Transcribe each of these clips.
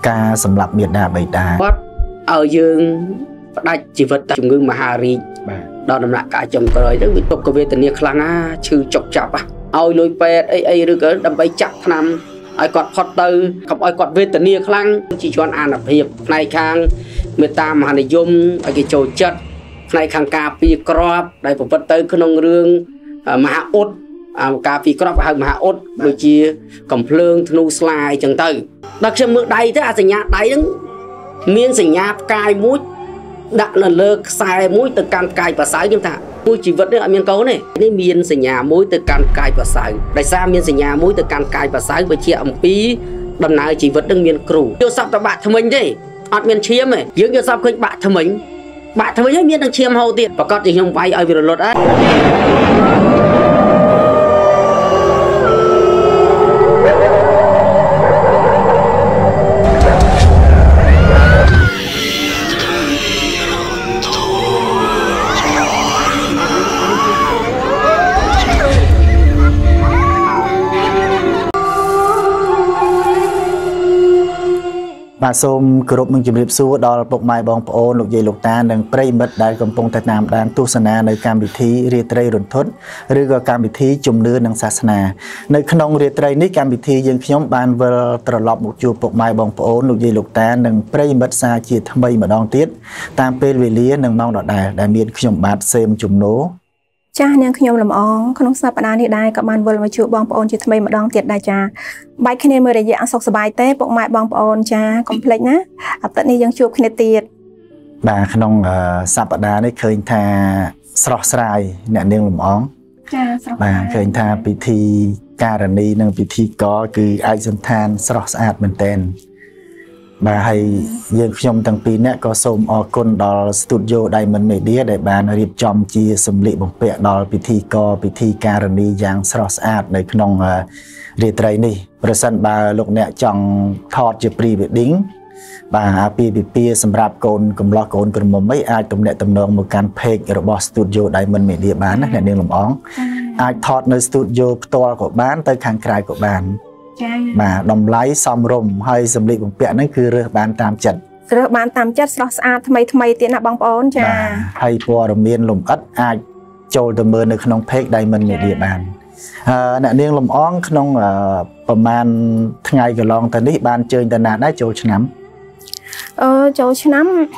ca sầm lập biệt đà bảy đà ở dương đại chỉ vật chung ngưng mà hà ri đó là cả chồng rồi đó bị tục cái về tình yêu khăng á chư chọc chọc à ôi lôi pe ấy rồi cái đâm bay chặt nằm ai quạt phật tư không ai quạt về tình yêu khăng chỉ cho ăn là hiệp này khang người ta mà này dùng ở cái chỗ chất này khang cà phê crop đây của phật tư cái nông rương mà ốt cà phê crop hay mà ốt rồi chia cầm lương nu slide chẳng tư đặc trưng mưa đây thế à sinh nhạc đấy đứng miên sinh nhạc cài mũi đã là lơ sai mũi từ can cài và sải chúng ta mũi chỉ vật đấy ở miền cấu này nên miên sinh nhà mũi từ can cài và sải đại sao miên sinh nhà mũi từ can cài và sải với chị ẩm phí đầm nào chỉ vật đương miền cửu tiêu sắp cho bạn thằng mình đi ở miền chiêm này dưỡng cho sắp khuyên bạn thằng mình ấy miên đang chiêm hậu tiền và có thì không vay ở việt luật á bà xôm cướp mình chụp điệp xua đó là bọc mai bong ôn lục dây lục ta nâng prey mất đại cầm pong Việt Nam đang tu sana nơi cam bị thi riết tây run thốt rồi có cam bị thi chùm nưa nâng sasana nơi khung riết tây ní cam bị thi dân nhóm ban vừa trở lọp một chùa bọc mai bong ôn lục dây lục ta nâng prey mất xa chia tham bay mà đong tiết tam pe về lía nâng mong đọt đại miền nhóm bát xem chùm nố cha nhưng khi nhom làm ong không sao bạn anh đây các bạn vừa mà chịu bong ôn chỉ thay mà đong tiệt đại cha bài khi này mới để dạng sọc sbài té bọc mại bong ôn cha complex nhá tận nàyยังchụp khi này tiệt bà không sạp bạn này khơi tha sọt sài nè nương làm ong bà khơi tha bị thi karani nương bị thi có cứ ai dân than sọt sạch mình tên bà hay dân trong tầng pin nè có xôm ở con đò studio Diamond Media để bàn riêng trong chia sầm lị bồng bẹ đò bị thi co bị thi karani giang srosatในក្នុងរាត្រីនេះប្រសិនបើលោកអ្នកចង់ថតជា pre-wedding បាទអាពីពីសម្រាប់កូនកំឡោះកូនក្រមុំអីអាចទំនាក់ទំនងមកកាន់ page របស់ studio Diamond Media បានណាអ្នកនាងលំអងអាចថតនៅ studio ផ្ទាល់ក៏បានទៅខាងក្រៅក៏បានbà đồng lái xong rùm hay xâm lị bổng bẹ nó cứ rửa bán tam chất rửa bán tam chất sọt sạch thay tiền là bong ôn cha hay qua đồng miên lùm ất ai trôi từ mưa nơi khung phết đây mình địa bàn nè niên lùm ón khungประมาณ ngày cái lòng tận đi ban chơi tận nào đã trôi nắm trôi nắm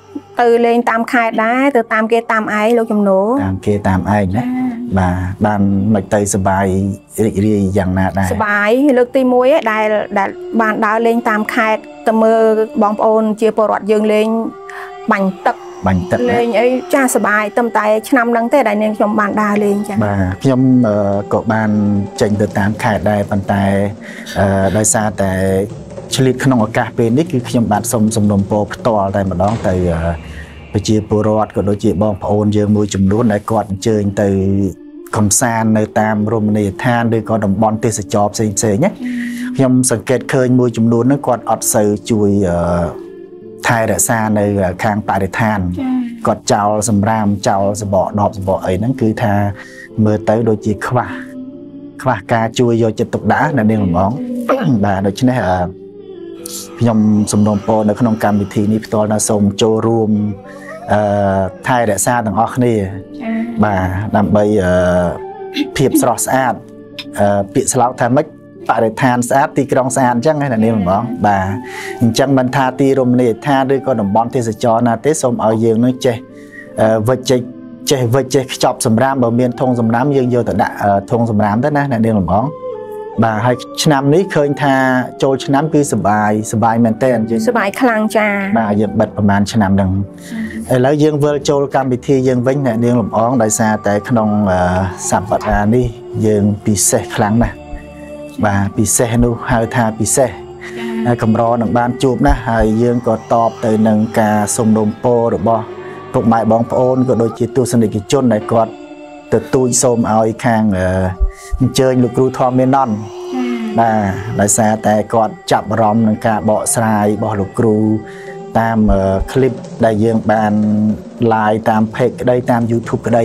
từ lên tam khai đá từ tam kia tam ái lúc trong nổ tam kia tam ái đấy bà ban mạch tây sbài ri dạng nào đây sbài lực tì muối ấy đây bạn đã lên tam khai từ mưa bong ôn chia bò rọt dương lên bành tật lên ấy cha sbài tâm tay năm đằng thế đại nên trong bạn đa lên cha bà trong cậu ban tranh từ tam khai đây bàn tay đây xa tại chlit khăn ở cà phê nickคือខ្ញុំបាទសុំសំណុំពរផ្ទាល់តែម្ដងទៅប្រជាពលរដ្ឋក៏ដូចជាបងប្អូនយើងមួយចំនួនដែលគាត់អញ្ជើញទៅកំសាន្តនៅតាមរមណីយដ្ឋានឬក៏តំបន់ទេសចរផ្សេងៗណាខ្ញុំសង្កេតឃើញមួយចំនួនហ្នឹងគាត់អត់សូវជួយថែរក្សានៅខាងបរិស្ថានគាត់ចោលសម្រាមចោលសបកដបសបកអីហ្នឹងគឺថាមើលទៅដូចជាខ្វះការជួយយកចិត្តទុកដាក់នៅនាងលំអងបាទដូច្នេះខ្ញុំសំណូមពរនៅក្នុងកម្មវិធីនេះផ្ទាល់ណាសូមចូលរួមថែរក្សាទាំងអស់គ្នាបាទដើម្បីភាពស្រស់ស្អាតពាក្យស្លោកថាម៉េចបរិស្ថានស្អាតទីក្រុងស្អាតអញ្ចឹងណានាងបងបាទអញ្ចឹងមិនថាទីរមណីយដ្ឋានឬក៏តំបន់ទេសចរណាទេសូមឲ្យយើងនឹងចេះវិច្ចេះខ្ចប់សម្រាមបើមានធុងសម្រាមយើងយកទៅដាក់ធុងសម្រាមទៅណានាងបងបាទហើយឆ្នាំនេះឃើញថាចូលឆ្នាំគឺសបាយមែនតើយើងសបាយខ្លាំងចាបាទយើងបិទប្រហែលឆ្នាំហ្នឹងឥឡូវយើងវិលចូលកម្មវិធីយើងវិញអ្នកនាងលំអងដោយសារតែក្នុងសប្តាហ៍នេះយើងពិសេសខ្លាំងណាស់បាទពិសេសនោះហៅថាពិសេសកម្រនឹងបានជួបណាស់ហើយយើងក៏តបទៅនឹងការសុំនំពររបស់ពុកម៉ែបងប្អូនក៏ដូចជាទស្សនិកជនដែលគាត់ទទូចសូមឲ្យខាងអញ្ជើញលោកគ្រូធម្មមេណនបាទដោយសារតែគាត់ចាប់អារម្មណ៍នឹងការបកស្រាយរបស់លោកគ្រូតាមคลิปដែលយើងបាន live តាម page ក្តីតាម YouTube ក្តីនោះ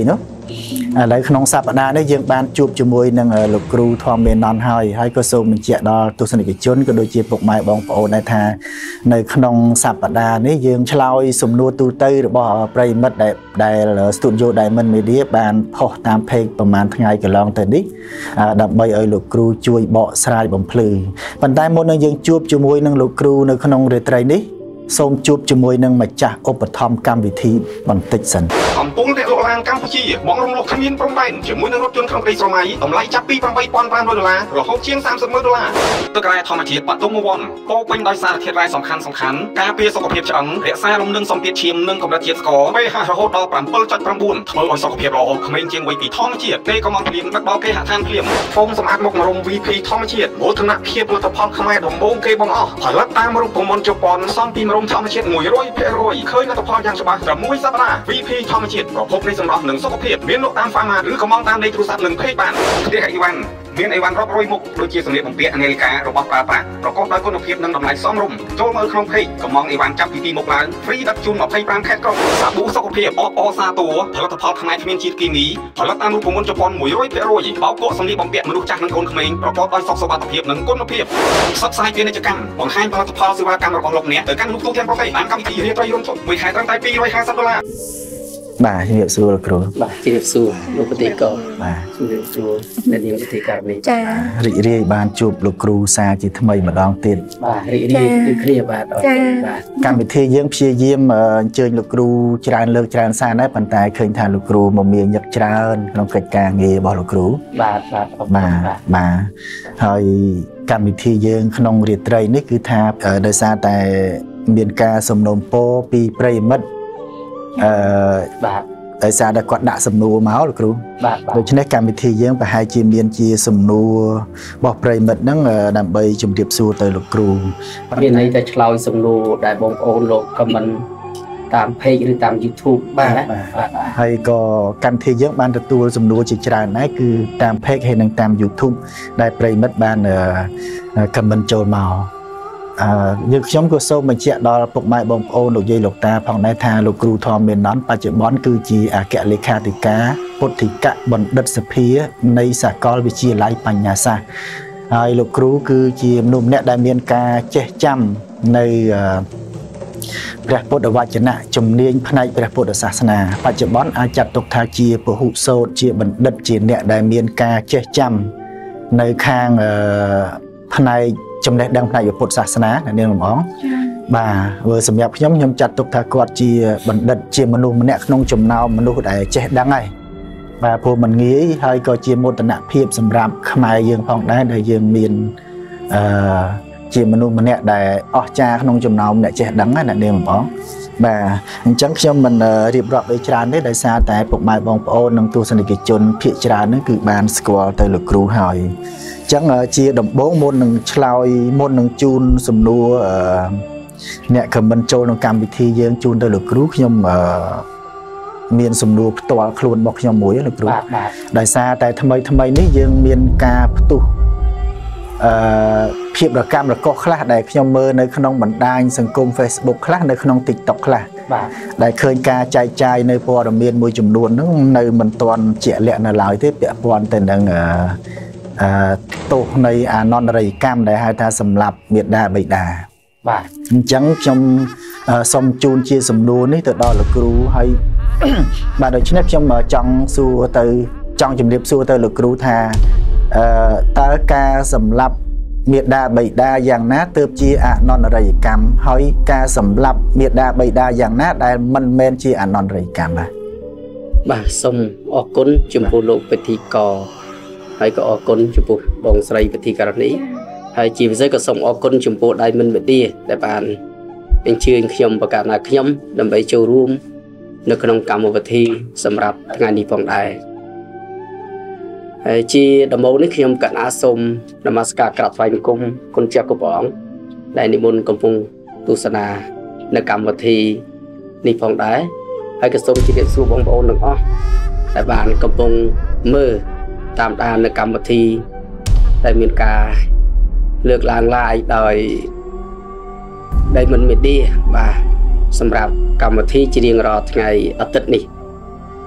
Lấy không sắp đa đấy dương ban chụp cho môi nâng lục cừu thom bên non hay có số mình chạy đó tu sinh cái chốn có đôi chia phục mai bong phổ đại tha nơi không sắp đa đấy dương chloi sum nua tu tây rồi bỏ play mất đại là studio Diamond Media ban phô tam pageประมาณ ngày cái long tới đi đập bay ở lục cừu chui bọ sai bầm phừ bàn tay môn nâng dương chụp cho môi nâng lục cừu nơi không để trai đi xôm chụp cho môi nâng mà chả ốp thom cam vị thi bằng tích sẵn. Ông Pung để lộ làng Campuchia, mong rung lục thanh niên trong đài, chỉ muốn nâng rốt chân không đầy số máy, tổng lại chấp pi bằng bay $1,000 rồi hốt chiên $30. Tất cả thom chiết bắt tung mua po quanh đôi xa thiệt rai sòng khăn, cá pia sọc phiệp trắng, rẽ xa lông nâng sòng phiệp chìm nâng công đạt thiệt score, bay hạ hốt đo bản pol chặt bằng buồn, thổi oi sọc phiệp rò không nên chiên quay bị thom chiết, đây có mong liền bắt bao cây hạ than phiệp, phong sòng ác mộc mà rung VP thom chiết, bố thân nặng phiệp lột tập phong không ai đồng bông cây bong ó, hỏi lát ta mà rung cùng môn chụp bòn sòng pin mà rung thom chiết ngồi rồi phê rồi, khơi nó tập phong giang sập bạc rồi mũi sắp ra, VP thom chiết, rồi phốtในสำหรับหนึ่งสกปรกเมียนโลกตามฟังมาหรือเขามองตามในโทรศัพท์หนึ่งเพจบ้านเรียกไอ้วันเมียนไอ้วันรอบร้อยมุกโดยเชี่ยวสำเนียงผมเปียอเมริการบปลาปลาประกอบด้วยคุณภาพหนึ่งดำไหลซ้อมรุ่มโจมมือคลองเพจก็มองไอ้วันจับปีมุกล้านฟรีดับจูนมาเพจปรางแคทกล้องสาบูสกปรกอซาตัวผลิตภัณฑ์ทำไมเมียนชีตกีนี้ผลิตภัณฑ์รูปมนจปอนหมวยร้อยเพโรยเบาโกสำเนียงผมเปียมนุษย์จากนั้นคนเขมรประกอบด้วยซอกสวัสดิ์เพียบหนึ่งคุณภาพซับไซด์เป็นในจักรบางให้ผลิตภัณฑ์สื่อว่าการประกอบลบเนี่ยแต่การลูกตู้เทียนโปรตีนร้านกำลังตีเรียกไตรรุ่นสดมือขายตั้งแต่ปี$150 bà hiệu sư là cừu bà hiệu sư lúc cái câu bà hiệu sư là những cái cả này rị rị ban chụp lục cừu xa chỉ thay mà đong tiền bà rị rị kia bà đó cam bị thi dương phi diêm chơi lục cừu tràn lơ tràn xa đấy bàn tay khơi thàn lục cừu một miếng nhật tràn trong cái càng nghề bỏ lục cừu bàហើយកម្មវិធីយើងក្នុងរាត្រីនេះគឺថាដោយសារតែមានការសំណូមពរពីប្រិយមិត្តដោយសារតែគាត់ដាក់សំណួរមកលោកគ្រូដូច្នេះកម្មវិធីយើងប្រហែលជាមានជាសំណួររបស់ប្រិយមិត្តហ្នឹងដើម្បីជម្រាបសួរទៅលោកគ្រូមានន័យថាឆ្លើយសំណួរដែលបងប្អូនលោកខមមិនតាម page ឬតាម YouTube បាទហើយក៏កម្មវិធីយើងបានទទួលសំណួរជាច្រើនដែរគឺតាម page ហើយនិងតាម YouTube ដែលប្រិយមិត្តបាន comment ចូលមកយើងខ្ញុំក៏សូមបញ្ជាក់ដល់ពុកម៉ែបងប្អូនលោកយាយលោកតាផងដែរថាលោកគ្រូធម្មមានណនបច្ចុប្បន្នគឺជាអគ្គលេខាធិការពុទ្ធិកបណ្ឌិតសភានៃសាកលវិទ្យាល័យបញ្ញាសាស្ត្រហើយលោកគ្រូគឺជាមនុស្សម្នាក់ដែលមានការចេះចាំនៅព្រះពុទ្ធវចនៈជំនាញផ្នែកព្រះពុទ្ធសាសនាបច្ចុប្បន្នអាចចាត់ទុកថាជាពហុសូត្រជាបណ្ឌិតជាអ្នកដែលមានការចេះចាំនៅខាងផ្នែកចំណេះដឹងផ្នែកពុទ្ធសាសនានាងលំអងបាទធ្វើសម្រាប់ខ្ញុំចាត់ទុកថាគាត់ជាបណ្ឌិតជាមនុស្សម្នាក់ក្នុងចំណោមមនុស្សដែលចេះដឹងហើយបាទព្រោះមិនងាយហើយក៏ជាមោទនភាពសម្រាប់ខ្មែរយើងផងដែរដែលយើងមានជាមនុស្សម្នាក់ដែលអស្ចារ្យក្នុងចំណោមអ្នកចេះដឹងណានាងលំអងបាទអញ្ចឹងខ្ញុំមិនរៀបរាប់ឲ្យច្រើនទេដោយសារតែពុកម៉ែបងប្អូននិងទស្សនិកជនភាគច្រើនហ្នឹងគឺបានស្គាល់ទៅលោកគ្រូហើយចឹងជាដំបូងមុននឹងឆ្លើយមុននឹងជូនសំណួរអ្នកខមមិនចូលក្នុងកម្មវិធីយើងជូនទៅលោកគ្រូខ្ញុំមានសំណួរផ្ទាល់ខ្លួនរបស់ខ្ញុំមួយលោកគ្រូដោយសារតែថ្មីនេះយើងមានការផ្ទុះភាពរកម្មរកុសខ្លះដែលខ្ញុំមើលនៅក្នុងបណ្ដាញសង្គម Facebook ខ្លះនៅក្នុង TikTok ខ្លះដែលឃើញការចែកចាយនៅព័ត៌មានមួយចំនួនហ្នឹងនៅមិនទាន់ជាក់លាក់នៅឡើយទេពាក់ព័ន្ធទៅនឹងទោសនៃអនន្តរកម្មដែលហៅថាសម្លាប់មេដាបិតាបាទអញ្ចឹងខ្ញុំសូមជូនជាសំណួរនេះទៅដល់លោកគ្រូហើយបាទដូច្នេះខ្ញុំចង់ជំរាបសួរទៅលោកគ្រូថាតើការសម្លាប់មេដាបិតាយ៉ាងណាទើបជាអនន្តរកម្មហើយការសម្លាប់មេដាបិតាយ៉ាងណាដែលមិនមែនជាអនន្តរកម្មបាទសូមអរគុណចំពោះលោកពិធីករហើយក៏អរគុណចំពោះបងស្រីពិធីករនេះហើយជាពិសេសក៏សូមអរគុណចំពោះDiamond Mediaដែលបានអញ្ជើញខ្ញុំប្រកាសថាខ្ញុំដើម្បីចូលរួមនៅក្នុងកម្មវិធីសម្រាប់ថ្ងៃនេះផងដែរហើយជាដំបូងនេះខ្ញុំកណាសូមនមស្ការក្រាបថ្វាយបង្គំគុណចាស់គ្រប់ព្រះអង្គដែលនិមន្តកំពុងទស្សនានៅកម្មវិធីនេះផងដែរហើយក៏សូមជម្រាបសួរបងប្អូនទាំងអស់ដែលបានកំពុងមើលតាមដាននៅកម្មវិធីដែលមានការលើកឡើងឡាយដោយDiamond Mediaបាទសម្រាប់កម្មវិធីជារៀងរាល់ថ្ងៃអាទិត្យនេះ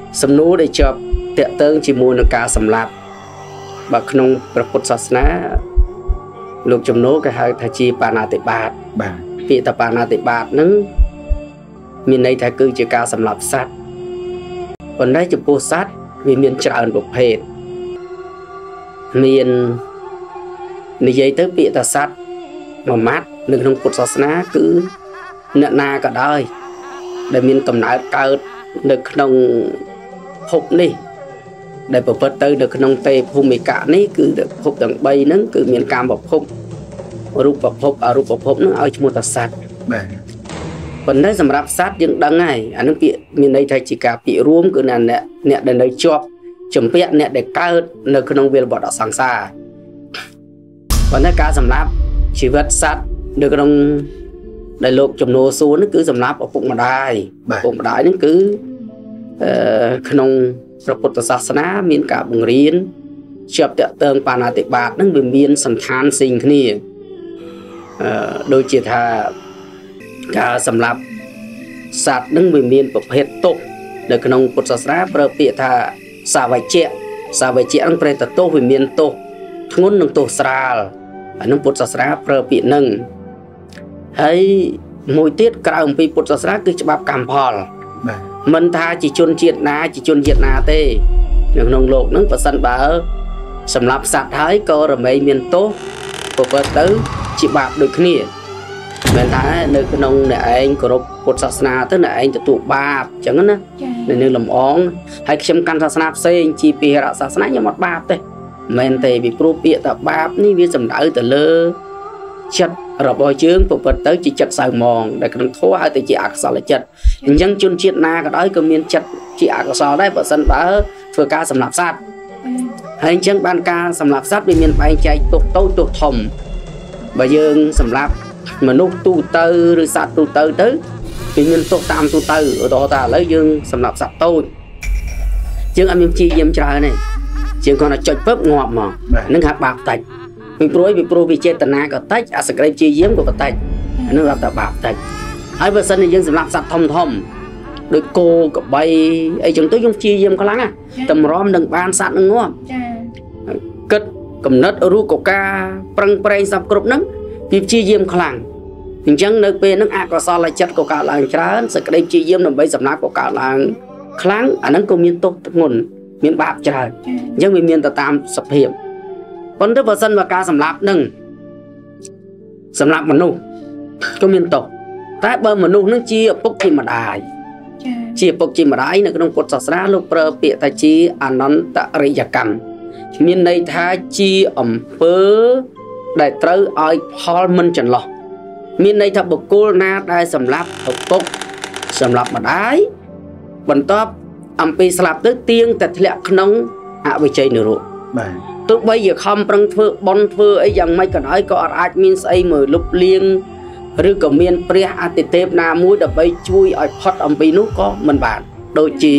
សំណួរដែលជាប់តាក់ទងជាមួយនឹងការសម្លាប់បើក្នុងព្រះពុទ្ធសាសនាលោកចំនួនគេហៅថាជាបាណាតិបាតបាទពាក្យថាបាណាតិបាតហ្នឹងមានន័យថាគឺជាការសម្លាប់សត្វប៉ុន្តែចំពោះសត្វវាមានច្រើនប្រភេទមាននិយាយទៅពាក្យថាសត្វមួយម៉ាត់នៅក្នុងពុទ្ធសាសនាគឺអ្នកណាក៏ដោយដែលមានកំណើតកើតនៅក្នុងភពនេះដែលប្រព្រឹត្តទៅនៅក្នុងទេភូមិកៈនេះគឺភពទាំង3ហ្នឹងគឺមានកាមភពរូបភពអរូបភពហ្នឹងឲ្យឈ្មោះថាសត្វបាទប៉ុន្តែសម្រាប់សត្វយើងដឹងហើយអានឹងពាក្យមានន័យថាជាការពាក្យរួមគឺអ្នកដែលនៅជាប់ជំពាក់អ្នកដែលកើតនៅក្នុងវាលវដ្តអសង្សារប៉ុន្តែការសម្លាប់ជីវិតសត្វនៅក្នុងដែលលោកចំនួនសួរនេះគឺសម្រាប់ឪពុកម្ដាយហ្នឹងគឺក្នុងព្រះពុទ្ធសាសនាមានការបង្រៀនជាប់តាក់ទងបាណាតិបាតហ្នឹងវាមានសន្តានផ្សេងគ្នាដូចជាថាការសម្លាប់សត្វហ្នឹងវាមានប្រភេទទោសនៅក្នុងពុទ្ធសាសនាប្រើពាក្យថាសាវជ្ជៈហ្នឹងប្រែថាទោសវាមានទោសធ្ងន់និងទោសស្រាលអានឹងពុទ្ធសាសនាប្រើពាក្យហ្នឹងហើយមួយទៀតក្រៅអំពីពុទ្ធសាសនាគឺច្បាប់កម្មផលបាទមិនថាជាជនជាតិណាទេនៅក្នុងโลกហ្នឹងបើសិនបើសម្រាប់សត្វហើយក៏រមែងមានទោសប្រព្រឹត្តទៅជាបាបដូចគ្នាមិនថានៅក្នុងអ្នកឯងគោរពពុទ្ធសាសនាទៅអ្នកឯងទទួលបាបអញ្ចឹងណានៅនឹងលំអងហើយខ្ញុំកាន់សាសនាផ្សេងជាពិហរសាសនាខ្ញុំអត់បាបទេមិនទេពីព្រោះពាក្យថាបាបនេះវាសំដៅទៅលើចិត្តរបស់យើងប្រព្រឹត្តទៅជាចិត្តសៅហ្មងដែលក្នុងធម៌ហៅទៅជាអកុសលចិត្តអញ្ចឹងជនជាតិណាក៏ដោយក៏មានចិត្តជាអកុសលដែរបើសិនបើធ្វើការសម្លាប់សត្វហើយអញ្ចឹងបានការសម្លាប់សត្វវាមានបែងចែកទោសតូចទោសធំបើយើងសម្លាប់មនុស្សទូទៅឬសត្វទូទៅទៅវាមានទោសតាមទូទៅឧទាហរណ៍ថាឥឡូវយើងសម្លាប់សត្វតូចយើងអត់មានព្យាយាមច្រើនទេជាងគាត់តែចុចពឹបងាប់មកហ្នឹងហៅបាបតិចពីព្រោះវាចេតនាក៏តិចអសក្តិព្យាយាមក៏តិចអានោះរាប់តែបាបតិចហើយបើសិនជាយើងសម្លាប់សត្វធំដូចគោក្របីអីចឹងទៅយើងព្យាយាមខ្លាំងណាតម្រាំនឹងបានសត្វនឹងងាប់ចាគិតកំណត់រូបកកាប្រឹងប្រែងសពគ្រប់ហ្នឹងវាព្យាយាមខ្លាំងអញ្ចឹងនៅពេលហ្នឹងអកុសលចិត្តក៏កើតឡើងច្រើនសក្តិព្យាយាមដើម្បីសម្លាប់ក៏កើតឡើងខ្លាំងអាហ្នឹងក៏មានទោសធ្ងន់មានបាបច្រើនអញ្ចឹងវាមានទៅតាមសភាពប៉ុន្តែបើសិនមកការសម្លាប់នឹងសម្លាប់មនុស្សក៏មានទោសតែបើមនុស្សនឹងជាឪពុកជាម្ដាយជាឪពុកជាម្ដាយនៅក្នុងពុទ្ធសាសនាលោកប្រើពាក្យថាជាអនន្តរិយកម្មមានន័យថាជាអំពើដែលត្រូវឲ្យផលមិនចន្លោះមានន័យថាបុគ្គលណាដែលសម្លាប់ឪពុកសម្លាប់ម្ដាយបន្ទាប់អំពីស្លាប់ទៅទៀងតែធ្លាក់ក្នុងអវិជ័យនរកបាទទោះបីជាខំប្រឹងធ្វើបន់ធ្វើអីយ៉ាងម៉េចក៏ដោយក៏អត់អាចមានស្អីមើលលុបលៀងឬក៏មានព្រះអតិទេពណាមួយដើម្បីជួយឲ្យផុតអំពីនោះក៏មិនបានដូចជា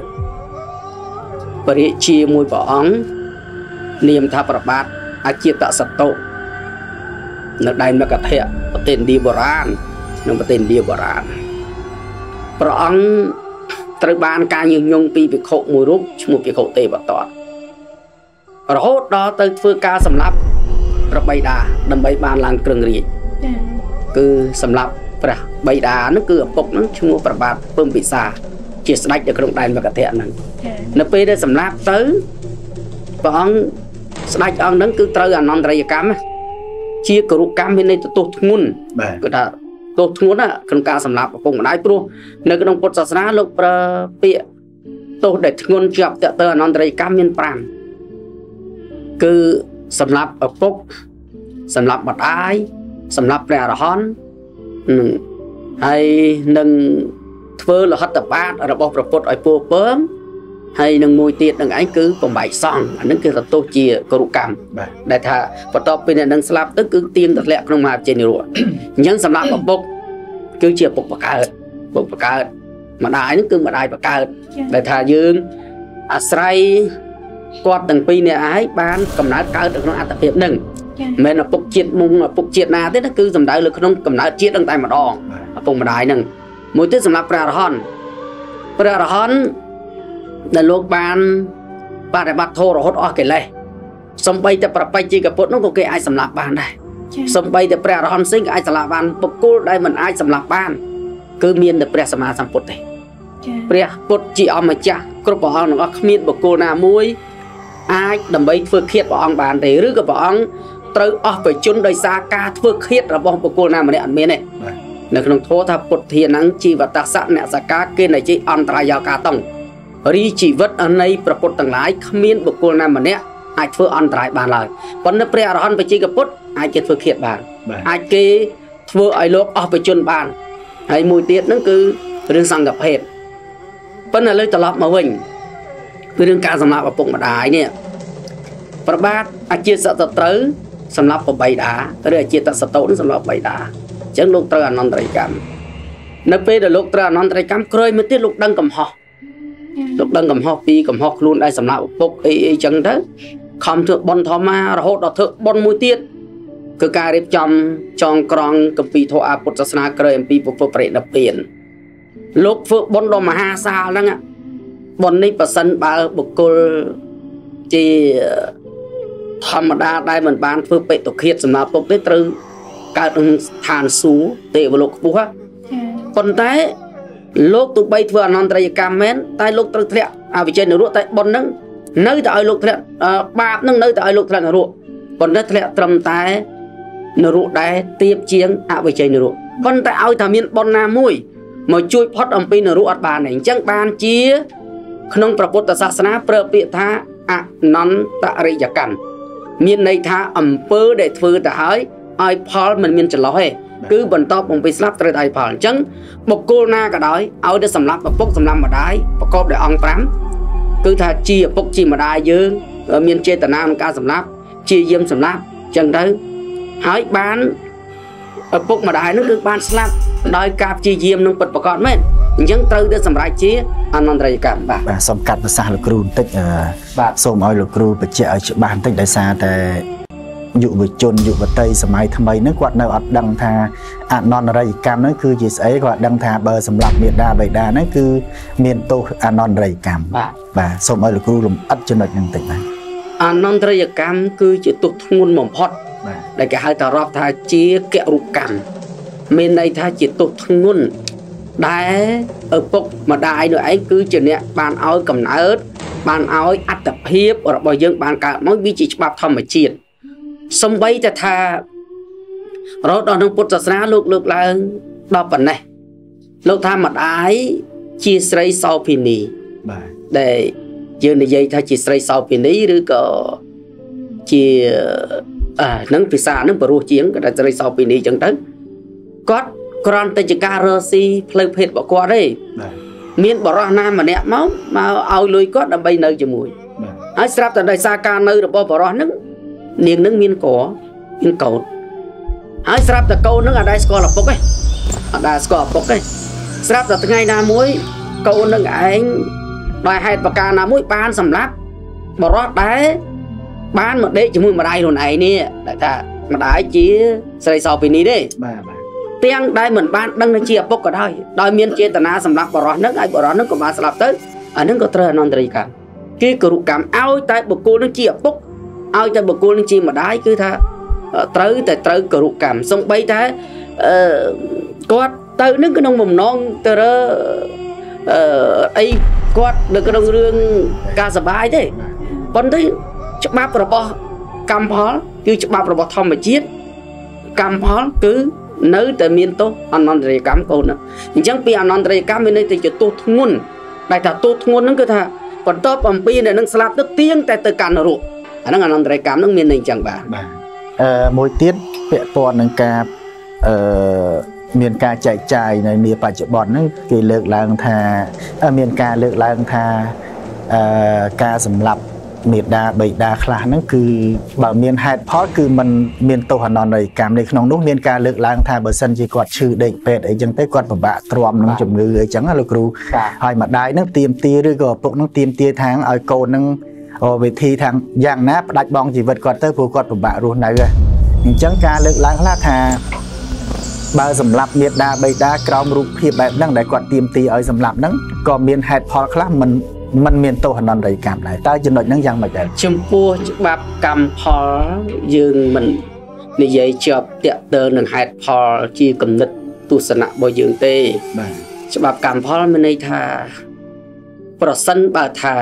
បរិជាមួយព្រះអង្គនាមថាប្របាទអជាតសតុនៅដែនមកធៈប្រទេសឥណ្ឌាបុរាណក្នុងប្រទេសឥណ្ឌាបុរាណព្រះអង្គត្រូវបានការញញងពីភិក្ខុមួយរូបឈ្មោះភិក្ខុទេវតតរហូតដល់ទៅធ្វើការសម្លាប់ព្រះបិតាដើម្បីបានឡើងគ្រឹងរាជ្យគឺសម្លាប់ព្រះបិតាហ្នឹងគឺឪពុកហ្នឹងឈ្មោះប្របាទពឹមពិសាជាស្ដេចនៅក្នុងដែនមគធៈហ្នឹងនៅពេលដែលសម្លាប់ទៅព្រះអង្គស្ដេចអង្គហ្នឹងគឺត្រូវអនន្តរិយកម្មជាគរុកម្មមានន័យទោសធ្ងន់គឺថាទោសធ្ងន់ណាក្នុងការសម្លាប់ឪពុកម្ដាយព្រោះនៅក្នុងពុទ្ធសាសនាលោកប្រើពាក្យទោសដែលធ្ងន់ជាប់តទៅអនន្តរិយកម្មមាន5គឺសម្លាប់ឪពុកសម្លាប់ម្ដាយសម្លាប់ព្រះអរហន្តហើយនឹងធ្វើលហិតបាតរបស់ព្រះពុទ្ធឲ្យពោពើមហើយនឹងមួយទៀតនឹងឯងគឺបំបែកសង្ឃអានឹងគឺទោសជាគរុកម្មដែលថាបន្ទាប់ពីអ្នកនឹងស្លាប់ទៅគឺទៀងទៅធ្លាក់ក្នុងមហាវិជ័យនិរោធអញ្ចឹងសម្រាប់ឪពុកគឺជាឪពុកបកើតឪពុកបកើតម្ដាយនឹងគឺម្ដាយបកើតដែលថាយើងអាស្រ័យគាត់ទាំងពីរនាក់ឯងបានកំណើតកើតនៅក្នុងអត្តភាពនឹងមិនមែនឪពុកជាតិមុំឪពុកជាតិណាទេណាគឺសំដៅលើក្នុងកំណើតជាតិនឹងតែម្ដងឪពុកម្ដាយនឹងមួយទៀតសម្រាប់ព្រះអរហន្តដែលលោកបានបប្រតិបត្តិធម៌រហូតអស់កិលេសសំបីតែប្របញ្ញជាកពុទ្ធនោះក៏គេអាចសម្លាប់បានដែរសំបីតែព្រះអរហន្តផ្សេងក៏អាចសម្លាប់បានបុគ្គលដែលមិនអាចសម្លាប់បានគឺមានតែព្រះសម្មាសម្ពុទ្ធទេព្រះពុទ្ធជាអម្ចាស់គ្រប់ព្រះអង្គទាំងអស់គ្មានបុគ្គលណាមួយអាចដើម្បីធ្វើឃាតព្រះអង្គបានទេឬក៏ព្រះអង្គត្រូវអស់ប្រជជនដោយសារការធ្វើឃាតរបស់បុគ្គលណាម្នាក់អត់មានទេនៅក្នុងធម៌ថាពុទ្ធានំជីវតសៈអ្នកសកាគេនៃជីអន្តរាយកាតងរីជីវិតនៃប្រពុតទាំងឡាយគ្មានបុគ្គលណាម្នាក់អាចធ្វើអន្តរាយបានឡើយប៉ុន្តែព្រះអរហន្តបជាកពុទ្ធអាចគេធ្វើឃាតបានអាចគេធ្វើឲ្យលោកអស់ប្រជជនបានហើយមួយទៀតហ្នឹងគឺរឿងសង្ឃភេទប៉ុន្តែលើត្រឡប់មកវិញគឺរឿងការសម្លាប់ឪពុកម្ដាយនេះប្របាទអជាសតត្រូវសម្លាប់8ដាឬអជាតសតោនឹងសម្លាប់8ដាអញ្ចឹងលោកត្រូវអនន្តរិយកម្មនៅពេលដែលលោកត្រូវអនន្តរិយកម្មក្រោយមកទៀតលោកដឹងកំហុសលោកដឹងកំហុសពីកំហុសខ្លួនដែលសម្លាប់ឪពុកអីអញ្ចឹងទៅខំធ្វើបុណ្យធម្មរហូតដល់ធ្វើបុណ្យមួយទៀតគឺការរៀបចំចងក្រងគម្ពីរធម៌ពុទ្ធសាសនាក្រោយអំពីពុទ្ធបរិនិព្វានលោកធ្វើបុណ្យដ៏មហាសាលហ្នឹងបុណ្យនេះប៉ះសិនបើបុគ្គលជាធម្មតាដែលមិនបានធ្វើបេតុឃាតសម្រាប់ពុកទេត្រូវកើតក្នុងស្ថានសួគ៌ទេវលោកខ្ពស់ប៉ុន្តែលោកទោះបីធ្វើអនន្តរិយកម្មមែនតែលោកត្រូវធ្លាក់អវិជ្ជានរកតែបុណ្យហ្នឹងនៅតែឲ្យលោកធ្លាក់បាបហ្នឹងនៅតែឲ្យលោកធ្លាក់នរកប៉ុន្តែធ្លាក់ត្រឹមតែនរកដែរទៀបជាងអវិជ្ជានរកប៉ុន្តែឲ្យតែមានបុណ្យណាមួយមកជួយផុតអំពីនរកអត់បានទេអញ្ចឹងបានជាក្នុងព្រះពុទ្ធសាសនាប្រើពាក្យថាអនន្តរិយកម្មមានន័យថាអំពើដែលធ្វើទៅឲ្យផលមិនមានចន្លោះទេគឺបន្តអំពីស្លាប់ត្រូវតែឲ្យផលអញ្ចឹងបុគ្គលណាក៏ដោយឲ្យតែសម្លាប់ឪពុកសម្លាប់ម្ដាយប្រកបដោយអង្គ5គឺថាជាឪពុកជាម្ដាយយើងមានចេតនាក្នុងការសម្លាប់ជាយាមសម្លាប់អញ្ចឹងទៅហើយបានឪពុកម្ដាយនោះគឺបានស្លាប់ដោយការព្យាយាមនឹងពិតប្រាកដមែនអញ្ចឹងត្រូវតែសម្រេចជាអនន្តរិយកម្មបាទសូមកាត់ប្រសាសន៍លោកគ្រូបន្តិចបាទសូមឲ្យលោកគ្រូបញ្ជាក់ឲ្យច្បាស់បន្តិចដោយសារតែយុវជនយុវតីសម័យថ្មីហ្នឹងគាត់នៅអត់ដឹងថាអនន្តរិយកម្មហ្នឹងគឺជាស្អីគាត់ដឹងថាបើសម្រាប់មេដាបេដាហ្នឹងគឺមានទោសអនន្តរិយកម្មបាទសូមឲ្យលោកគ្រូលំអិតចំណុចហ្នឹងបន្តិចបាទអនន្តរិយកម្មគឺជាទោសធ្ងន់បំផុតដែលគេហៅថារាប់ថាជាករុកម្មមានន័យថាជាទោសធ្ងន់ដែលឪពុកម្ដាយនោះឯងគឺជាអ្នកបានឲ្យកំណើតបានឲ្យអត្តភាពរបស់យើងបានកើតមកវាជាច្បាប់ធម្មជាតិសំបីតែថារហូតដល់ក្នុងពុទ្ធសាសនាលោកលើកឡើងដល់ប៉ុណ្ណេះលោកថាម្ដាយជាស្រីសោភិនីបាទដែលយើងនិយាយថាជាស្រីសោភិនីឬក៏ជានឹងភាសានឹងបរោះជាងក៏ស្រីសោភិនីអញ្ចឹងទៅគាត់គ្រាន់តែជាការរស់ស៊ីផ្លូវភេទរបស់គាត់ទេមានបរិះណាម្នាក់មកឲ្យលុយគាត់ដើម្បីនៅជាមួយហើយស្រាប់តែដោយសារការនៅរបស់បរិះហ្នឹងនាងនឹងមានកូនហើយស្រាប់តែកូននឹងអត់ដែលស្គាល់ឪពុកទេអត់ដែលស្គាល់ឪពុកទេស្រាប់តែថ្ងៃណាមួយកូននឹងឯងដោយហេតុប្រការណាមួយបានសម្លាប់បរិះដែរបានមកដេកជាមួយម្ដាយខ្លួនឯងនេះដែលថាម្ដាយជាស្រីសោភិនីទេបាទទាំងដែលមិនបានដឹងនឹងជាឪពុកក៏ដោយមានចេតនាសម្រាប់បរិះនឹងឲ្យបរិះនឹងក៏បានស្លាប់ទៅអានឹងក៏ត្រូវអនន្តរិយកម្មគឺគរុកម្មឲ្យតែបុគ្គលនឹងជាឪពុកឲ្យតែបុគ្គលនឹងជាម្ដាយគឺថាត្រូវគរុកម្មសំបីតែគាត់ទៅនឹងក្នុងបំណងទៅរើអីគាត់នៅក្នុងរឿងការសបាយទេប៉ុន្តែច្បាប់របស់កម្មផលគឺច្បាប់របស់ធម្មជាតិកម្មផលគឺនៅតែមានទោសអនន្តរិយកម្មកូនអញ្ចឹងពីអនន្តរិយកម្មមានន័យទៅជាទោសធ្ងន់ដែលថាទោសធ្ងន់ហ្នឹងគឺថាបន្ទាប់អំពីដែលនឹងស្លាប់ទៅទៀងតែទៅកាន់នរកអាហ្នឹងអនន្តរិយកម្មហ្នឹងមានន័យអញ្ចឹងបាទមួយទៀតពាក់ព័ន្ធនឹងការមានការចែកចាយនៅនាបច្ចុប្បន្នហ្នឹងគេលើកឡើងថាមានការលើកឡើងថាការសម្លាប់មេដាបៃតាខ្លះហ្នឹងគឺបើមានហេតុផលគឺมันមានទោសអនន្តរិយកម្មនៅក្នុងនោះមានការលើកឡើងថាបើសិនជាគាត់ឈឺដេកពេទ្យអីចឹងទៅគាត់ពិបាកទ្រាំនឹងជំងឺអីចឹងណាលោកគ្រូហើយម្ដាយហ្នឹងទៀមទាឬក៏ឪពុកហ្នឹងទៀមទាທາງឲ្យកូនហ្នឹងវិធីທາງយ៉ាងណាផ្ដាច់បងជីវិតគាត់ទៅព្រោះគាត់ពិបាករស់នៅអញ្ចឹងការលើកឡើងខ្លះថាបើសម្លាប់មេដាបៃតាក្រោមរូបភាពបែបហ្នឹងដែលគាត់ទៀមទាឲ្យសម្លាប់ហ្នឹងក៏មានហេតុផលខ្លះมันមានទោសអនន្តរកម្មដែរតើចំណុចហ្នឹងយ៉ាងម៉េចដែរចំពោះច្បាប់កម្មផលយើងមិននិយាយជាប់តាក់ទងនឹងហេតុផលជាគំនិតទស្សនៈរបស់យើងទេបាទច្បាប់កម្មផលមានន័យថាប្រសិនបើថា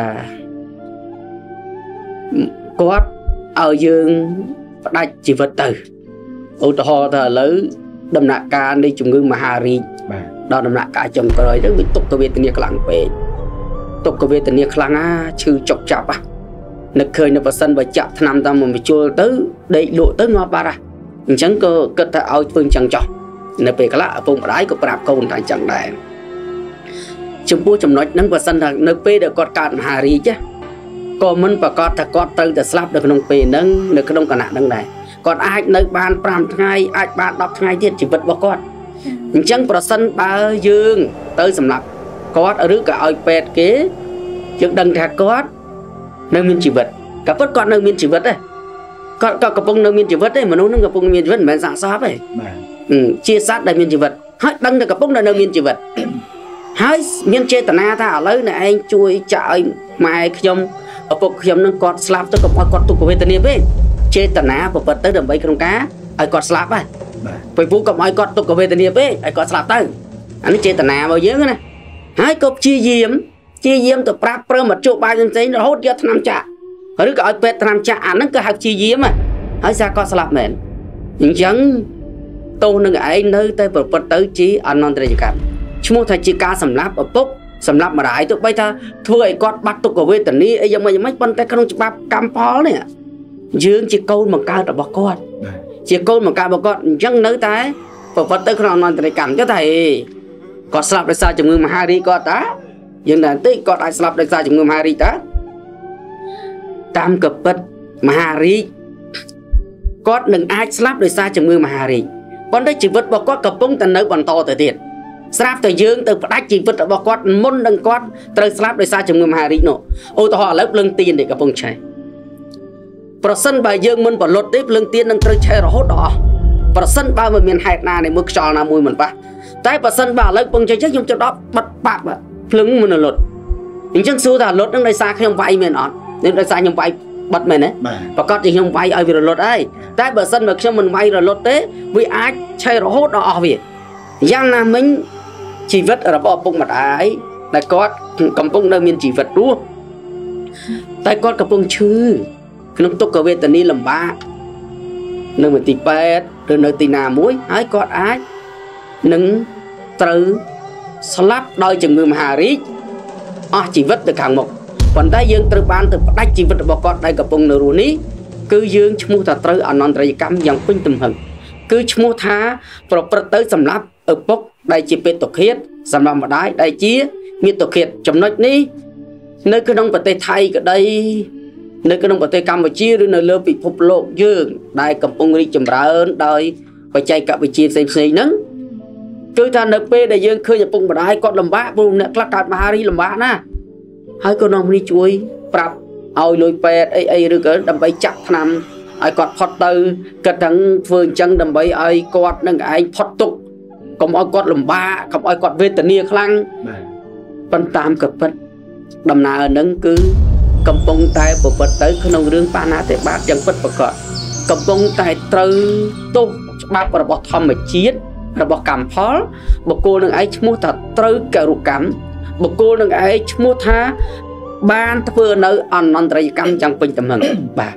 គាត់ឲ្យយើងផ្ដាច់ជីវិតទៅឧទាហរណ៍ថាឥឡូវដំណាក់កាលនៃជំងឺមហារីកបាទដល់ដំណាក់កាលចុងក្រោយទៅវាទុក្ខវេទនាខ្លាំងពេកទុក្ខវេទនាខ្លាំងឈឺចុកចាប់នឹកឃើញនៅប៉ះសិនបើចាក់ថ្នាំតាមមកជុលទៅដេកលក់ទៅងាប់បាត់អញ្ចឹងក៏គិតថាឲ្យធ្វើអញ្ចឹងចោះនៅពេលខ្លះឪពុកម្ដាយក៏ប្រាប់កូនថាអញ្ចឹងដែរចំពោះចំណុចហ្នឹងបើសិនថានៅពេលដែលគាត់កើតមហារីកក៏មិនប្រកាសថាគាត់ត្រូវតែស្លាប់នៅក្នុងពេលហ្នឹងនៅក្នុងគណៈហ្នឹងដែរគាត់អាចនៅបាន5ថ្ងៃអាចបាន10ថ្ងៃទៀតជីវិតរបស់គាត់អញ្ចឹងប្រសិនបើយើងទៅសម្រាប់គាត់ឬក៏ឲ្យពេទ្យគេយើងដឹងថាគាត់នៅមានជីវិតក៏ពិតគាត់នៅមានជីវិតដែរគាត់ក៏កំពុងនៅមានជីវិតទេមនុស្សនឹងកំពុងមានជីវិតមិនមែនសាកសពទេបាទជាសត្វដែលមានជីវិតហើយដឹងតែកំពុងនៅមានជីវិតហើយមានចេតនាថាឥឡូវអ្នកឯងជួយចាក់ឲ្យម៉ែខ្ញុំឪពុកខ្ញុំនឹងគាត់ស្លាប់ទៅកុំឲ្យគាត់ទុក្ខវេទនាពេកចេតនាប្រព្រឹត្តទៅដើម្បីក្នុងការឲ្យគាត់ស្លាប់ហើយបាទពេលពូកុំឲ្យគាត់ទុក្ខវេទនាពេកឲ្យគាត់ស្លាប់ទៅអានេះចេតនារបស់យើងណាហើយក៏ព្យាយាមទៅប្រាប់ព្រមមកជួបបាយផ្សេងរហូតយកថ្នាំចាក់ឬក៏ឲ្យពេទ្យថ្នាំចាក់អាហ្នឹងក៏ហៅព្យាយាមហើយសារគាត់ស្លាប់មែនអញ្ចឹងទោសនឹងឯងនៅតែប្រព្រឹត្តទៅជាអនន្តរកម្មឈ្មោះថាជាការសម្លាប់ឪពុកសម្លាប់ម្ដាយទោះបីថាធ្វើឲ្យគាត់បាត់ទុក្ខវេទនាអីយ៉ាងម៉េចប៉ុន្តែក្នុងច្បាប់កម្មផលនេះយើងជាកូនបង្កើតរបស់គាត់ជាកូនបង្កើតរបស់គាត់អញ្ចឹងនៅតែប្រព្រឹត្តទៅក្នុងអនន្តរកម្មចុះតែគាត់ស្លាប់ដោយសារជំងឺមហារីកគាត់តាយើងតែបន្តិចគាត់អាចស្លាប់ដោយសារជំងឺមហារីកតាតាមកពិតមហារីកគាត់នឹងអាចស្លាប់ដោយសារជំងឺមហារីកប៉ុន្តែជីវិតរបស់គាត់កំពុងតែនៅបន្តទៅទៀតស្រាប់តែយើងទៅផ្ដាច់ជីវិតរបស់គាត់មុននឹងគាត់ត្រូវស្លាប់ដោយសារជំងឺមហារីកនោះឧទាហរណ៍ឥឡូវភ្លើងទៀននេះកំពុងឆេះប្រសិនបើយើងមិនបលត់ទេភ្លើងទៀននឹងត្រូវឆេះរហូតដល់អស់ប្រសិនបើមិនមានហេតុណានៃមួយខ្យល់ណាមួយមិនប៉ះតែប្រសិនបើឥឡូវពងចេះខ្ញុំចង់ដល់បាត់បាក់ភ្លើងមិនលត់អញ្ចឹងសួរថាលត់នឹងដោយសារខ្ញុំវាយមែនអត់នឹងដោយសារខ្ញុំវាយបាត់មែនទេប្រកាសជាខ្ញុំវាយឲ្យវារលត់ហើយតែបើសិនបើខ្ញុំមិនវាយរលត់ទេវាអាចឆេះរហូតដល់អស់វាយ៉ាងណាមិញជីវិតរបស់ឪពុកម្ដាយដែលគាត់កំពុងនៅមានជីវិតរស់តែគាត់កំពុងឈឺក្នុងទុក្ខវេទនាលំបាកនៅមន្ទីរពេទ្យឬនៅទីណាមួយហើយគាត់អាចនឹងត្រូវស្លាប់ដោយជំងឺមហារីកអស់ជីវិតទៅខាងមុខប៉ុន្តែយើងត្រូវបានទៅផ្ដាច់ជីវិតរបស់គាត់ដែលកំពុងនៅរស់នេះគឺយើងឈ្មោះថាត្រូវអនន្តរកម្មយ៉ាងពេញទំហឹងគឺឈ្មោះថាប្រព្រឹត្តទៅសម្រាប់ឪពុកដែលជាពេទ្យទុក្ខឃាតសម្រាប់ម្ដាយដែលជាមាតុឃាតចំណុចនេះនៅក្នុងប្រទេសថៃក្តីនៅក្នុងប្រទេសកម្ពុជាឬនៅលើពិភពលោកយើងដែលកំពុងរីកចម្រើនដោយបច្ចេកវិទ្យាផ្សេងៗហ្នឹងគឺថានៅពេលដែលយើងឃើញឪពុកម្ដាយគាត់លំបាកព្រោះអ្នកខ្លះកើតមហារីកលំបាកណាហើយក៏នាំគ្នាជួយប្រាប់ឲ្យលុយពេទ្យអីឬក៏ដើម្បីចាក់ថ្នាំឲ្យគាត់ផុតទៅគាត់ទាំងធ្វើអញ្ចឹងដើម្បីឲ្យគាត់នឹងឯងផុតទុក្ខកុំឲ្យគាត់លំបាកកុំឲ្យគាត់វេទនាខ្លាំងប៉ុន្តែតាមក៏ពិតដំណើរហ្នឹងគឺកំពុងតែប្រព្រឹត្តទៅក្នុងរឿងបាណាតិបាតយ៉ាងពិតប្រាកដកំពុងតែត្រូវទោសច្បាប់របស់ធម្មជាតិរបស់កម្មផលបុគ្គលនឹងឯងឈ្មោះថាត្រូវករុកម្មបុគ្គលនឹងឯងឈ្មោះថាបានធ្វើនៅអនន្តរកម្មយ៉ាងពេញទំហឹងបាទ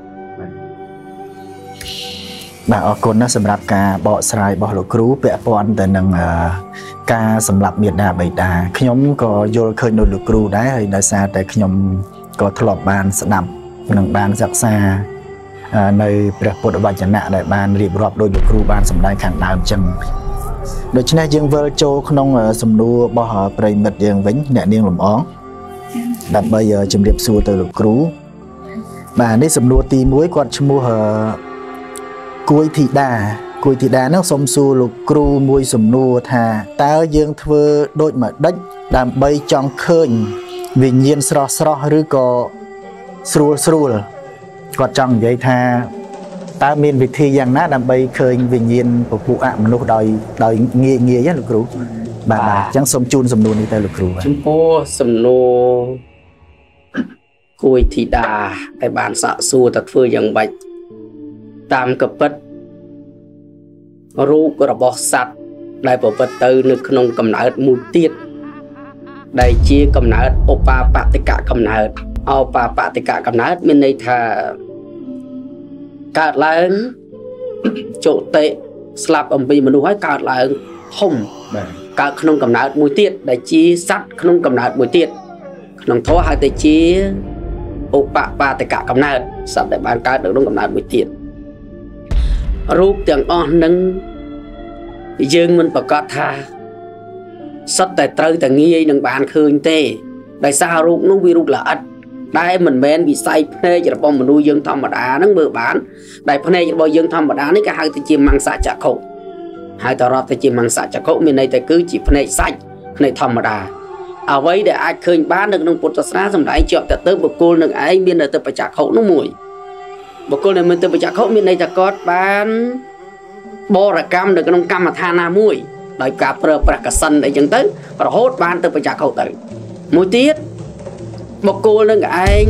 អរគុណណាស់សម្រាប់ការបកស្រាយរបស់លោកគ្រូពាក់ព័ន្ធទៅនឹងការសម្លាប់មាតាបិតាខ្ញុំក៏យល់ឃើញដោយលោកគ្រូដែរហើយដោយសារតែខ្ញុំក៏ធ្លាប់បានស្ដាប់និងបានសិក្សានៅព្រះពុទ្ធវចនៈដែលបានរៀបរាប់ដោយលោកគ្រូបានសម្ដែងខាងដើមចឹងដូច្នេះយើងវិលចូលក្នុងសំណួររបស់ប្រិមិត្តយើងវិញអ្នកនាងលំអងដើម្បីជម្រាបសួរទៅលោកគ្រូបាទនេះសំណួរទី1គាត់ឈ្មោះគួយធីតានោះសូមសួរលោកគ្រូមួយសំណួរថាតើយើងធ្វើដូចម្ដេចដើម្បីចង់ឃើញវិញ្ញាណស្រស់ឬក៏ស្រួលគាត់ចង់និយាយថាតើមានវិធីយ៉ាងណាដើម្បីឃើញវិញ្ញាណពពួកអមនុស្សដោយងាយលោកគ្រូបាទអញ្ចឹងសូមជូនសំណួរនេះទៅលោកគ្រូចំពោះសំណួរគួយធីតាដែលបានសាកសួរថាធ្វើយ៉ាងម៉េចតាមកពិតរូបរបស់សត្វដែលប្រព្រឹត្តទៅនៅក្នុងកំណើតមួយទៀតដែលជាកំណើតឧបាបតិកៈកំណើតឧបាបតិកៈកំណើតមានន័យថាកើតឡើងចុតិស្លាប់អំពីមនុស្សហើយកើតឡើងធំកើតក្នុងកំណើតមួយទៀតដែលជាសត្វក្នុងកំណើតមួយទៀតក្នុងធម៌ហៅតែជាឧបបាតិកៈកំណើតសត្វដែលបានកើតនៅក្នុងកំណើតមួយទៀតរូបទាំងអស់នឹងយើងមិនប្រកាសថាសិតតែត្រូវតែងាយនឹងបានឃើញទេដោយសាររូបនោះវារូបល្អិតដែលមិនមែនវិស័យភ្នែករបស់មនុស្សយើងធម្មតានឹងមើលបានដែលភ្នែករបស់យើងធម្មតានេះគេហៅទៅជាមង្សចក្ខុហៅទៅរាប់ទៅជាមង្សចក្ខុមានន័យតែគឺជាភ្នែកសាច់ភ្នែកធម្មតាអ្វីដែលអាចឃើញបាននៅក្នុងពុទ្ធសាសនាសម្ដែងជាប់ទៅបុគ្គលនឹងឯងមានទៅបច្ចក្ខុនោះមួយបុគ្គលដែលមានទៅបច្ចក្ខុមានន័យថាគាត់បានបរកម្មនៅក្នុងកម្មដ្ឋានណាមួយដោយការប្រើប្រាស់កសិនអីចឹងទៅរហូតបានទៅបច្ចក្ខុទៅមួយទៀតបុគ្គលនឹងឯង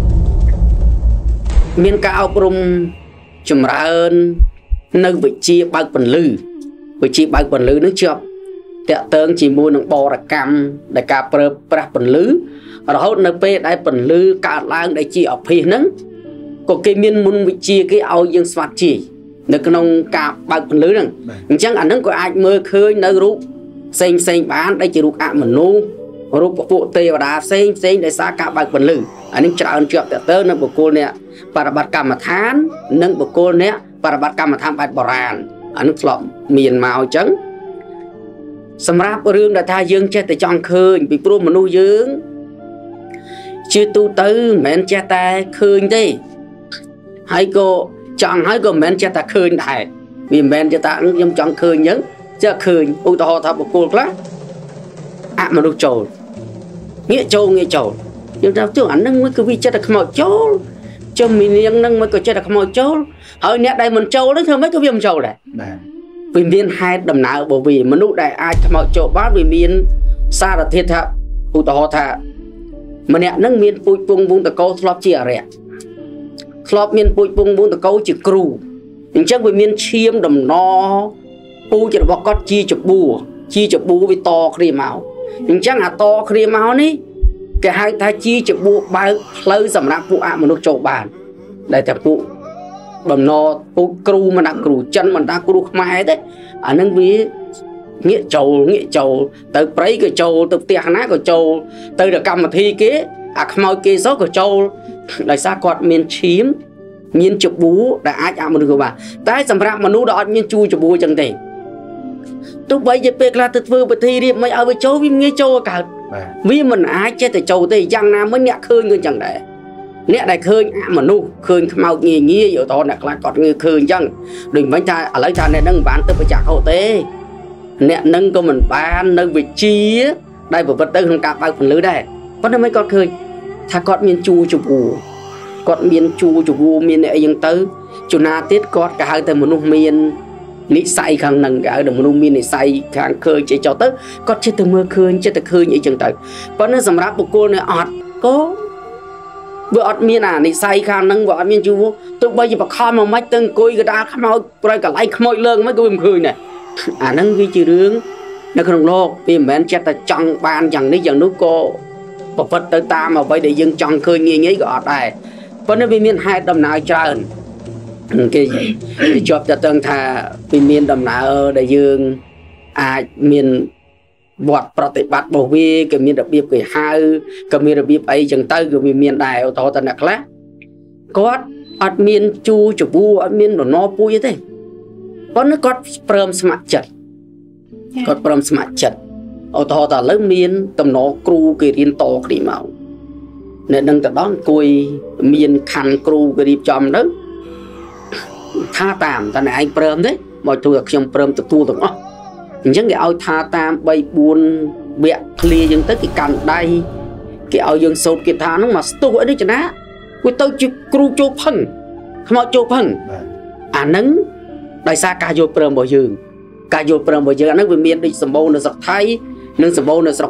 មានការអប់រំចម្រើននៅវិជ្ជាបើកពន្លឺវិជ្ជាបើកពន្លឺនឹងជាប់តាក់ទងជាមួយនឹងបរកម្មដែលការប្រើប្រាស់ពន្លឺរហូតនៅពេលដែលពន្លឺកើតឡើងដែលជាអភិសហ្នឹងក៏គេមានមុនវិជ្ជាគេឲ្យយើងស្វាត់ជានៅក្នុងការបើកពន្លឺហ្នឹងអញ្ចឹងអាហ្នឹងក៏អាចមើលឃើញនៅរូបផ្សេងបានដែលជារូបអមនុស្សរូបពួកទេវតាផ្សេងដោយសារការបើកពន្លឺអានេះច្រើនជាប់តាក់ទងនឹងបុគ្គលអ្នកបប្រតិបត្តិកម្មដ្ឋាននិងបុគ្គលអ្នកបប្រតិបត្តិកម្មដ្ឋានបែបបុរាណអានេះធ្លាប់មានមកអញ្ចឹងសម្រាប់រឿងដែលថាយើងចេះតែចង់ឃើញពីព្រោះមនុស្សយើងជាទូទៅមិនមែនចេះតែឃើញទេហើយក៏ចង់ហើយក៏មិនមែនចេះតែឃើញដែរវាមិនមែនចេះតែខ្ញុំចង់ឃើញអញ្ចឹងចេះឃើញឧទាហរណ៍ថាបុគ្គលខ្លះអមនុស្សចូលងាកចូលយើងថាទោះអានឹងមួយគឺវាចិត្តតែខ្មោចចូលចុះមីនាងនឹងមួយក៏ចិត្តតែខ្មោចចូលហើយអ្នកដែលមិនចូលនឹងធ្វើម៉េចក៏វាមិនចូលដែរបាទវាមានហេតុដំណើររបស់វាមនុស្សដែលអាចខ្មោចចូលបានវាមានសារធាតុថាឧទាហរណ៍ថាម្នាក់នឹងមានពូជពងវងតកោធ្លាប់ជាអរិយធ្លាប់មានពូជពងវងតកោជាគ្រូអញ្ចឹងវាមានឈាមដំណពូជរបស់គាត់ជាចបួវាតគ្នាមកអញ្ចឹងអាតគ្នាមកនេះគេហៅថាជាចបួបើកផ្លូវសម្រាប់ពួកអមនុស្សចូលបានដែលតែពួកបំណពូជគ្រូមិនដាក់គ្រូចិនមិនដាក់គ្រូខ្មែរទេអានឹងវាងាកចូលទៅព្រៃក៏ចូលទៅផ្ទះណាក៏ចូលទៅដល់កម្មវិធីគេអាខ្មោចគេសោះក៏ចូលដោយសារគាត់មានឈាមមានចបួដែលអាចអមនុស្សបានតែសម្រាប់មនុស្សដែលអត់មានជួចបួចឹងទេទោះបីជាពេលខ្លះទៅធ្វើពិធីរៀបមិនឲ្យវាចូលវាងាយចូលកើតវាមិនអាចចេះតែចូលទេយ៉ាងណាមិញអ្នកឃើញក៏ចឹងដែរអ្នកដែលឃើញអមនុស្សឃើញខ្មោចងាយឧទាហរណ៍អ្នកខ្លះគាត់ងើឃើញចឹងដូចមិនថាឥឡូវថាអ្នកនឹងមិនបានទៅបច្ចក្ខុទេអ្នកនឹងក៏មិនបាននៅវិជ្ជាដែលប្រព្រឹត្តទៅក្នុងការបើកពន្លឺដែរប៉ុន្តែមិនគាត់ឃើញថាគាត់មានជួចបួគាត់មានជួចបួមានអីចឹងទៅជួនណាទៀតគាត់ក៏ហៅតែមនុស្សមាននិស័យខាងនឹងគេហៅតែមនុស្សមាននិស័យខាងឃើញចេះចោលទៅគាត់ចិត្តទៅមើលឃើញចិត្តទៅឃើញអីចឹងទៅប៉ុន្តែសម្រាប់បុគ្គលនេះអត់ក៏វាអត់មានអានិស័យខាងនឹងវាអត់មានជួទោះបីជាបខំមកមិនទៅអង្គុយកដាលខ្មោចប្រយកន្លែងខ្មោចលើងមិនក៏វាមិនឃើញដែរអាហ្នឹងវាជារឿងនៅក្នុងលោកវាមិនមែនចិត្តតែចង់បានយ៉ាងនេះយ៉ាងនោះក៏ប្រព្រឹត្តទៅតាមអ្វីដែលយើងចង់ឃើញងាយក៏អត់ដែរប៉ុន្តែវាមានហេតុដំណើរច្រើនគេជាប់តែតឹងថាវាមានដំណើរដែលយើងអាចមានវត្តប្រតិបត្តិរបស់វាក៏មានរបៀបគេហៅក៏មានរបៀបអីចឹងទៅក៏វាមានដែរឧទាហរណ៍ថាអ្នកខ្លះគាត់អត់មានជួចបួអត់មានដំណពូជទេប៉ុន្តែគាត់ព្រមស្ម័គ្រចិត្តឧទាហរណ៍ថាឥឡូវមានតំណគ្រូគេរៀនតគ្នាមកអ្នកនឹងទៅដល់អង្គុយមានខណ្ឌគ្រូគេរៀបចំទៅថាតាមតើអ្នកឯងព្រមទេមកទូឲ្យខ្ញុំព្រមទទួលទាំងអស់អញ្ចឹងគេឲ្យថាតាម3 4វគ្គឃ្លាអញ្ចឹងទៅគេកាន់ដៃគេឲ្យយើងសូត្រគាថាហ្នឹងមកស្ទុះអីនេះចំណាវាទៅជាគ្រូចូលផឹងខ្មោចចូលផឹងអាហ្នឹងដោយសារការយល់ព្រមរបស់យើងអាហ្នឹងវាមានដូចសម្បូរនៅស្រុកថៃនិងសម្បូរនៅស្រុក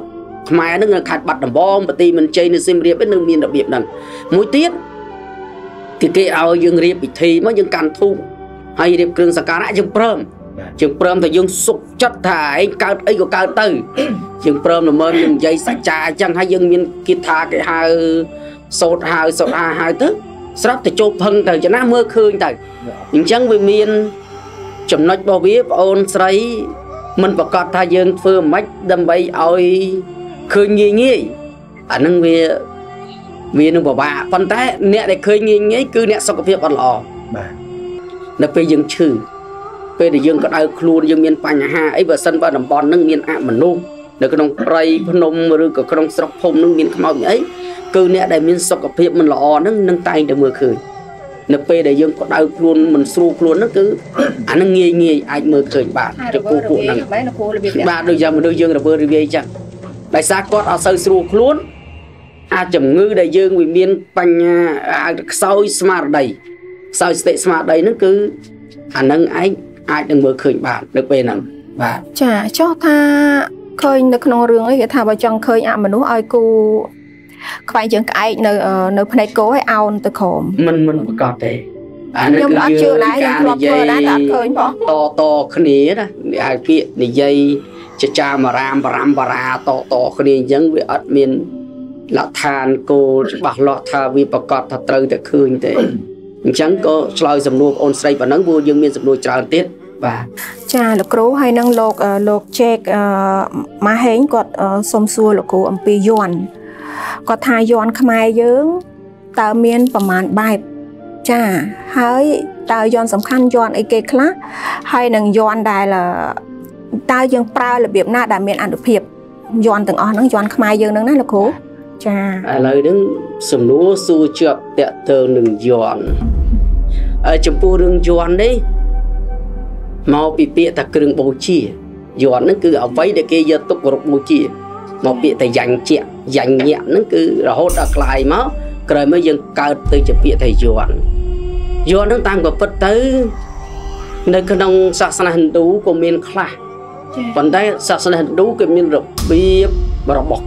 ខ្មែរនឹងខាត់បាត់ដំបងប្រទីមិនជ័យនៅសៀមរាបនឹងមានរបៀបហ្នឹងមួយទៀតគឺគេឲ្យយើងរៀបពិធីមកយើងកាន់ធូបហើយរៀបគ្រឿងសក្ការៈយើងព្រមតែយើងសុខចិត្តថាឯងកើតអីក៏កើតទៅយើងព្រមល្មើយើងនិយាយសច្ចាអញ្ចឹងហើយយើងមានគិតថាគេហៅសូត្រហៅទៅស្រាប់តែចូលផឹងទៅចំណាមើលឃើញទៅអញ្ចឹងវាមានចំណុចរបស់វាបងអូនស្រីមិនប្រកាសថាយើងធ្វើមិនដើម្បីឲ្យឃើញងាយអានឹងវានឹងពិបាកប៉ុន្តែអ្នកដែលឃើញងាយគឺអ្នកសុខភាពអត់ល្អបាទនៅពេលយើងឈឺពេលដែលយើងក្តៅខ្លួនយើងមានបញ្ហាអីបើសិនបើតំបន់នឹងមានអមនុស្សនៅក្នុងព្រៃភ្នំឬក៏ក្នុងស្រុកភូមិនឹងមានខ្មោចអីគឺអ្នកដែលមានសុខភាពមិនល្អនឹងតែងតែមើលឃើញនៅពេលដែលយើងក្តៅខ្លួនមិនស្រួលខ្លួនហ្នឹងគឺអានឹងងាយអាចមើលឃើញបាទចំពោះពួកហ្នឹងបាទដូចយ៉ាងមនុស្សយើងរវើរវាយអញ្ចឹងដោយសារគាត់អត់សូវស្រួលខ្លួនអាចជំងឺដែលយើងវាមានបញ្ហាខ្សោយស្មារតីខ្សោយសតិស្មារតីហ្នឹងគឺអានឹងឯងអាចនឹងមើលឃើញបាទនៅពេលហ្នឹងបាទចាចុះថាឃើញនៅក្នុងរឿងអីគេថាបើចង់ឃើញអមនុស្សឲ្យគូខ្វែងជើងក្អែកនៅភ្នែកគោឲ្យអោនទៅក្រោមមិនប្រកាសទេខ្ញុំអត់ជឿដែរខ្ញុំធ្លាប់ធ្វើដែរតែអត់ឃើញផងតគ្នាណាឲ្យពាក្យនិយាយចចាមរាមបារាតគ្នាអញ្ចឹងវាអត់មានលក្ខឋានគោលច្បាស់លាស់ថាវាប្រកាសថាត្រូវតែឃើញទេអញ្ចឹងក៏ឆ្លើយសំណួរបងអូនស្រីប៉ុណ្ណឹងព្រោះយើងមានសំណួរច្រើនទៀតបាទចាលោកគ្រូហើយនឹងលោកជេកម៉ាហេងគាត់សុំសួរលោកគ្រូអំពីយ័ន្តគាត់ថាយ័ន្តខ្មែរយើងតើមានប្រមាណបែបចាហើយតើយ័ន្តសំខាន់យ័ន្តអីគេខ្លះហើយនឹងយ័ន្តដែលតើយើងប្រើរបៀបណាដែលមានអានុភាពយ័ន្តទាំងអស់ហ្នឹងយ័ន្តខ្មែរយើងហ្នឹងណាលោកគ្រូចាឥឡូវហ្នឹងសំណួរសួរជាប់តាក់ទងនឹងយ័ន្តចំពោះរឿងយ័ន្តនេះមកពីពាក្យថាគ្រឿងបូជាយ័ន្តហ្នឹងគឺអ្វីដែលគេយកទុកគោរពបូជាមកពាក្យតែយ៉ាញ់ជាយ៉ាញ់ញាក់ហ្នឹងគឺរហូតដល់คลายមកក្រោយមកយើងកើតទៅជាពាក្យថាយ័ន្តហ្នឹងតាមក៏ពិតទៅនៅក្នុងសាសនាហិណ្ឌូក៏មានខ្លះប៉ុន្តែសាសនាហិណ្ឌូគេមានរបៀបរបស់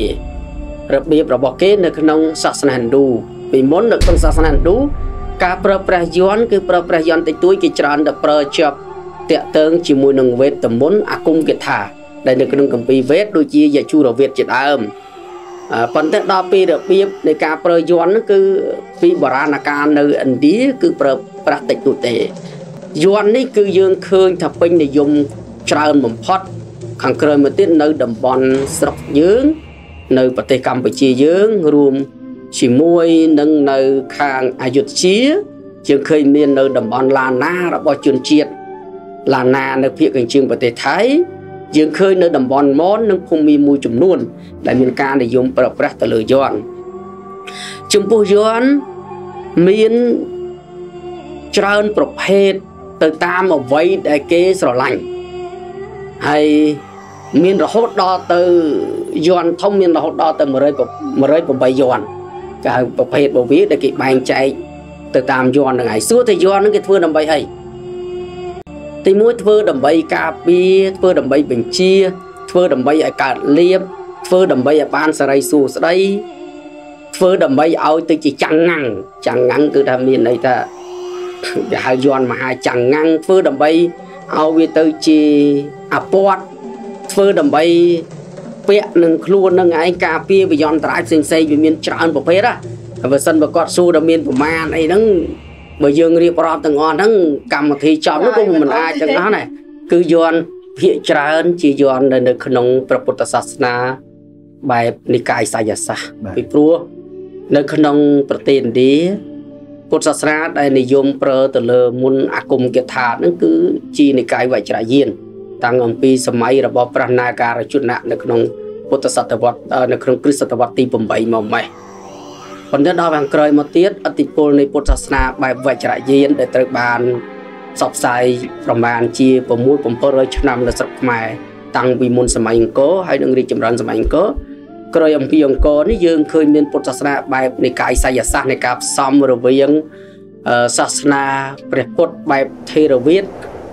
គេនៅក្នុងសាសនាហិណ្ឌូពីមុននៅក្នុងសាសនាហិណ្ឌូការប្រើប្រាស់យ័ន្តគឺប្រើប្រាស់យ័ន្តតិចតួចគេច្រើនតែប្រើជាប់តាក់ទងជាមួយនឹងវេទមន្តអាគមគាថាដែលនៅក្នុងគម្ពីរវេទដូចជាយជុរវេទជាដើមប៉ុន្តែដល់ពេលរបៀបនៃការប្រើយ័ន្តគឺពីបុរាណកាលនៅឥណ្ឌាគឺប្រើប្រាស់តិចតួចទេយ័ន្តនេះគឺយើងឃើញថាពេញនិយមច្រើនបំផុតខាងក្រោយមកទៀតនៅតំបន់ស្រុកយើងនៅប្រទេសកម្ពុជាយើងរួមជាមួយនឹងនៅខាងអយុធ្យាយើងឃើញមាននៅតំបន់ឡាណារបស់ជនជាតិឡាណានៅភាគកញ្ជើងប្រទេសថៃយើងឃើញនៅតំបន់មននិងភូមិមួយចំនួនដែលមានការនិយមប្រើប្រាស់ទៅលើយ័ន្តចំពោះយ័ន្តមានច្រើនប្រភេទទៅតាមអ្វីដែលគេស្រឡាញ់ហើយមានរហូតដល់ទៅយ័ន្តធំមានរហូតដល់ទៅ108យ័ន្តគេហៅប្រភេទរបស់វាដែលគេបែងចែកទៅតាមយ័ន្តហ្នឹងហើយសួរតែយ័ន្តហ្នឹងគេធ្វើដើម្បីអីទីមួយធ្វើដើម្បីការពារធ្វើដើម្បីបញ្ជាធ្វើដើម្បីឲ្យកើតលៀបធ្វើដើម្បីឲ្យបានសិរីសួស្តីធ្វើដើម្បីឲ្យទៅជាចាំងងាំងគឺថាមានន័យថាគេហៅយ័ន្តមហាចាំងងាំងធ្វើដើម្បីឲ្យវាទៅជាអពតធ្វើដើម្បីពាក់នឹងខ្លួននឹងឯងការពារវិយន្តរាយផ្សេងវាមានច្រើនប្រភេទណាបើសិនបើគាត់សួរដល់មានប្រមាណអីហ្នឹងបើយើងរៀបរាប់ទាំងអស់ហ្នឹងកម្មវិធីចប់នោះក៏មិនអាចទាំងអស់ដែរគឺយ័ន្តភាគច្រើនជាយ័ន្តនៅក្នុងព្រះពុទ្ធសាសនាបែបនិកាយសាយសាស្ត្រពីព្រោះនៅក្នុងប្រទេសឥណ្ឌាពុទ្ធសាសនាដែលនិយមប្រើទៅលើមុនអាគមគាថាហ្នឹងគឺជានិកាយវជ្រយានតាំងអំពីសម័យរបស់ព្រះនាការជណៈនៅក្នុងពុទ្ធសតវត្សនៅក្នុងគ្រិស្តសតវត្សទី8មកម៉េះប៉ុន្តែដល់ខាងក្រោយមកទៀតឥទ្ធិពលនៃពុទ្ធសាសនាបែបវជ្រយានដែលត្រូវបានផ្សព្វផ្សាយប្រមាណជា6-700ឆ្នាំនៅស្រុកខ្មែរតាំងពីមុនសម័យអង្គរហើយនឹងរីកចម្រើនសម័យអង្គរក្រោយអំពីអង្គរនេះយើងឃើញមានពុទ្ធសាសនាបែបនិកាយសាយសាស្ត្រនៃការផ្សំរវាងសាសនាព្រះពុទ្ធបែបថេរវាទ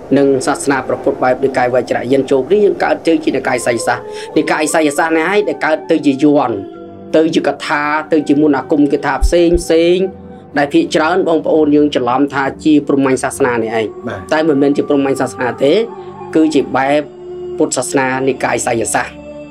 nâng sát na proput bài để cài vài trái dân châu cái những cái từ chỉ là cài say sa để cài say sa này để cài từ chỉ yuan từ chỉ cát tha từ chỉ muốn cùng cái tháp sen đại thị trấn bông ôn nhưng chỉ làm tha chi prom sát na này anh tại mình chỉ prom sát na thế cứ chỉ bài Phật sát na để cài say sa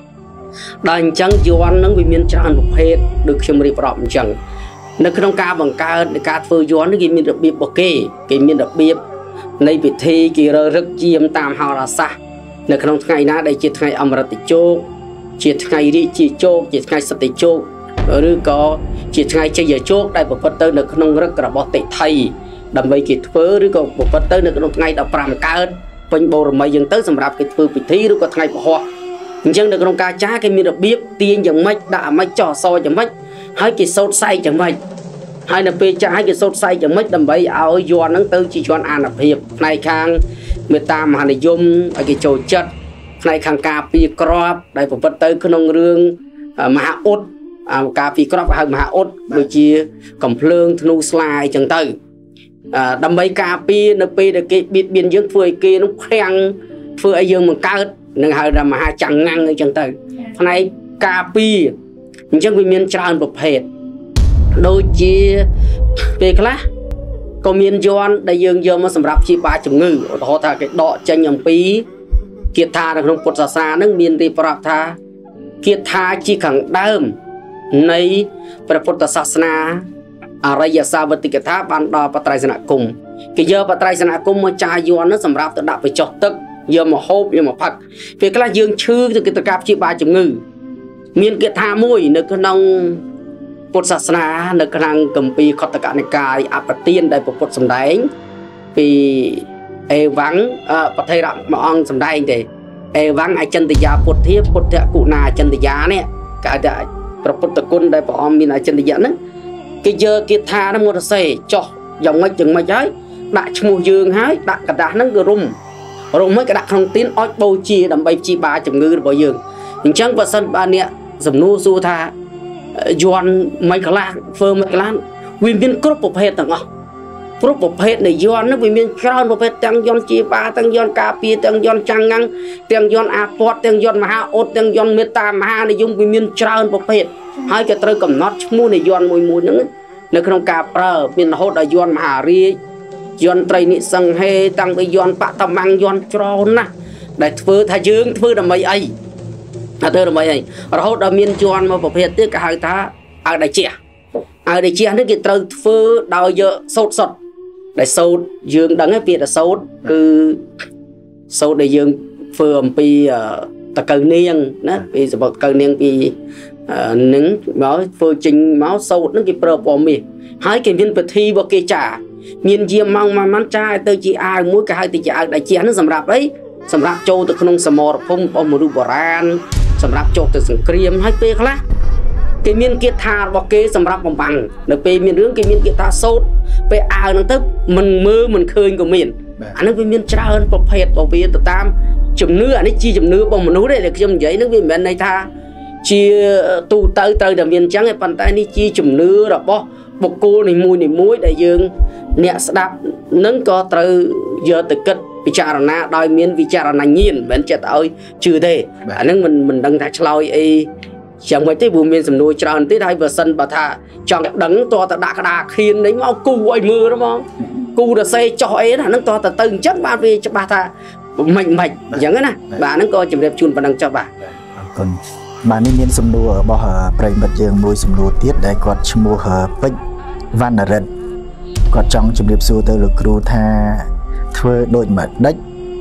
đại chẳng yuan nó bị miền trấn một hết được xem đi problem chẳng nó không ca bằng ca để ca phơi yuan nó cái miền đặc biệt bậc cái miền đặc biệtในพิธีกี่ระลึกเยี่ยมตามฮาราซะในขนมไงนะได้จิตไงอมรติโจกจิตไงริจิโจกจิตไงสติโจกหรือก็จิตไงเจียโจกได้ประพฤติในขนมรักกระบอกติไทยดำไปกิจเพื่อหรือก็ประพฤติในขนมไงดาวปรามการเป็นโบราณมายังเตอสำหรับกิจเพื่อพิธีหรือก็ไงพอยังในขนมกาจ้าก็มีระเบียบเตียงอย่างไม่ด่าไม่จ่อซอยอย่างไม่ให้กิจโซดไซอย่างไม่ให้นับไปจะให้กิจสดใสอย่างไม่ดำไปเอาย้อนนั่งตื้อจีจวนอ่านนับเพียบในคางเมตตามหานิยมไอ้กิจโจจัดในคางกาปีกรอบได้ผมเปิดตื้อขนมเรื่องมหาอุดกาปีกรอบให้มหาอุดโดยจีกำเพลิงธนูสลายจังตื้อดำไปกาปีนับไปเด็กบิดเบียนยังเฟื่อยกีน้องแข็งเฟื่อยยังมันเกิดนั่งหาดำมหาจังงังจังตื้อในกาปียังวิญญาณจานประเภทโดยจีเป็นคลาก็มีนย้อนได้ยืงเยอะมาสำหรับชีบาจงือโหถ้าเกิดดอกจังอย่างปีเกียรติธาในขนมปุตตะสานั่งมีนรีปรับธาเกียรติธาจีขังเดิมในพระพุทธศาสนาอารยศาสติกธาบันดาปไตรสนากุมกิเยอะปไตรสนากุมมาจายย้อนนั้นสำหรับตะดับไปจดตึกเยอะมาโฮบเยอะมาพักเป็นคลายืงชื่อจะกิจกรรมชีบาจงือมีนเกียรติธามวยในขนมพุทธศาสนาในครั้งกัมปีขัตกะในกายอัปเตียนได้ประพุทธสมได้ปีเอวังประเทศมาองสมได้เดเอวังไอจันติยาพุทธเทียพุทธกุณาจันติยาเนี่ยก็ได้ประพุทธคุณได้ประอมมีนาจันติยานั้นกิเยอกิธาทั้งหมดเสจ่ออย่างไม่จึงไม่ใช่ดัชมูยืงหายดักกระดาษนั้นก็รุมไม่กระดาษขนมตีนอ้อยโบจีดำใบจีบาจงือบ่ยืงอย่างเช่นประสันบาเนี่ยสมนูสูธาย้อนไม่กล้าเฟิร์มไม่กล้าวิญญาณครบประเภทต่างอ่ะครบประเภทในย้อนนั้นวิญญาณคราวประเภทต่างย้อนจีบาต่างย้อนกาปีต่างย้อนจังงังต่างย้อนอาปอดต่างย้อนมหาอดต่างย้อนเมตตามหาในยุงวิญญาณคราวประเภทให้กระตือกำนัดมู่ในย้อนมวยนั้นในขนมกาเปล่าเป็นโหดย้อนมหารีย้อนไตรนิสังเฮต่างไปย้อนปะตะมังย้อนจรอนนะได้เฟื่อทะยืงเฟื่อทำไมไอเธอทำไมเราดำเนินจวนมาประเภทที่กหายท่าเอาได้เชี่ยนึกกิจตรึกฟื้นดาวเยอะสดได้สดยืงดังให้เปลี่ยนสดคือสดได้ยืงเฟื่อปีตะเกียงเนียงนะปีสมบัติเกียงเนียงปีหนึ่งม้าเฟื่อจริงม้าสดนึกกิจเปล่าปอมีหายกิจวินปฏิบัติกิจจ่ามีนเยี่ยมมั่งมามันใจเตยจีอายมุ้ยกหายติจอาได้เชี่ยนึกสำหรับสำหรับโจตะขนมสมอพุ่มอมรูโบราณสำหรับโจตะสังเกตให้เปย์คละเกมีนเกียรติธาบอกเกสำหรับบำบังเดี๋ยวเปย์มีเรื่องเกมีนเกียรติธาโซดเปย์อ่านนั่งตึ๊บมันมือมันเคยก็มีอันนั้นเป็นมีนเจ้าประเภทประเภทตามจุ่มเนื้ออันนี้จีจุ่มเนื้อบางมนุษย์ได้เลยจุ่มใหญ่นั่นเป็นแบบในท่าจีตูเตยแต่มีนจังไอ้ปันใต้นี่จีจุ่มเนื้อหรอป่ะบกโกในมุ้ยได้ยืงเนี่ยสดับนั่งก็เตยเยอะตึกกัดวิจารณาโดยมีนวิจารณายินเหมือนจะเอาชื่อเด้อันนั้นมันดังทัชลอยไอ้chẳng mấy thế bùn miền sầm núi tràn tới đây vừa sân bà thà chẳng đắng to ta đạc khiên đấy mau cu ai mưa đúng không cu được xây cho ấy là nó to ta từng chất ba về cho bà thà mạnh chẳng ấy nè bà nó coi chụp đẹp chun và đăng cho bà còn bà nên miền sầm núi ở bao hờ bầy bật giường mùi sầm núi tiết để quạt mua hờ bích van ở rệt quạt trong chụp đẹp xu tới lực cừu tha thưa đôi mật đất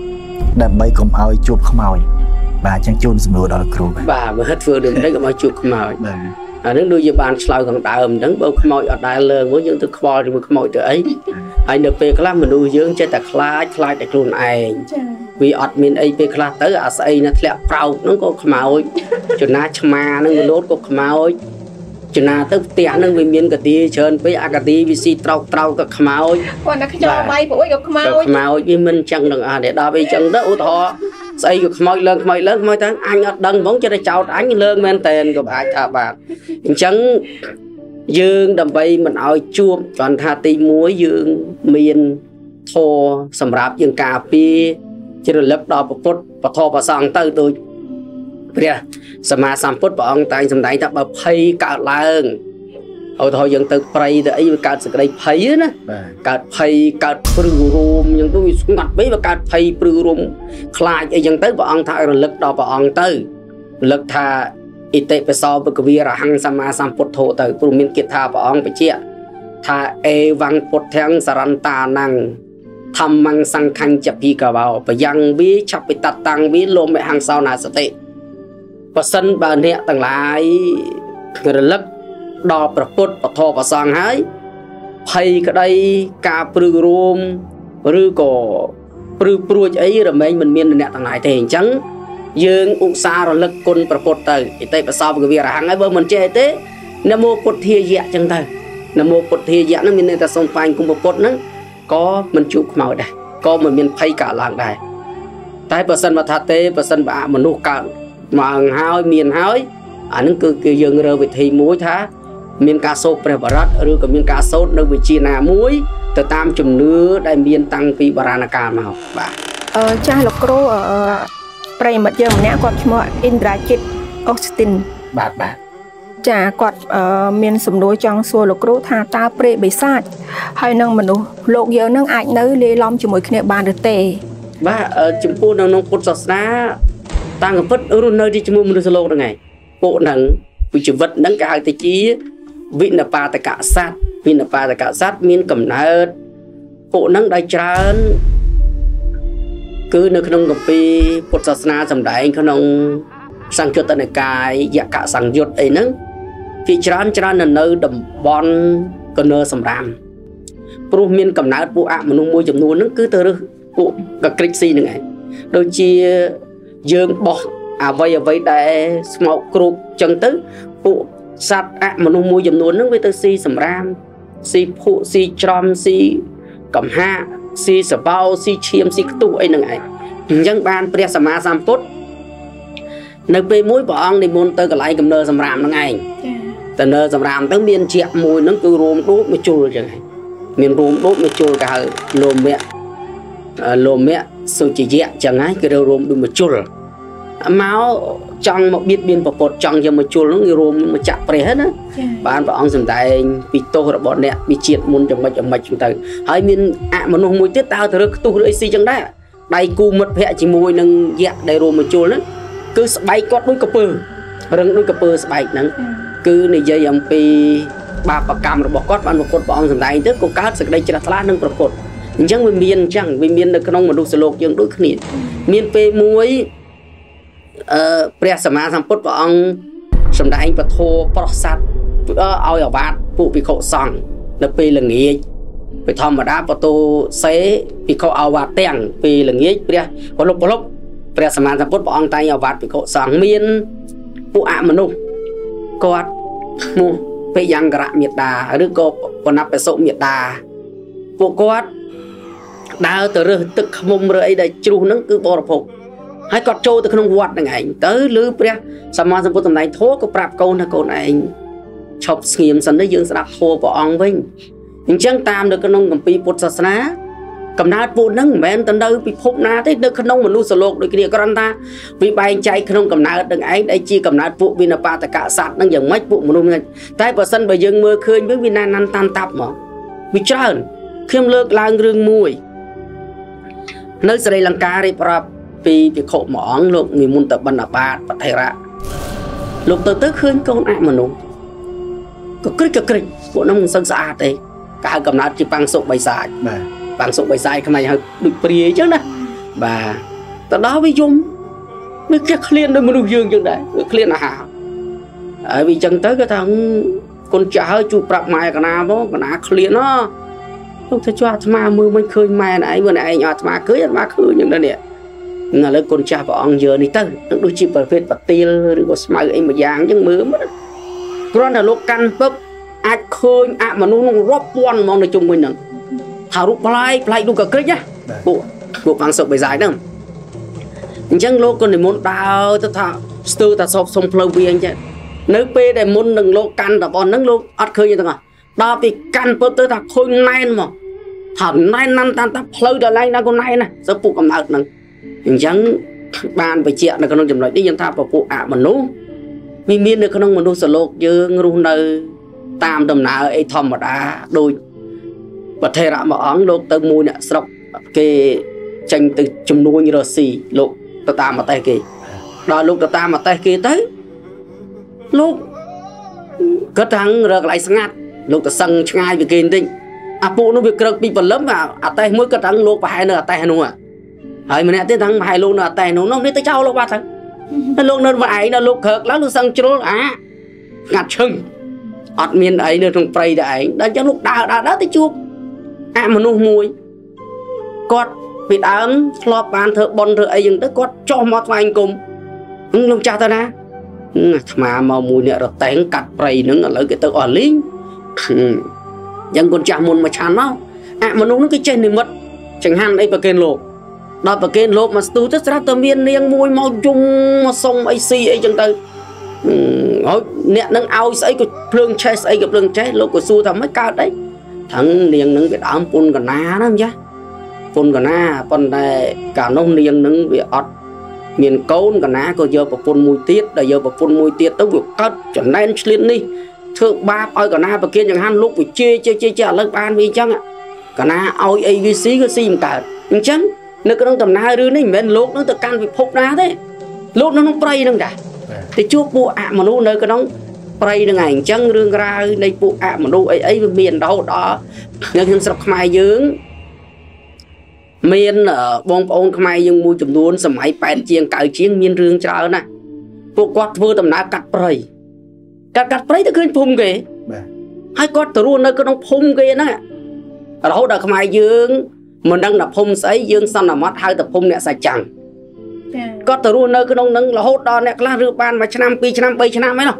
đầm bay cùng ao chụp không ao bà chẳng chôn sầm núi đó cừu bà mà hết vừa đường đấy cũng ao chụp không ao đứng đôi giờ bàn sợi còn đại đứng bao không ao ở đại lơ với những thứ kho thì mình không ao từ ấy anh được về cái mình nuôi dưỡng chơi tại khai tại luôn ai vì ở miền ấy về khai tới ở xây nó lẹ prau nó có không ao cho na chma nó người lốt có không ao cho na tức tiện nó vì miền cái tí chơi với à cái tí vì si trâu có không ao còn nó cho bay bụi có không ao vì mình chẳng được à để đo về chẳng đỡ thọ xây được mọi lớn tháng anh ở đằng bóng cho nó chào anh lớn men tiền của bà thà bà chẳng dương đầm bay mình ao chuông còn tha ti muối dương miền ធោសម្រាប់យើងការពារជ្រលឹកដល់ពុទ្ធពធប្រសងទៅដូចព្រះសម្មាសម្ពុទ្ធព្រះអង្គតែងសម្ដែងថាបើភ័យកើតឡើងឧទាហរណ៍យើងទៅព្រៃទៅអីវាកើតសេចក្តីភ័យណាកើតភ័យកើតព្រឺរួមអញ្ចឹងទៅវាស្ងាត់ពេកវាកើតភ័យព្រឺរួមខ្លាចអីអញ្ចឹងទៅព្រះអង្គថាឲ្យរលឹកដល់ព្រះអង្គទៅរលឹកថាអិតិបសោបកវីរហង្សសម្មាសម្ពុទ្ធោទៅព្រោះមានគាថាព្រះអង្គបញ្ជាក់ថាអេវង្ពុទ្ធាំងសរន្តាណੰធម្មੰសង្ខញ្ចពីកវោបយ៉ាងវាឆបិតតាំងវាលោមហង្សោណាសតិបើសិនបើអ្នកទាំងឡាយរលឹកដល់ព្រះពុទ្ធពធប្រសងហើយភ័យក្តីការព្រឺរួមឬក៏ព្រឺព្រួចអីរមែងមិនមានអ្នកទាំងឡាយទេអញ្ចឹងយើងឧស្សាហ៍រលឹកគុណព្រះពុទ្ធទៅឥតិបសោបកវីរហង្សហើយបើមិនចេះទេនមោពុទ្ធាយៈអញ្ចឹងទៅនមោពុទ្ធាយៈហ្នឹងមានន័យថាសូមថ្វាយគុំព្រះពុទ្ធហ្នឹងក៏មិនជួបខ្មោចដែរក៏មិនមានភ័យកើតឡើងដែរតែបើសិនមកថាទេបើសិនបើមនុស្សកើតមកហើយមានហើយអាហ្នឹងគឺយើងរើវិធីមួយថាមានការសូត្រព្រះបរិត្តឬក៏មានការសូត្រនៅវិជាណាមួយទៅតាមជំនឿដែលមានតាំងពីបុរាណកាលមកបាទចាស់លោកគ្រូប្រិយមិត្តយើងម្នាក់គាត់ឈ្មោះអ៊ីនដ្រាជិតអូស្ទីនបាទចាគាត់មានសំណួរចង់សួរលោកគ្រូថាតើព្រៃបិសាចហើយនឹងមនុស្សលោកយើងនឹងអាចនៅលាយឡំជាមួយគ្នាបានឬទេបាទចំពោះនៅក្នុងពុទ្ធសាសនាតាំងពិតរស់នៅជាមួយមនុស្សលោកហ្នឹងឯងពួកហ្នឹងពីជីវិតហ្នឹងគេហៅទៅជាវិនបាតកសត្វវិនបាតកសត្វមានកំណើតពួកហ្នឹងដែលច្រើនគឺនៅក្នុងគម្ពីរពុទ្ធសាសនាសម្ដែងក្នុងសង្យុត្តនិកាយយកសង្យុត្តអីហ្នឹងវាច្រើននៅតំបន់កនើសម្រាមព្រោះមានកំណើតពួកអមនុស្សមួយចំនួនហ្នឹងគឺទៅរើសពួកកក្រិចស៊ីហ្នឹងឯងដូចជាយើងបោះអ្វីដែលស្មោកគ្រូបចឹងទៅពួកសត្វអមនុស្សមួយចំនួនហ្នឹងវាទៅស៊ីសម្រាមស៊ីភក់ស៊ីច្រំស៊ីកំហាស៊ីសបោស៊ីឈាមស៊ីខ្ទុះអីហ្នឹងឯងអញ្ចឹងបានព្រះសម្មាសម្ពុទ្ធនៅពេលមួយព្រះអង្គនិមន្តទៅកន្លែងកំណើសម្រាមហ្នឹងឯងទៅនៅសម្រាមទៅមានជាមួយហ្នឹងគឺរួមដូចមួយជុលអញ្ចឹងឯងមានរួមដូចមួយជុលគេហៅលោមៈសុជយៈអញ្ចឹងហើយគឺរួមដូចមួយជុលមកចង់មកបៀតបៀនប្រពុតចង់យកមកជុលហ្នឹងគេរួមមកចាក់ព្រះណាបានព្រះអង្គសម្ដែងពីទោសរបស់អ្នកពីជាតិមុនចំណុចចឹងទៅហើយមានអមនុស្សមួយទៀតតើទៅរើខ្ទុះឬអីស៊ីចឹងដែរដៃគូមិត្តភក្តិជាមួយនឹងយៈដែលរួមមកជុលហ្នឹងគឺស្បែកគាត់ដូចកពើរឹងដូចកពើស្បែកហ្នឹងគឺនិយាយអំពីបាបកម្មរបស់គាត់បានប្រពុតព្រះអង្គសម្ដែងទៅក៏កើតសេចក្តីជ្រះថ្លានឹងប្រពុតអញ្ចឹងវាមានអញ្ចឹងវាមាននៅក្នុងមនុស្សលោកយើងដូចគ្នាមានពេលមួយព្រះសម្មាសម្ពុទ្ធព្រះអង្គសម្ដែងពធប្រសាទឲ្យអាវាតពួកភិក្ខុសង្ឃនៅពេលល្ងាចពីធម្មតាបតោសេភិក្ខុអាវាតទាំងពេលល្ងាចព្រះពលុព្រះសម្មាសម្ពុទ្ធព្រះអង្គតែងអាវាតភិក្ខុសង្ឃមានពួកអមនុស្សគាត់ឈ្មោះពេយ៉ាងករៈមេតាឬក៏បណបសុមេតាពួកគាត់ដើរទៅរើសទឹកខ្មុំឬអីដែលជ្រុះហ្នឹងគឺបរិភោគហើយគាត់ចូលទៅក្នុងវត្តហ្នឹងឯងទៅឬព្រះសម្មាសម្ពុទ្ធសម្ដែងធម៌ក៏ប្រាប់កូនថាកូនឯងឈប់ស្ងៀមសិនទៅយើងស្ដាប់ធម៌ព្រះអង្គវិញអញ្ចឹងតាមនៅក្នុងគម្ពីរពុទ្ធសាសនាកំណើតពួកហ្នឹងមិនមែនទៅនៅពិភពណាទេនៅក្នុងមនុស្សលោកដូចគ្នាគ្រាន់តែវាបែងចែកក្នុងកំណើតនឹងឯងដែលជាកំណើតពួកវិនបាតកសត្វហ្នឹងយ៉ាងម៉េចពួកមនុស្សហ្នឹងតែបើសិនបើយើងមើលឃើញវិញវាណានតាមតាប់មកវាច្រើនខ្ញុំលើកឡើងរឿងមួយនៅស្រីលង្ការៀបរាប់ពីភិក្ខុមួយអង្គលោកនិមន្តទៅបណ្ឌបាតបថេរៈលោកទៅឃើញកូនអមនុស្សក៏ក្រិចពួកនោះមិនសឹងស្អាតទេកៅកំណើតជាបាំងសុបិសាចបាទបាំងសុបិសាចខ្មែរហៅដូចព្រាយអញ្ចឹងណាបាទទៅដល់វាយំវាគេឃ្លានដោយមនុស្សយើងអញ្ចឹងដែរវាឃ្លានអាហារហើយវាអញ្ចឹងទៅគេថាកូនចាស់ហើយជួយប្រាប់ម៉ែកណាមកកណាឃ្លានហ៎លោកទៅជួអាត្មាមើលមិនឃើញម៉ែណែឯងមើលឯងអាត្មាឃើញអញ្ចឹងដែរនេះឥឡូវកូនចាស់ព្រះអង្គយកនេះទៅនឹងដូចជាប្រភេទបទាលឬក៏ស្មៅអីមួយយ៉ាងអញ្ចឹងមើលគ្រាន់តែលោកកាន់ពឹបអាចឃើញអមនុស្សនឹងរាប់ពាន់ហ្មងនៅជុំវិញហ្នឹងថារូបប្លែកដូចកក្រិចណាពួកបាំងសុបិសាចហ្នឹងអញ្ចឹងលោកក៏និមន្តដើរទៅថាស្ទើរតែសពសុំផ្លូវវាអញ្ចឹងនៅពេលដែលមុននឹងលោកកាន់របស់ហ្នឹងលោកអត់ឃើញទេទាំងអស់ដល់ពីកាន់ពឹបទៅថាឃើញណែនមក thằng này năm ta phơi đời này nó con này nè sắp phụ cầm nợ nè chẳng ban về chuyện là con chấm lại đi dân tháp và phụ mình nú vì miên được con mình nú sờ lột dương run nơi tam đầm nợ ấy thầm mà đã đôi và thế ra mà ấn lột tới mùi nè sọc cái tranh từ chấm nuôi như rồi xì lột ta tam mà tay kì đòi lúc ta tam mà tay kì tới lúc cất thằng rồi lại ngắt lúc ta sân ngay về kia tinh phụ nó việc cực bị bẩn lắm vào tay mới cất thằng lúc và hai nữa tay nữa hỏi mình nè thằng hai luôn là tay nó biết tới cháu lúc ba thằng nó lúc nó vải nó lúc cực lắm lúc sân chốt ngặt chừng ọt miền ấy nữa trong prey đấy đó cho lúc đã tới chuột mà nó mùi cọt bị ấm lọp bàn thợ bon thợ ấy dừng tới cọt cho mót vào anh cùng lúc cha ta nè mà màu mùi nè rồi tén cắt prey nữa là lấy cái tơ ở lính dân con cha môn mà chán nó mà nó cái trên này mất chẳng hạn ấy bà kênh lộ đó bà kênh lộ mà tu tất ra tờ miên niêng mùi màu chung mà sông ấy xì ấy chẳng tới nè nâng ao ấy cái phương chết ấy cái phương chết lộ của xu thầm mấy cao đấy thằng niêng nâng cái đám phun còn ná đó chứ phun còn ná còn này cả nông niêng nâng bị ọt miền côn còn ná có giờ bà phun mùi tiết là giờ bà phun mùi tiết tao việc cất cho nên lên đi thưa ba ơi còn na bà kia chẳng han lúc bị chia lớp ban vì chăng ạ còn na ôi abc cái gì mà cả chăng nếu cái đông tầm na rư này mình lúc nó tự can bị phúc na thế lúc nó prey đâu cả thì chuột bộ mà nó nơi cái đông prey là ngày chăng rương ra đây bộ mà nó ấy miền đâu đó nên hiện sập mai dưỡng miền ở bong bong mai dương mua chùm luôn sầm máy bèn chiên cài chiên miền rương chờ nè bộ quạt vừa tầm na cắt prey cắt prey tới khơi phum kì hai con từ luôn nơi cái đông phum kì nè rồi đã không ai dương mình đang là phum sấy dương xong là mất hai tập phum nè sạch chẳng có từ luôn nơi cái đông nâng là hốt đó nè là rượu ban mà năm pi năm mấy đâu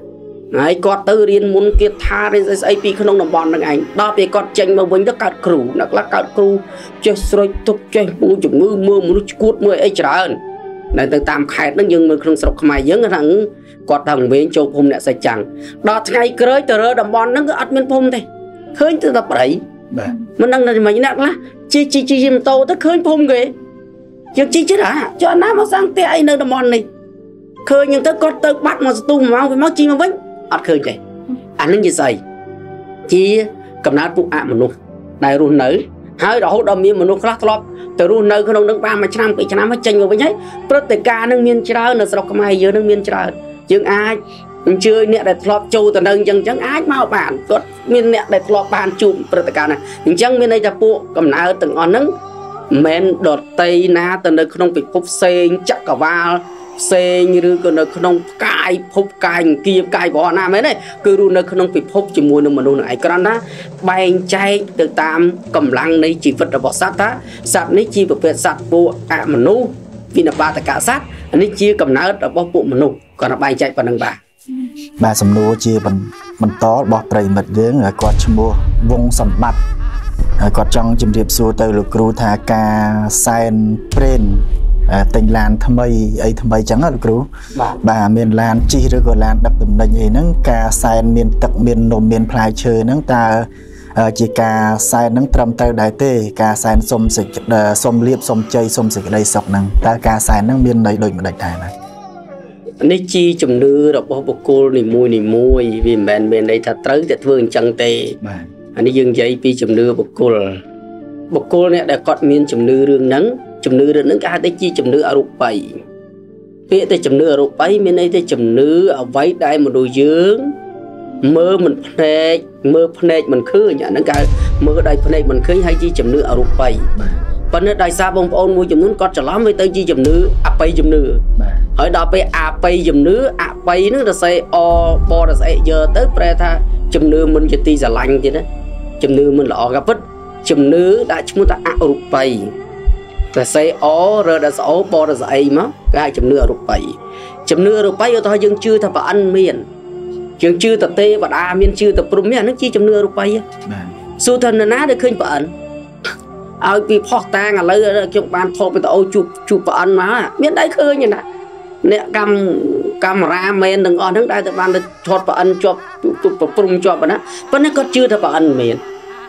này có từ điên muốn kiệt tha đến sấy pi cái đông nằm bòn đằng ảnh đó thì con tranh mà vinh nó cắt cừu nó là cắt cừu chơi rồi tục chơi mua chủng mưa muốn cuột mưa ấy trả ơn này từ tam khai nó dương mình không sọc không ai dương thằng quạt thằng bên châu phum nè sạch chẳng đó ngày cưới từ rồi đầm bòn nó cứ ăn miếng phum thôi khơi từ tập đấy mình đang là mình nặng lá chi tô tới khơi phum kì chi chứ đã cho nó mà sang té ai nơi đầm bòn này khơi nhưng tới con tới bắt mà tu mà với máu chi mà vĩnh ăn khơi kì ăn những gì vậy chi cầm nát phụ mà luôn đại luôn nữ hai đó đầm miếng mà luôn khát lắm từ luôn nơi cái đông nước ba mà năm mới tranh vào với nhảy tất cả nước miền trái là sao không ai giờ nước miền trái nhưng ai chơi nè để lọp châu từ đơn chân chẳng ai mau bản có miền nè để lọp bàn chụp tất cả này nhưng chẳng miền đây là bộ cầm ná từng on nắng men đọt tây na từ nơi không bị phúc sen chắc cả va xe như cái nơi không cài phúc cài kia cài bỏ na mấy này cứ luôn nơi không bị phúc chỉ mua được mà luôn này cái đó bay chay từ tam cầm lăng này chỉ vật là bỏ sát ta sát này chỉ vật sát bộ mà nu vì là ba tất cả sát anh ấy chia cầm ná ở bao bộ mà nu còn là bay chạy vào đằng bà sầm nô chia mình to bỏ đầy mật dướng là quạt mua vung sầm mặt quạt trong chìm điệp xua từ lục cừu thà ca sen pren tình làn tham mây chẳng là cừu bà miền làn chi rồi còn làn đập tầm này gì nắng ca sen miền tật miền nôm miền phai chơi nắng ta chỉ ca sen nắng trầm tay đại tê ca sen xôm liệp xôm chơi xôm sịch đây sọc nắng ta ca sen nắng miền này đôi mà đại thải này nít chi chùm nư đọc bao bọc cô nỉ mùi vì bên đây thật tới thật vương chẳng tê anh ấy dừng dậy pi chùm nư bọc cô này đã có miên chùm nư rương nắng cả tới chi chùm nư ở rụp bầy phía tới chùm nư ở rụp bầy bên đây tới chùm nư ở váy đai một đôi dướng mơ mình phê mình khứ nhá nó cả mơ đây phê mình khứ hay chi chùm nư ở rụp bầy và nơi đại sa bông ôn mua chùm nư có trở lắm với tới chi chùm nư pay chùm nư hỏi đó pe pay chùm nư pay nó là say bo là say giờ tới pre tha chùm nư mình chỉ ti giả lành chứ đấy chùm nư mình lọ gặp vứt chùm nư đã chúng ta rụp bầy là say rồi đã sáu bo là say mà cái chùm nư rụp bầy ở thôi dương chưa thà bà ăn miền dương chưa tập tê và đa miền chưa tập prum miền nó chi chùm nư rụp bầy su thần là ná để khơi bà ăn ai bị phọt tang à lấy trong ban phọt bị tao chụp bà ăn mà miền đấy khơi như nè nè camera men đừng on đứng đây từ ban chọt bà ăn chọt prum chọt bà nó vẫn có chưa thà bà ăn miền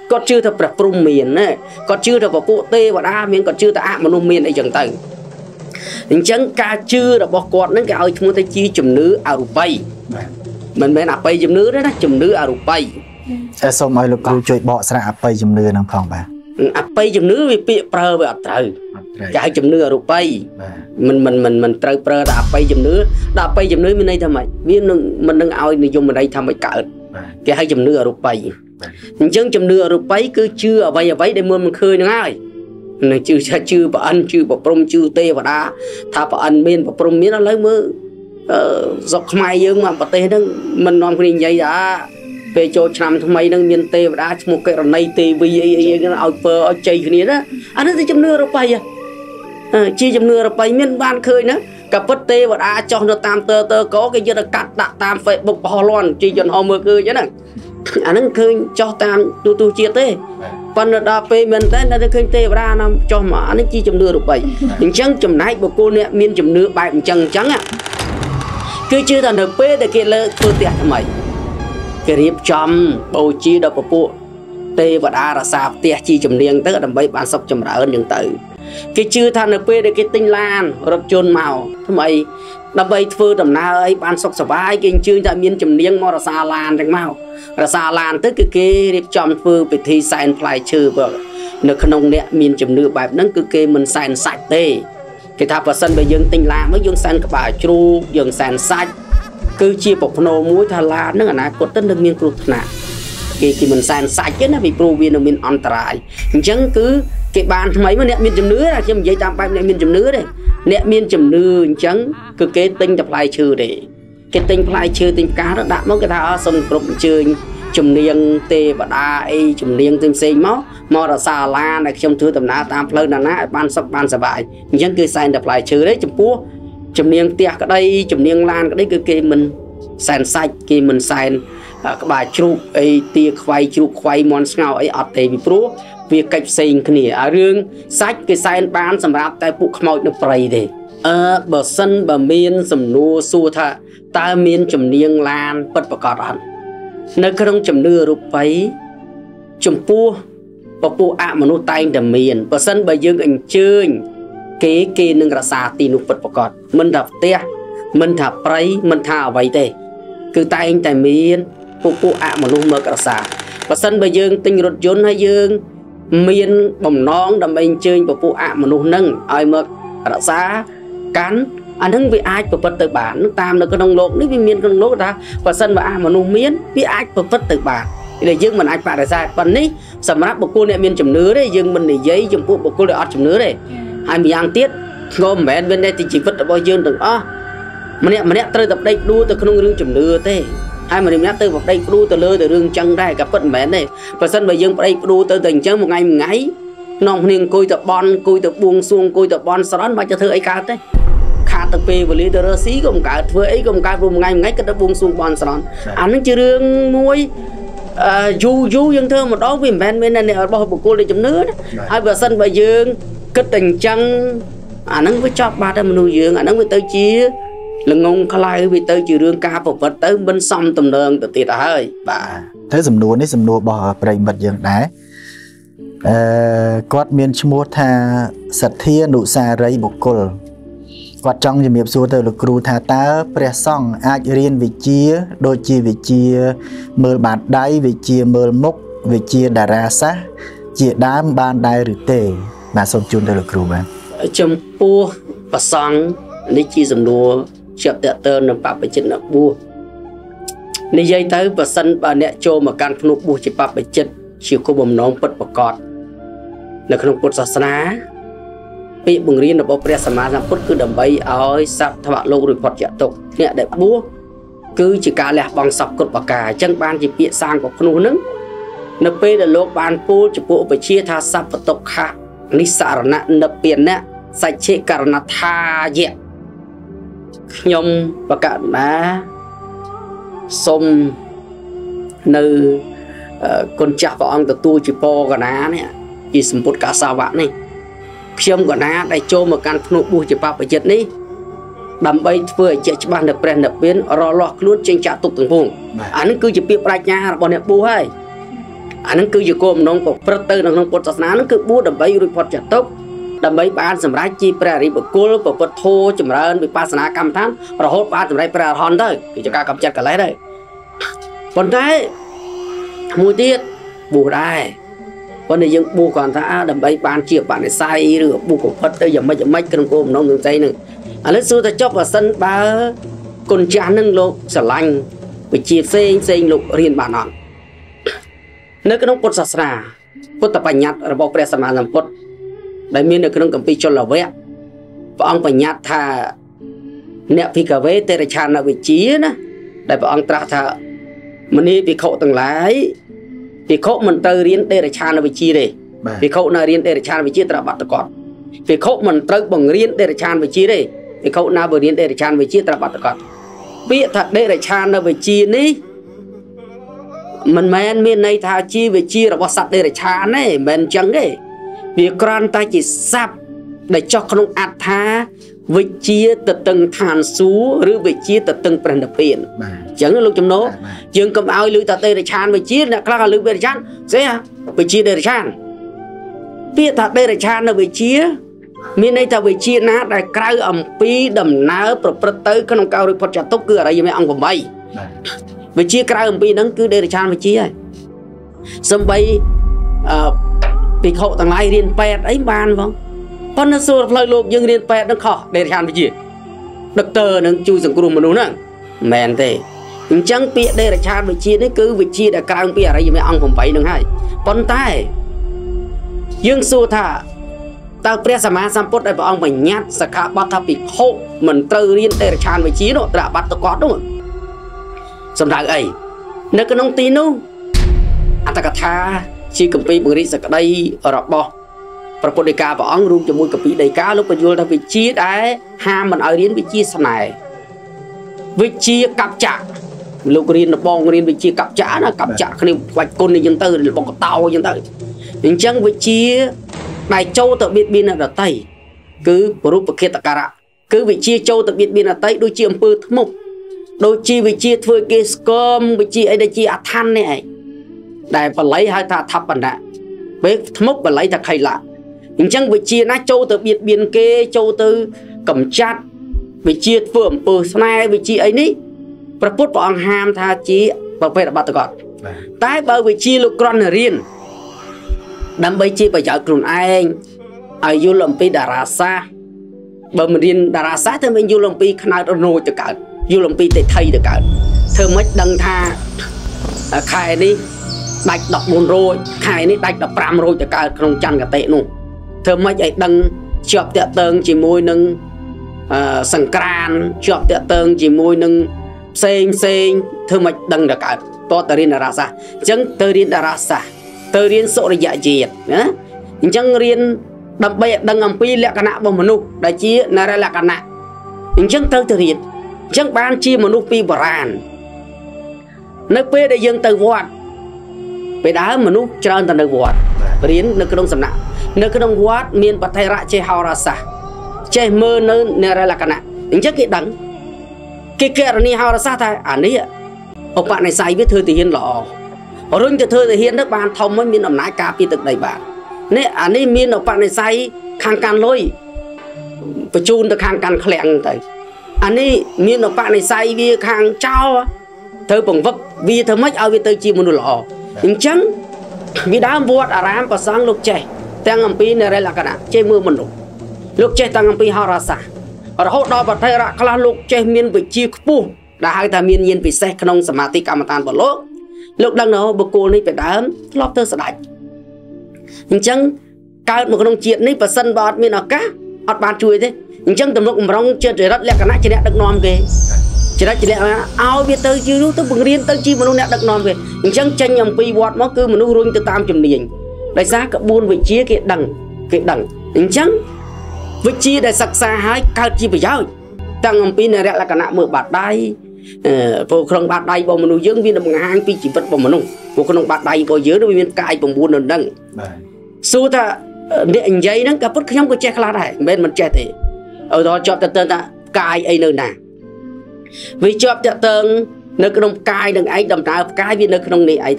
គាត់ជឿថាព្រះព្រំមានណាគាត់ជឿថាពពួកទេវតាមានគាត់ជឿថាអមនុស្សមានអីចឹងទៅអញ្ចឹងការជឿរបស់គាត់ហ្នឹងគេឲ្យឈ្មោះថាជាជំនឿអរូបីមិនមែនអបិយជំនឿទេណាជំនឿអរូបីសូមឲ្យលោកគ្រូជួយបកស្រាយអបិយជំនឿហ្នឹងផងបាទអបិយជំនឿវាពាក្យប្រើវាអត់ត្រូវគេហៅជំនឿអរូបីមិនត្រូវប្រើថាអបិយជំនឿដល់អបិយជំនឿមានន័យថាម៉េចវានឹងមិននឹងឲ្យនិយមន័យថាម៉េចកើតគេហៅជំនឿអរូបីអញ្ចឹងជំនឿអរូបីគឺជឿអ្វីដែលមើលមិនឃើញហ្នឹងហើយនឹងជឿប្រអិនជឿប្រព្រំជឿទេវតាថាប្រអិនមានប្រព្រំមានឥឡូវមើលស្រុកខ្មែរយើងមកប្រទេសហ្នឹងមិននាំគ្នានិយាយថាពេលចូលឆ្នាំថ្មីហ្នឹងមានទេវតាឈ្មោះកិរណីទេវីអីឲ្យពើឲ្យជ័យគ្នាណាអានេះគឺជំនឿអរូបីជាជំនឿអរូបីមានបានឃើញណាក៏ពិតទេវតាចោះនៅតាមទ័រកគេយកទៅកាត់ដាក់តាម Facebook បោះលាន់ជីយន្តហោមើលឃើញហ្នឹងអាហ្នឹងឃើញចោះតាមទូជាតិទេប៉ុន្តែដល់ពេលមែនតើនៅឃើញទេវតានាំចោះមកអានេះជាជំនឿអរូបីអញ្ចឹងចំណែកបុគ្គលអ្នកមានជំនឿបែបអញ្ចឹងគឺជឿថានៅពេលដែលគេលើកធ្វើផ្ទះថ្មីគេរៀបចំបូជាដល់ពពួកទេវតារក្សាផ្ទះជាជំនៀងទៅដើម្បីបានសុខចម្រើនអញ្ចឹងទៅគេជឿថានៅពេលដែលគេទិញឡានរថយន្តមកថ្មីដើម្បីធ្វើដំណើរអីបានសុខសប្បាយគេអញ្ជើញថាមានជំនៀងមករក្សាឡានចឹងមករក្សាឡានទៅគឺគេរៀបចំធ្វើពិធីសែនផ្លែឈើបើនៅក្នុងអ្នកមានជំនឿបែបហ្នឹងគឺគេមិនសែនសាច់ទេគេថាបើសិនបើយើងទិញឡានមកយើងសែនក្បាលជ្រូកយើងសែនសាច់គឺជាប្រផ្នូលមួយថាឡានហ្នឹងអនាគតទៅនឹងមានគ្រោះថ្នាក់គេមិនសែនសាច់ទេណាពីព្រោះវានឹងមានអន្តរាយអញ្ចឹងគឺគេបានថ្មីមកអ្នកមានជំនឿណាខ្ញុំនិយាយតាមបែបអ្នកមានជំនឿទេអ្នកមានជំនឿអញ្ចឹងគឺគេទិញតែផ្លែឈើទេគេទិញផ្លែឈើទិញផ្កាទៅដាក់មកគេថាសូមគ្រប់អញ្ជើញជំនៀងទេវតាអីជំនៀងផ្សេងមករក្សាឡានដែលខ្ញុំធ្វើដំណើរតាមផ្លូវណាឲ្យបានសុខបានសប្បាយអញ្ចឹងគឺសែនតែផ្លែឈើទេចំពោះជំនៀងផ្ទះក្តីជំនៀងឡានក្តីគឺគេមិនសែនសាច់គេមិនសែនក្បាលជ្រូកអីទាខ្វៃជ្រូកខ្វៃមន់ស្ងោអីអត់ទេពីព្រោះវាកិច្ចផ្សេងគ្នារឿងសាច់គេសែនបានសម្រាប់តែពួកខ្មោចនៅព្រៃទេបើសិនបើមានសំណួរសួរថាតើមានជំនៀងឡានពិតប្រាកដអត់នៅក្នុងជំនឿអរូបីចំពោះពពួកអមនុស្សតែងតែមានបើសិនបើយើងអញ្ជើញគេនឹងរក្សាទីនោះពិតប្រាកដមិនថាផ្ទះមិនថាព្រៃមិនថាអ្វីទេគឺតែងតែមានពួកអមនុស្សមករក្សាបើសិនបើយើងទិញរថយន្តហើយយើងមានបំណងដើម្បីអញ្ជើញពពួកអមនុស្សនឹងឲ្យមករក្សាកាន់អានឹងវាអាចប្រព្រឹត្តទៅបានតាមនៅក្នុងโลกនេះវាមានក្នុងโลกថាបើសិនបើអមនុស្សមានវាអាចប្រព្រឹត្តទៅបានដែលយើងមិនអាចបដិសេធប៉ុន្តែនេះសម្រាប់បុគ្គលអ្នកមានជំនឿទេយើងមិននិយាយចំពោះបុគ្គលដែលអត់ជំនឿទេហើយម្យ៉ាងទៀតក៏មិនមែនមានតែជីវិតរបស់យើងទាំងអស់ម្នាក់ត្រូវតែប្តេជ្ញាទៅក្នុងរឿងជំនឿទេហើយម្នាក់ទៅប្តេជ្ញាទៅលើទៅរឿងចឹងដែរក៏ពិតមិនមែនទេបើសិនបើយើងប្តេជ្ញាទៅអញ្ចឹងមួយថ្ងៃនាំគ្នាអង្គុយទៅបន់អង្គុយទៅបួងសួងអង្គុយទៅបន់ស្រន់មិនបាច់ទៅធ្វើអីកើតទេខាតទៅពេលវេលាទៅរើស៊ីក៏មិនកើតធ្វើអីក៏មិនកើតព្រោះមួយថ្ងៃគិតទៅបួងសួងបន់ស្រន់អានឹងជារឿងមួយយូរយើងធ្វើម្ដងវាមិនមែនមានអ្នករបស់បុគ្គលដែលជំនឿណាហើយបើសិនបើយើងគិតតែអញ្ចឹងអានឹងវាចប់បាត់ហើយមនុស្សយើងអានឹងវាទៅជាល្ងងខ្លៅវាទៅជារឿងការប្រព្រឹត្តទៅមិនសមទំនងទៅទៀតហើយបាទទៅសំណួរនេះសំណួររបស់ប្រិមិត្តយើងដែរគាត់មានឈ្មោះថាសទ្ធានុសារីបុគ្គលគាត់ចង់ជំរាបសួរទៅលោកគ្រូថាតើព្រះសង្ឃអាចរៀនវិជ្ជាដូចជាវិជ្ជាមើលបាតដៃវិជ្ជាមើលមុខវិជ្ជាតារាសាស្ត្រជាដើមបានដែរឬទេបាទសូមជូនទៅលោកគ្រូបាទចំពោះព្រះសង្ឃនេះជាសំណួរជាប់តេតើនឹងបព្វជិតបួសនិយាយទៅបើសិនបើអ្នកចូលមកកាន់ភ្នោះបួសជាបព្វជិតជាគោលបំណងពិតប្រាកដនៅក្នុងពុទ្ធសាសនាពាក្យបង្រៀនរបស់ព្រះសម្មាសម្ពុទ្ធគឺដើម្បីឲ្យសត្វថ្វាក់លោករួចផុតចាកទុក្ខអ្នកដែលបួសគឺជាការលះបង់សពគ្រប់ប្រការអញ្ចឹងបានជាពាក្យសាងcủaភ្នោះនឹងនៅពេលដែលលោកបានពោលចំពោះឧបជាថាសព្វទុក្ខនិសរណៈនិព្វានៈសច្ឆេករណថាយៈខ្ញុំបកណាសូមនៅគុណចាស់ព្រះអង្គទទួលជាពរកណានេះជាសម្ពុទ្ធកាសាវៈនេះខ្ញុំកណាដែលចូលមកកាន់ភ្នោះបួសជាបព្វជិតនេះដើម្បីធ្វើឲ្យជាក់ច្បាស់នៅព្រះនិព្វានរលាស់ខ្លួនចេញចាក់ទុកទាំងពួងអានេះគឺជាពាក្យប្រាជ្ញារបស់អ្នកបួសហើយអានឹងគឺជាគោលបំណងប្រព្រឹត្តទៅក្នុងពុទ្ធសាសនានឹងគឺបួសដើម្បីរួចផុតចាទុក្ខដើម្បីបានសម្រេចជាព្រះអរិយបុគ្គលប្រព្រឹត្តធម៌ចម្រើនវិបស្សនាកម្មដ្ឋានរហូតបានសម្រេចព្រះអរហន្តទៅគឺជាការកម្ចាត់កិលេសទៅប៉ុន្តែមួយទៀតបួសដែរប៉ុន្តែយើងបួសគ្រាន់ថាដើម្បីបានជាបនិស័យឬបួសកពិតទៅយ៉ាងម៉េចក្នុងគោលបំណងនឹងស្អីនឹងឥឡូវសួរថាចប់បើសិនបើគុណចាស់នឹងលោកស្រឡាញ់វិជ្ជាផ្សេងលោករៀនបានអត់នៅក្នុងពុទ្ធសាសនាពុទ្ធបញ្ញត្តិរបស់ព្រះសម្មាសម្ពុទ្ធដែលមាននៅក្នុងគម្ពីរចលវៈព្រះអង្គបញ្ញត្តិថាអ្នកភិក្ខវេតិរច្ឆានវិជ្ជាណាដែលព្រះអង្គត្រាស់ថាមនីភិក្ខុទាំងឡាយភិក្ខុមិនត្រូវរៀនតិរច្ឆានវិជ្ជាទេភិក្ខុនៅរៀនតិរច្ឆានវិជ្ជាត្រូវបាត់ទៅគាត់ភិក្ខុមិនត្រូវបង្រៀនតិរច្ឆានវិជ្ជាទេភិក្ខុណាបើរៀនតិរច្ឆានវិជ្ជាត្រូវបាត់ទៅគាត់ពាក្យថាតិរច្ឆានវិជ្ជានេះមិនមែនមានន័យថាជាវិជ្ជារបស់សត្វតិរច្ឆានទេមិនមែនអញ្ចឹងទេវាគ្រាន់តែជាស័ព្ទដែលចុះក្នុងអត្ថាវិជ្ជាទទឹងឋានសួគ៌ឬវិជ្ជាទទឹងព្រះនិព្វានអញ្ចឹងលោកចំណូលយើងកុំឲ្យលឺថាតិរច្ឆានវិជ្ជាអ្នកខ្លះក៏លឺតិរច្ឆានស្អីវិជ្ជាតិរច្ឆានពាក្យថាតិរច្ឆានវិជ្ជាមានន័យថាវិជ្ជាណាដែលក្រៅអំពីដំណើរប្រព្រឹត្តទៅក្នុងការរួចផុតចាទុក្ខគឺអរិយមគ្គអង្គ8វិជ្ជាក្រៅអំពីហ្នឹងគឺតិរច្ឆានវិជ្ជាហើយសំបីភិក្ខុទាំងឡាយរៀនពេទ្យអីបានផងប៉ុន្តែសួរផ្លូវលោកយើងរៀនពេទ្យនឹងខុសតិរច្ឆានវិជ្ជាដុកទ័រនឹងជួយសង្គ្រោះមនុស្សហ្នឹងមិនមែនទេអញ្ចឹងពាក្យតិរច្ឆានវិជ្ជានេះគឺវិជ្ជាដែលក្រៅពីអរិយមគ្គអង្គ8ហ្នឹងហើយប៉ុន្តែយើងសួរថាតើព្រះសម្មាសម្ពុទ្ធដែលព្រះអង្គបញ្ញត្តិសិក្ខាបទថាភិក្ខុមិនត្រូវរៀនតិរច្ឆានវិជ្ជានោះត្រូវអាបត្តិទៅគាត់នោះសម្ដៅអីនៅក្នុងទីនោះអត្តកថាជាគម្ពីរបង្រៀនសក្តីរបស់ព្រះពុទ្ធដីកាព្រះអង្គរួមជាមួយគម្ពីរដីកាលោកបញ្យល់ថាវិជ្ជាដែលហាមមិនឲ្យរៀនវិជ្ជាស្នេហ៍វិជ្ជាកັບចាក់លោករៀនរបងរៀនវិជ្ជាកັបចាក់ណាកັបចាក់គ្នាខ្វាច់គុណអញ្ចឹងទៅរបស់កតោអញ្ចឹងទៅអញ្ចឹងវិជ្ជាដែលចូលទៅបៀតបៀនអ្នកដទៃគឺបរុបខេតការៈគឺវិជ្ជាចូលទៅបៀតបៀនអ្នកដទៃដូចជាអំពើធ្មប់ដូចជាវិជ្ជាធ្វើគេស្គមវិជ្ជាអីដែលជាអធម្មនេះឯងដែលបល័យហៅថាថបណៈពេលធ្មប់បល័យថាខៃឡាអញ្ចឹងវិជ្ជាណាចូលទៅបៀតបៀនគេចូលទៅកំចាត់វិជ្ជាធ្វើអំពើស្នេហ៍វិជ្ជាអីនេះព្រះពុទ្ធព្រះអង្គហាមថាជាប្រភេទអបត្តកតតែបើវិជ្ជាលោកគ្រាន់តែរៀនដើម្បីជាប្រយោជន៍ខ្លួនឯងឲ្យយល់អំពីតារាសាស្ត្របើមិនរៀនតារាសាស្ត្រទៅមិនយល់អំពីខ្នើតរនោចទៅកើតយល់អំពីទេថីទៅកើតធ្វើម៉េចដឹងថាខែនេះដាច់14រោចខែនេះដាច់15រោចទៅកើតក្នុងច័ន្ទគតិនោះធ្វើម៉េចឲ្យដឹងជាប់តាក់ទងជាមួយនឹងសង្ក្រានជាប់តាក់ទងជាមួយនឹងផ្សេងធ្វើម៉េចដឹងទៅកើតតតរៀនតារាសាស្ត្រអញ្ចឹងទៅរៀនតារាសាស្ត្រទៅរៀនសុរិយជាតិណាអញ្ចឹងរៀនដើម្បីឲ្យដឹងអំពីលក្ខណៈរបស់មនុស្សដែលជានរលក្ខណៈអញ្ចឹងត្រូវទៅរៀនអញ្ចឹងបានជាមនុស្សពីបុរាណនៅពេលដែលយើងទៅវត្តពេលដើមមនុស្សច្រើនទៅនៅវត្តរៀននៅក្នុងសំណាក់នៅក្នុងវត្តមានបថេរៈចេះហោរាសាស្ត្រចេះមើលនៅនរលក្ខណៈអញ្ចឹងគេដឹងគេកណនីហោរាសាស្ត្រថាអានេះឧបនិស្ស័យវាធ្វើទាហានល្អរុញទៅធ្វើទាហានទៅបានធំមានអំណាចការពារទឹកដីបាននេះអានេះមានឧបនិស្ស័យខាងកាន់លុយបញ្ជូនទៅខាងកាន់ឃ្លាំងទៅអានេះមានឧបនិស្ស័យវាខាងចោលត្រូវបង្វឹកវាធ្វើម៉េចឲ្យវាទៅជាមនុស្សល្អអញ្ចឹងវាដើមវត្តអារាមប្រសង់លោកចេះទាំងអំពីនរលក្ខណៈចេះមើលមនុស្សលោកចេះទាំងអំពីហោរាសាស្ត្ររហូតដល់បថេរៈខ្លះលោកចេះមានវិជ្ជាខ្ពស់ដែលហៅថាមានញាណពិសេសក្នុងសមាធិកម្មដ្ឋានរបស់លោកដឹងថាបុគ្គលនេះពីដើមធ្លាប់ទៅស្ដេចអញ្ចឹងកើតមកក្នុងជាតិនេះបើសិនបើអត់មានឱកាសអត់បានជួយទេអញ្ចឹងទំនុកបំរុងចិត្តចរិតលក្ខណៈជាអ្នកដឹកនាំគេចរិតជាអ្នកឲ្យវាទៅជានោះទៅបង្រៀនទៅជាមនុស្សអ្នកដឹកនាំគេអញ្ចឹងចេញអំពីវត្តមកគឺមនុស្សរុញទៅតាមជំនាញដោយសារក្បួនវិជ្ជាគេដឹងអញ្ចឹងវិជ្ជាដែលសិក្សាឲ្យកើតជាប្រយោជន៍តាំងអំពីនរលក្ខណៈមើលបាតដៃព្រោះក្នុងបាតដៃរបស់មនុស្សយើងវាបង្ហាញពីជីវិតរបស់មនុស្សព្រោះក្នុងបាតដៃរបស់យើងវាមានកាយ9នៅហ្នឹងសួរថាអ្នកនិយាយហ្នឹងក៏ពុតខ្ញុំក៏ចេះខ្លះដែរមិនមែនមិនចេះទេឧទាហរណ៍ជាប់តើថាកាយអីនៅណាវាជាប់តើតើនៅក្នុងកាយនឹងឯងដំណើរកាយវានៅក្នុងនេះឯងទាំងអស់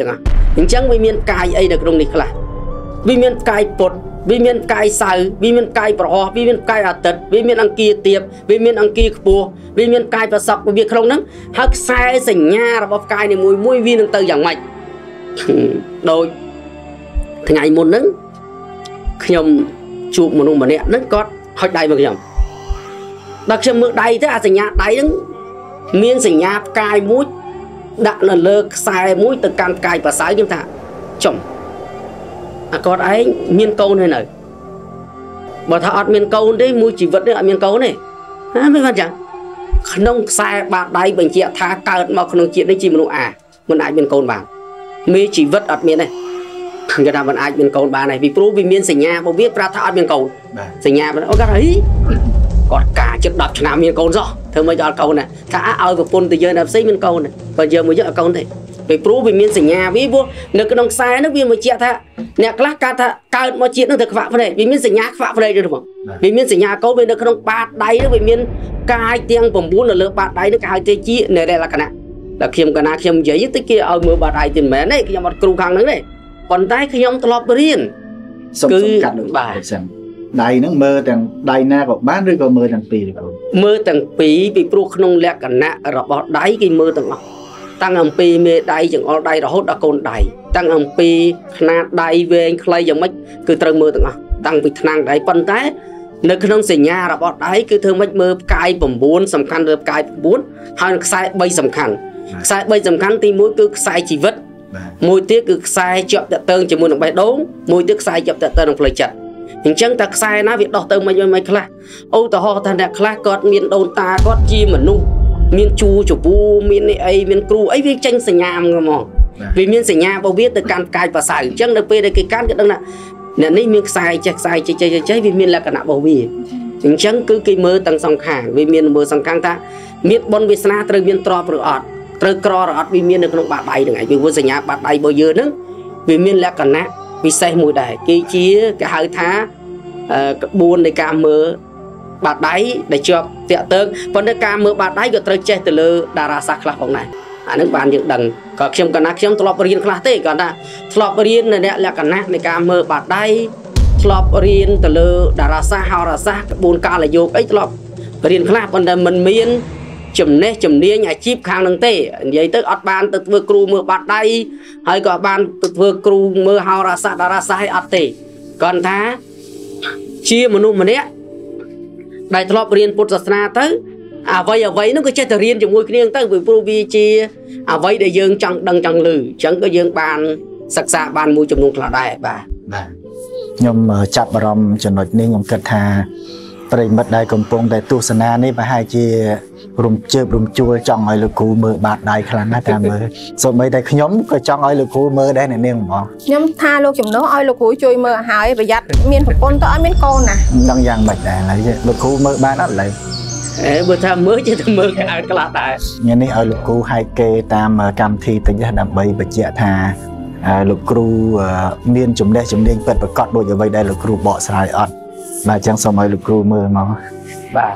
អញ្ចឹងវាមានកាយអីនៅក្នុងនេះខ្លះវាមានកាយពុតវាមានកាយសៅវាមានកាយប្រហោះវាមានកាយអាទិត្យវាមានអង្គាទៀបវាមានអង្គាខ្ពស់វាមានកាយប្រសពវាក្នុងហ្នឹងហើយខ្សែសញ្ញារបស់កាយនីមួយមួយវានឹងទៅយ៉ាងម៉េចដូចថ្ងៃមុនហ្នឹងខ្ញុំជួបមនុស្សម្នាក់ហ្នឹងគាត់ហុចដៃមកខ្ញុំដល់ខ្ញុំមើលដៃទៅអាសញ្ញាដៃហ្នឹងមានសញ្ញាផ្កាយមួយដាក់នៅលើខ្សែមួយទៅកាន់ផ្កាយប្រសើរខ្ញុំថាចំអាគាត់ឯងមានកូនហើយនៅបើថាអត់មានកូនទេមួយជីវិតនេះអត់មានកូនទេណាមិនបានចឹងក្នុងខ្សែបាតដៃបញ្ជាក់ថាកើតមកក្នុងជាតិនេះជាមនុស្សមិនអាចមានកូនបានមេជីវិតអត់មានទេគេថាមិនអាចមានកូនបានទេពីព្រោះវាមានសញ្ញារបស់វាប្រាប់ថាអត់មានកូនសញ្ញាអូគាត់អីគាត់ការជិត10ឆ្នាំមានកូនសោះធ្វើមិនអត់កូនណាថាឲ្យប្រពន្ធទៅយើងដល់ផ្សេងមានកូនបើយើងមកយើងអត់កូនទេពីព្រោះវាមានសញ្ញាវាព្រោះនៅក្នុងខ្សែនោះវាបញ្ជាក់ថាអ្នកខ្លះគាត់ថាកើតមកជាតិនោះទៅខ្វាក់ភ្នែកវាមានសញ្ញាខ្វាក់ភ្នែកទេបងវាមានសញ្ញាកូនវានៅក្នុងបាតដៃនោះវាមានកាយទាំង9នៅលើបាតដៃនោះគេហៅទេជានៅលក្ខណៈដល់ខ្ញុំកណាខ្ញុំនិយាយទៅគេឲ្យមើលបាតដៃទៀតមែនទេខ្ញុំអត់គ្រូខាងហ្នឹងទេប៉ុន្តែខ្ញុំធ្លាប់រៀនគឺបាទដៃហ្នឹងមើលទាំងដៃណាក៏បានឬក៏មើលទាំងពីរទេមើលទាំងពីរពីព្រោះក្នុងលក្ខណៈរបស់ដៃគេមើលទាំងអស់តាំងអំពីមេដៃចង្អុលដៃរហូតដល់កូនដៃតាំងអំពីຂະຫນាតដៃវែងខ្លីយ៉ាងម៉េចគឺត្រូវមើលទាំងអស់តាំងពីថ្នាំងដៃប៉ុន្តែនៅក្នុងសញ្ញារបស់ដៃគឺធ្វើម៉េចមើលផ្កាយ9សំខាន់លើផ្កាយ9ហើយខ្សែ3សំខាន់ខ្សែ3សំខាន់ទី1គឺខ្សែជីវិតមួយទៀតគឺខ្សែជាប់តតើងជាមួយនឹងបេះដូងមួយទៀតខ្សែជាប់តតើងនឹងផ្លូវចិត្តអញ្ចឹងតើខ្សែណាវាដោះទៅមិនខ្លះឧទាហរណ៍ថាអ្នកខ្លះគាត់មានដូនតាគាត់ជាមនុស្សមានជួចពូមានអីមានគ្រូអីវាចេញសញ្ញាហ្មងវាមានសញ្ញារបស់វាទៅកាន់កាយប្រសើរអញ្ចឹងនៅពេលដែលគេកាន់គេដឹងថាអ្នកនេះមានខ្សែចេះខ្សែចេះវាមានលក្ខណៈរបស់វាអញ្ចឹងគឺគេមើលទាំងសងខាងវាមានមើលសងខាងថាមានបុណ្យវាសនាត្រូវមានទ្រព្យឬអត់ត្រូវក្រឬអត់វាមាននៅក្នុងបាតដៃហ្នឹងឯងវាសញ្ញាបាតដៃរបស់យើងហ្នឹងវាមានលក្ខណៈពិសេសមួយដែរគេជាគេហៅថាក្បួននៃការមើលបាតដៃដែលជាប់តាក់ទើងប៉ុន្តែការមើលបាតដៃក៏ត្រូវចេះទៅលើតារាសាស្ត្រខ្លះផងដែរអានឹងបានយើងដឹងក៏ខ្ញុំកណាខ្ញុំធ្លាប់រៀនខ្លះទេគាត់ថាធ្លាប់រៀននៅអ្នកលក្ខណៈនៃការមើលបាតដៃធ្លាប់រៀនទៅលើតារាសាស្ត្រហោរាសាស្ត្រក្បួនកាលយោគអីធ្លាប់រៀនខ្លះប៉ុន្តែមិនមានចំណេះជំនាញអាជីពខាងហ្នឹងទេនិយាយទៅអត់បានទៅធ្វើគ្រូមើលបាតដៃហើយក៏បានទៅធ្វើគ្រូមើលហោរាសាស្ត្រតារាសាស្ត្រឲ្យអត់ទេគាត់ថាជាមនុស្សម្នាក់ដែលធ្លាប់រៀនពុទ្ធសាសនាទៅអ្វីនោះក៏ចេះតែរៀនជាមួយគ្នាទៅពីព្រោះវាជាអ្វីដែលយើងចង់ដឹងចង់ឮអញ្ចឹងក៏យើងបានសិក្សាបានមួយចំនួនខ្លះដែរបាទខ្ញុំចាប់អារម្មណ៍ចំណុចនេះខ្ញុំគិតថាប្រិមិត្តដែលកំពុងតែទស្សនានេះប្រហែលជារំជើបរំជួលចង់ឲ្យលោកគ្រូមើលបាតដៃខ្លាំងណាស់តាមមើលសូម្បីតែខ្ញុំក៏ចង់ឲ្យលោកគ្រូមើលដែរអ្នកនាងហ្មងខ្ញុំថាលោកចំណុះឲ្យលោកគ្រូជួយមើលឲ្យប្រយ័ត្នមានប្រពន្ធទៅឲ្យមានកូនណាដឹងយ៉ាងម៉េចដែរឡើយលោកគ្រូមើលបានអត់ឡើយបើថាមើលចេះតែមើលគេឲ្យខ្លះដែរញ៉ាំនេះឲ្យលោកគ្រូហែកគេតាមកម្មវិធីតិចដើម្បីបញ្ជាក់ថាលោកគ្រូមានចំណេះជំនាញពិតប្រាកដដូចអ្វីដែលលោកគ្រូបកស្រាយអត់បាទអញ្ចឹងសូមឲ្យលោកគ្រូមើលមកបាទ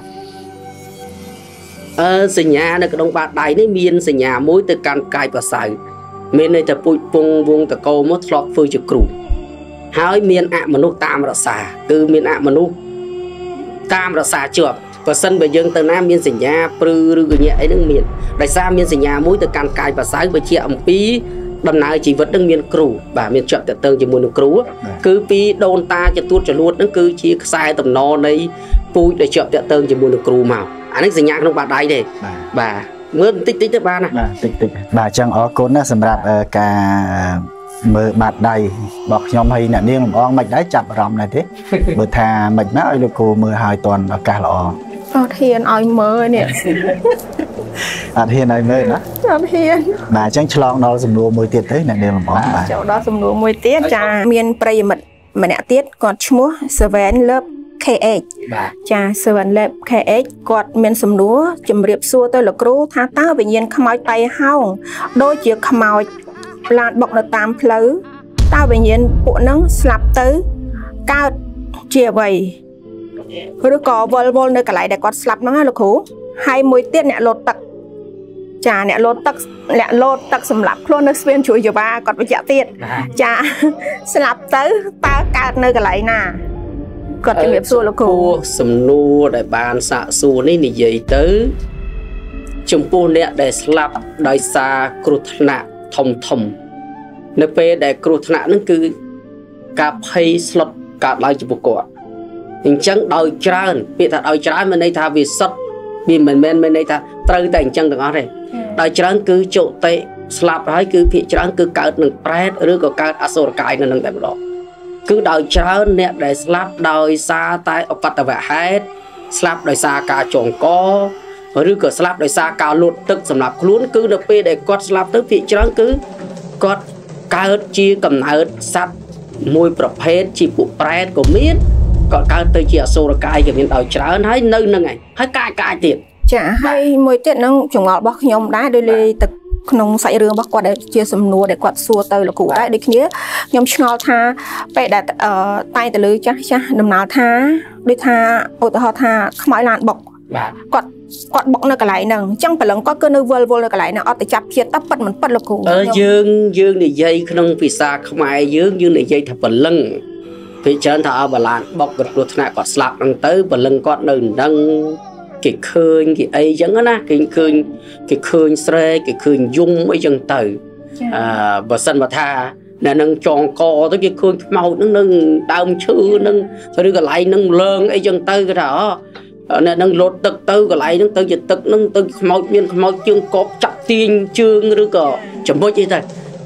សញ្ញានៅក្នុងបាតដៃនេះមានសញ្ញាមួយទៅកាន់កាយប្រសើរមានន័យថាពុជពងវងតកោមកធ្លាប់ធ្វើជាគ្រូហើយមានអមនុស្សតាមរក្សាគឺមានអមនុស្សតាមរក្សាជាប់បើសិនបើយើងទៅណាមានសញ្ញាព្រឺឬកញ្ញាអីហ្នឹងមានដោយសារមានសញ្ញាមួយទៅកាន់កាយប្រសើរបញ្ជាក់អំពីដំណើរជីវិតនឹងមានគ្រូបាទមានជាប់តទៅជាមួយនឹងគ្រូគឺពីដូនតាចទួតចលួតនឹងគឺជាខ្សែតំណនៃពូជដែលជាប់តទៅជាមួយនឹងគ្រូមកអានេះសញ្ញាក្នុងបាតដៃទេបាទមើលបន្តិចទៅបានណាបាទតិចបាទអញ្ចឹងអរគុណណាសម្រាប់ការមើលបាតដៃរបស់ខ្ញុំហើយអ្នកនាងលំអងមិនដែរចាប់អារម្មណ៍ដែរទេបើថាមិនណាឲ្យលោកគ្រូមើលឲ្យតន់ឱកាសល្អអត់ហ៊ានឲ្យមើលនេះអត់ហ៊ានឲ្យមើលណាអត់ហ៊ានបាទអញ្ចឹងឆ្លងដល់សំណួរមួយទៀតទៅអ្នកនាងលំអងបាទចូលដល់សំណួរមួយទៀតចាមានប្រិយមិត្តម្នាក់ទៀតគាត់ឈ្មោះ Seven Love KH ចា Seven Love KH គាត់មានសំណួរជំរាបសួរទៅលោកគ្រូថាតើវិញ្ញាណខ្មោចតៃហោងដូចជាខ្មោចឡានបុកនៅតាមផ្លូវតើវិញ្ញាណពួកហ្នឹងស្លាប់ទៅកើតជាអ្វីឬក៏វល់នៅកន្លែងដែលគាត់ស្លាប់ហ្នឹងណាលោកគ្រូហើយមួយទៀតអ្នកលោតទឹក chà nè lột tắc sầm lạp luôn nó xuyên chuối cho ba còn bây giờ tiệt chà sập tới ta cạt nơi cái lại nè còn cái việc xua là cô sầm nua để bàn xạ xua này như vậy tới chấm phu nè để sập đôi xa cột nạ thông nơi pe để cột nạ nó cứ cà phê slot cà lại chụp cọ hình trắng đôi trơn bị thật đôi trái bên đây tha vì sắt vì mình bên đây tha tới thành chân được rồi đôi trơn cứ chỗ tệ slap hay cứ bị trơn cứ cào nâng press rồi có cào asor cài nâng tại đó cứ đôi trơn nè để slap đôi xa tay ở mặt tàu hết slap đôi xa cà tròn co rồi có slap đôi xa cào lột tức sầm lạp luôn cứ được pe để quạt slap tới bị trơn cứ quạt cào chia cầm nợ sắt môiประเภท chỉ bộ press của miết còn cao tới chia số là cái miền đảo trái hay nơi nơi này hay cái tiền chả hay môi tiết nó chủng ngọt bóc nhom đá đây lê tật nông sậy rương bóc qua để chia sầm nua để quạt xua tới là cụ đấy để kia nhom ngọt tha vậy đặt tay từ lưới chắc đầm nào tha đi tha ô tô tha khói làn bọc quạt bọc nơi cái lại nè chẳng phải là có cơ nơi vô nơi cái lại nè ở tại chập thiệt tấp bật mình bật là cụ dương để dây không vì sao không ai dương để dây thật bẩn lưng vì chân thà bà lan bọc gật ruột nè còn slap đang tới bà lưng con nơi đang cái khơi cái ấy chẳng á cái khơi sre cái khơi dung ấy chẳng tới bà sân bà tha nè nâng tròn co tới cái khơi màu nâng đau chữ nâng rồi cái lại nâng lơn ấy chẳng tới cái đó nè nâng lột tật tới cái lại nâng tới dịch tật nâng tới màu miên màu chương cọp chặt tiên chương rồi có chấm bớt vậy thôi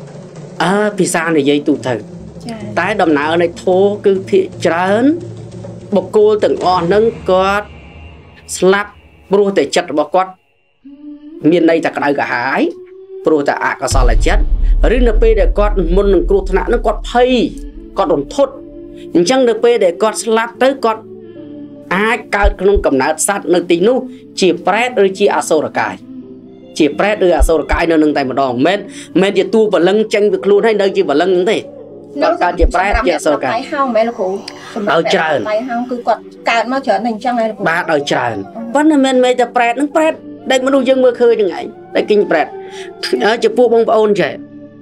vì sao này dây tụ thử tái đầm nào này thô cứ thị trấn bọc cô từng on nâng có slap bro để chặt bọc quát miền đây ta cái cả hái bro ta có sao là chết riêng np để quát môn nâng cột nã nó quát phay quát đồn thốt nhưng chẳng np để quát slap tới quát ai cao không cầm nát sát nơi tí nu chỉ press rồi chỉ asor cài chỉ press rồi asor cài nơi nâng tay một đòn men chỉ tu và lưng chân việc luôn hay nơi chỉ và lưng như thế còn cao chỉ press chỉ asor cài hông mấy là cụ đôi trơn tay hông cứ quạt cài mà trở thành chân này ba đôi trơn vẫn men mấy ta press nó press đây mà nuôi dân mưa khơi như ngày đây kinh press ở chụp pu bông ôn chạy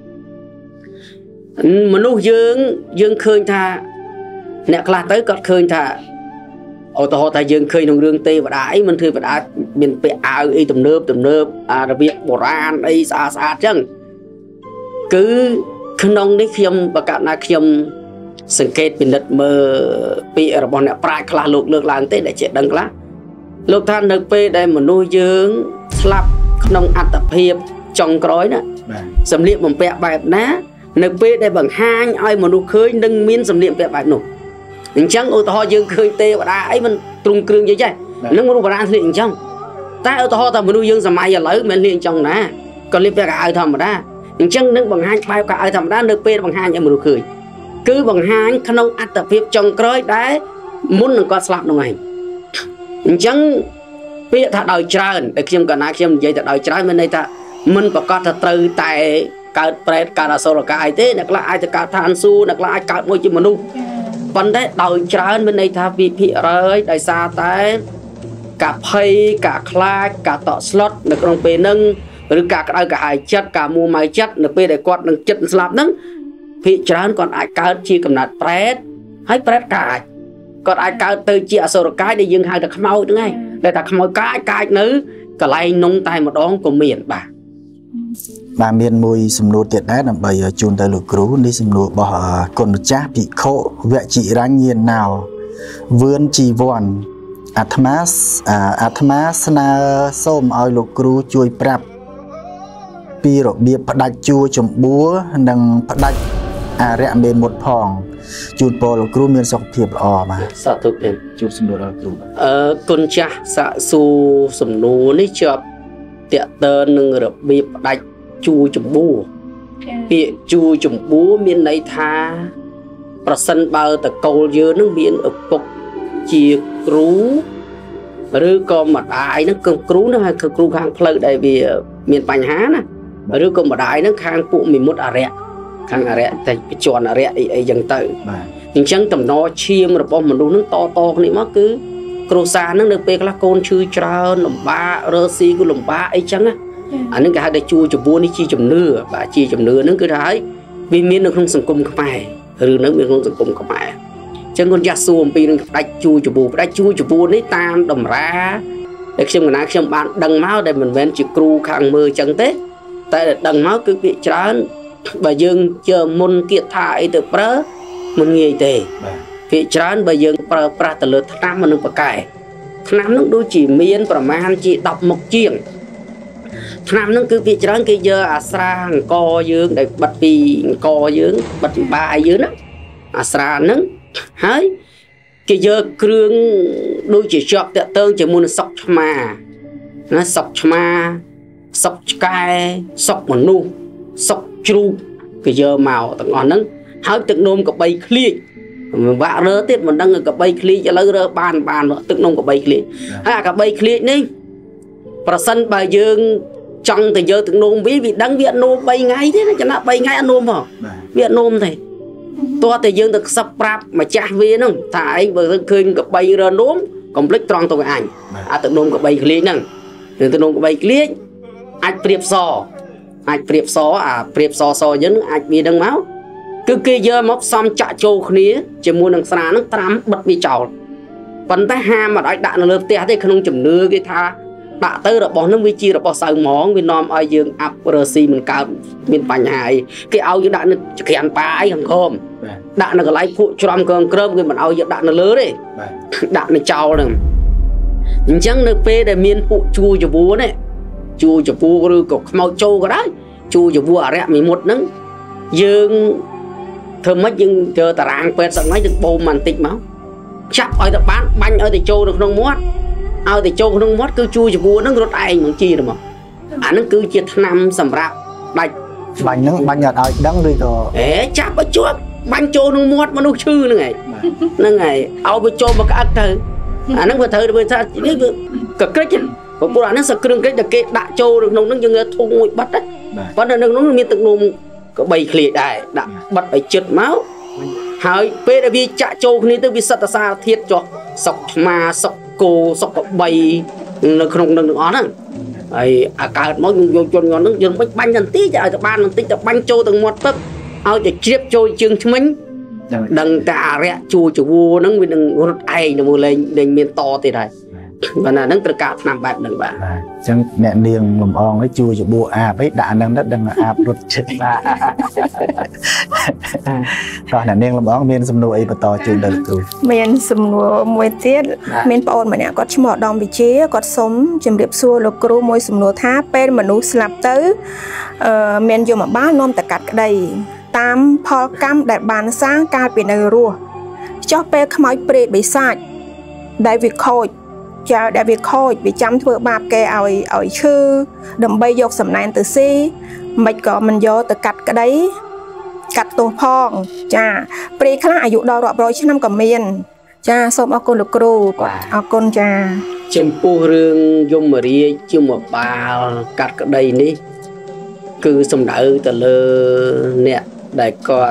mà nuôi dương khơi tha nè là tới còn khơi tha ô tô ta dương khơi nông rương tê và đái mình thưa và đái mình bị áo y tùm nớp đặc biệt bổ ran y xa chân cứ nông đấy khiêm và cả na khiêm sừng kết bình đất mơ bị ở bọn nè prai khla lục lược làng tê để chết đằng lá lục than được pe đây mà nuôi dương slap nông ăn tập hiệp trong cõi nè sầm liệm bằng bẹ bẹp ná được pe đây bằng hai ai mà nuôi khơi nâng miên sầm liệm bẹ bẹp nổ chẳng ô tô dương khơi tê và đá ấy mình trung cương vậy chứ nâng muốn bà liền trong ta ô tô ta nuôi dương sầm ai giờ lấy mình liền trong nè còn liệp bẹ ai thầm mà đá chẳng nâng bằng hai bao cả ai thầm đá được pe bằng hai nhưng mà nuôi khơi cứ bằng hai nông ăn tập hiệp trong cõi đấy muốn đừng có slap đâu này chẳng biết thật đời trơn để khiêm cả na khiêm vậy thật đời trơn bên đây ta mình có con thật từ tại cả press cả là solo cả ai thế nè là ai thì cả than su nè là ai cả ngôi chim mà nu vấn đề đời trơn bên đây ta bị rồi đại xa tới cả pay cả class cả tọ slot được trong pe nâng rồi cả hai chất cả mua máy chất được pe để quạt được chất slap nâng bị trơn còn ai cả chia cầm nát press hay press cả còn ai cao từ chia sổ cái để dừng hai được mau nữa ngay để ta mau cái nữ cả lại nông tay một đón của miền bà miền mùi sầm nô tiệt đấy là bây giờ chun tay lục cú đi sầm nô bỏ còn cha bị khô vẽ chị ráng nhiên nào vươn chỉ vòn atmas na xôm ao lục cú chui prap pi rồi bia đạch chua chấm búa đằng đạch rẽ bên một phòng chun po lục cú miền sọc thiệp lò mà sao thực hiện chun sầm nô lục cú con cha sa su sầm nô ní chợp tiệt tơ nâng rồi bia đạch chu chấm búa bia chu chấm búa miền này tha sân bao từ cầu dưa nước biển ở cục chia rú rồi còn một ai nó cầm rú nó hay cầm rú hàng phơi đây vì miền Bành Há nè rồi còn một ai nó khang phụ mình một rẹ khang rẹ tại cái tròn rẹ ấy dần tới nhưng chẳng tầm nó chiêm rồi bọn mình nó to này mà cứ cua sa nó được bê la côn chui trao lồng ba rơ xi của lồng ba ấy chẳng á anh nâng cái hai đại chui chụp buôn đi chi chụp nưa và chi chụp nưa nâng cứ thấy vì miền nó không sừng cung không phải rồi nó miền không sừng cung không phải chân con giặc xuồng pi nâng đại chui chụp buôn đấy tam đầm ra để xem cái nào xem bạn đằng máu để mình ven chỉ cru khang mưa chân tết tại đằng máu cứ bị chán bà dương chờ môn kiệt thải từ prơ mình nghề tề bị chán bà dương prơ từ lượt năm mình được cài năm nó đôi chỉ miên và man chỉ đọc một chuyện năm nó cứ bị chán cái giờ asra co dương để bật vì co dương bật bài dương đó asra nó hái cái giờ kêu đôi chỉ chọc tệ tơn chỉ muốn sọc mà nó sọc mà sọc cay sọc mà nu sọc chu cái giờ màu tận ngọn nắng hái từng nôm có bay khli vạ rơ tiết mình đang ở cái bay khli cho lấy rơ bàn từng nôm có bay khli hay cả bay khli ní sân bài dương trong thì giờ từng nôm vì đang Việt nôm bay ngay thế cho nó bay ngay ăn nôm vào Việt nôm thì tôi thì dương được sắp rap mà cha viên không thà anh vừa khơi gặp bay ra nôm complex tròn tôi ảnh tự nôm gặp bay khli nè tự nôm gặp bay khli anh priệp so so dẫn anh bị đằng máu cứ kia giờ móc xong chạ trâu khía chỉ muốn đằng xa nó tắm bật bị trào vẫn tay ham mà đại đạn nó té thì không chùm nưa cái tha đã tới rồi bỏ nước vi chi rồi bỏ sợi món Việt Nam ai dương áp rsi mình cao mình bành hại cái ao những đạn nó kèn pa ấy hàng khom đạn nó cái lái phụ cho làm cơm người mình ao những đạn nó lớn đấy đạn nó trào rồi chẳng nước p để miên phụ chua cho búa này chua cho búa rồi cục màu trâu cái đấy chua cho búa rẽ 11 nắng dương thơm mất nhưng chờ ta rang quẹt sợ mấy được bồ màn tịch máu chắp ở tập bán bánh ở thì trâu được không mót ao thì trâu không mót cứ chui cho búa nó rốt ai mà chi được mà nó cứ chia năm sầm rạp bạch bánh nó bánh nhật ở đắng đi rồi chắp ở chuột bánh trâu nó mót mà nó chư nó ngày ao với trâu mà cả thời nó vừa thời vừa sao cực cách và bữa nó sẽ kêu cái cái đã trâu được nông nó như thu ngụy bắt đấy bắt được nó miên từng nôm có bay khỉ đại đã bắt phải trượt máu hỏi bây giờ vì chạy trâu này tôi bị sạt xa thiệt cho sọc mà sọc cô sọc bay nó không được nó nè ấy cả mỗi vô chôn ngon nó dừng bánh dần tí chạy từ ban tí tập bánh trâu từng một tấc ao để chiếp trâu chương cho mình đằng cả rẽ chua chủ vua nó mình đừng rút ai nó mua lên lên miền to thì này và là nó tự cả nằm bạn đừng bạn chẳng mẹ niềng lầm on ấy chui cho bùa với đạn đang đất đang áp rút chết rồi là niềng lầm on miền sầm nuôi bắt to chuyện đời tu miền sầm nuôi mùi tiết miền bồn mà nè có chim bọt đom bị chế có sống chìm điệp xua lục kêu mùi sầm nuôi tháp bên mà nụ slap tới miền vô mà bá nom tất cả đây tam phò cam đại bàn sáng ca biển nơi rùa cho pe khói pre bị sạch đại việt khôi chào đại việt khôi bị chăm thưa bạp kê ở chư đầm bay dọc sầm nàn từ si mạch có mình vô từ cắt cái đấy cắt tổ phong cha pre kháอายุ đo rọ rồi chứ năm cầm miền cha xôm ở con lục cừu ở con cha chim pu rương yom maria chim một bà cắt cái đây ní cứ sầm đỡ từ lơ nè đại cọt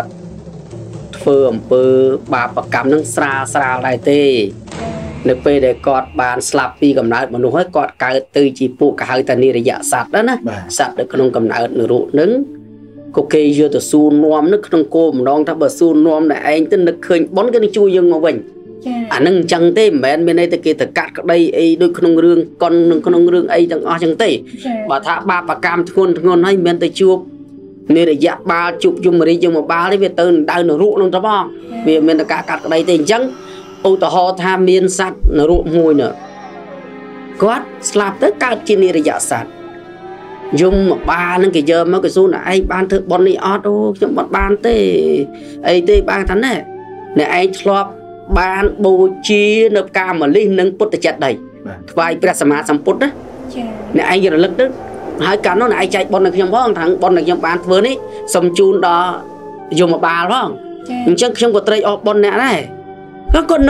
phơm pơ bà bạc cam nâng xa lại tê nước pe để cọt bàn slap pi cầm nát mà nó hết cọt cái từ chỉ phụ cả hai tani để dạ sạt đó nè sạt được không cầm nát nửa rụ nứng ok chưa từ su nuông nước không cô mà đong thắp bờ su nuông này anh tên nước khơi bón cái nước chui dương mà mình nâng chẳng tê bên đây từ kia từ cắt cái đây ấy đôi không rương con không rương ấy chẳng o chẳng tê bà thả ba bạc cam ngon hay bên tay chuột nên để dạ ba chụp chung mà đi chung mà ba đấy về tên đau nửa rụ luôn đó không vì mình cả cắt cái đây thì chẳng ô tô họ tham miên sắt nửa rụ mùi nữa quát slap tất cả trên này là dạ sạt dùng mà ba nó cái giờ mà cái số là ai ban thợ bọn này auto trong bọn ban tê ấy tê ban thắn này nè anh slap ban bố chi nộp ca mà lên nâng bút chặt đầy vài prasama sam bút đó nè anh giờ là lực đó hai cán nó là ai chạy bọn này trong phong thằng bọn này trong ban vừa đấy sầm chun đó dùng mà ba phải không chắc không có trai ở bọn này này các con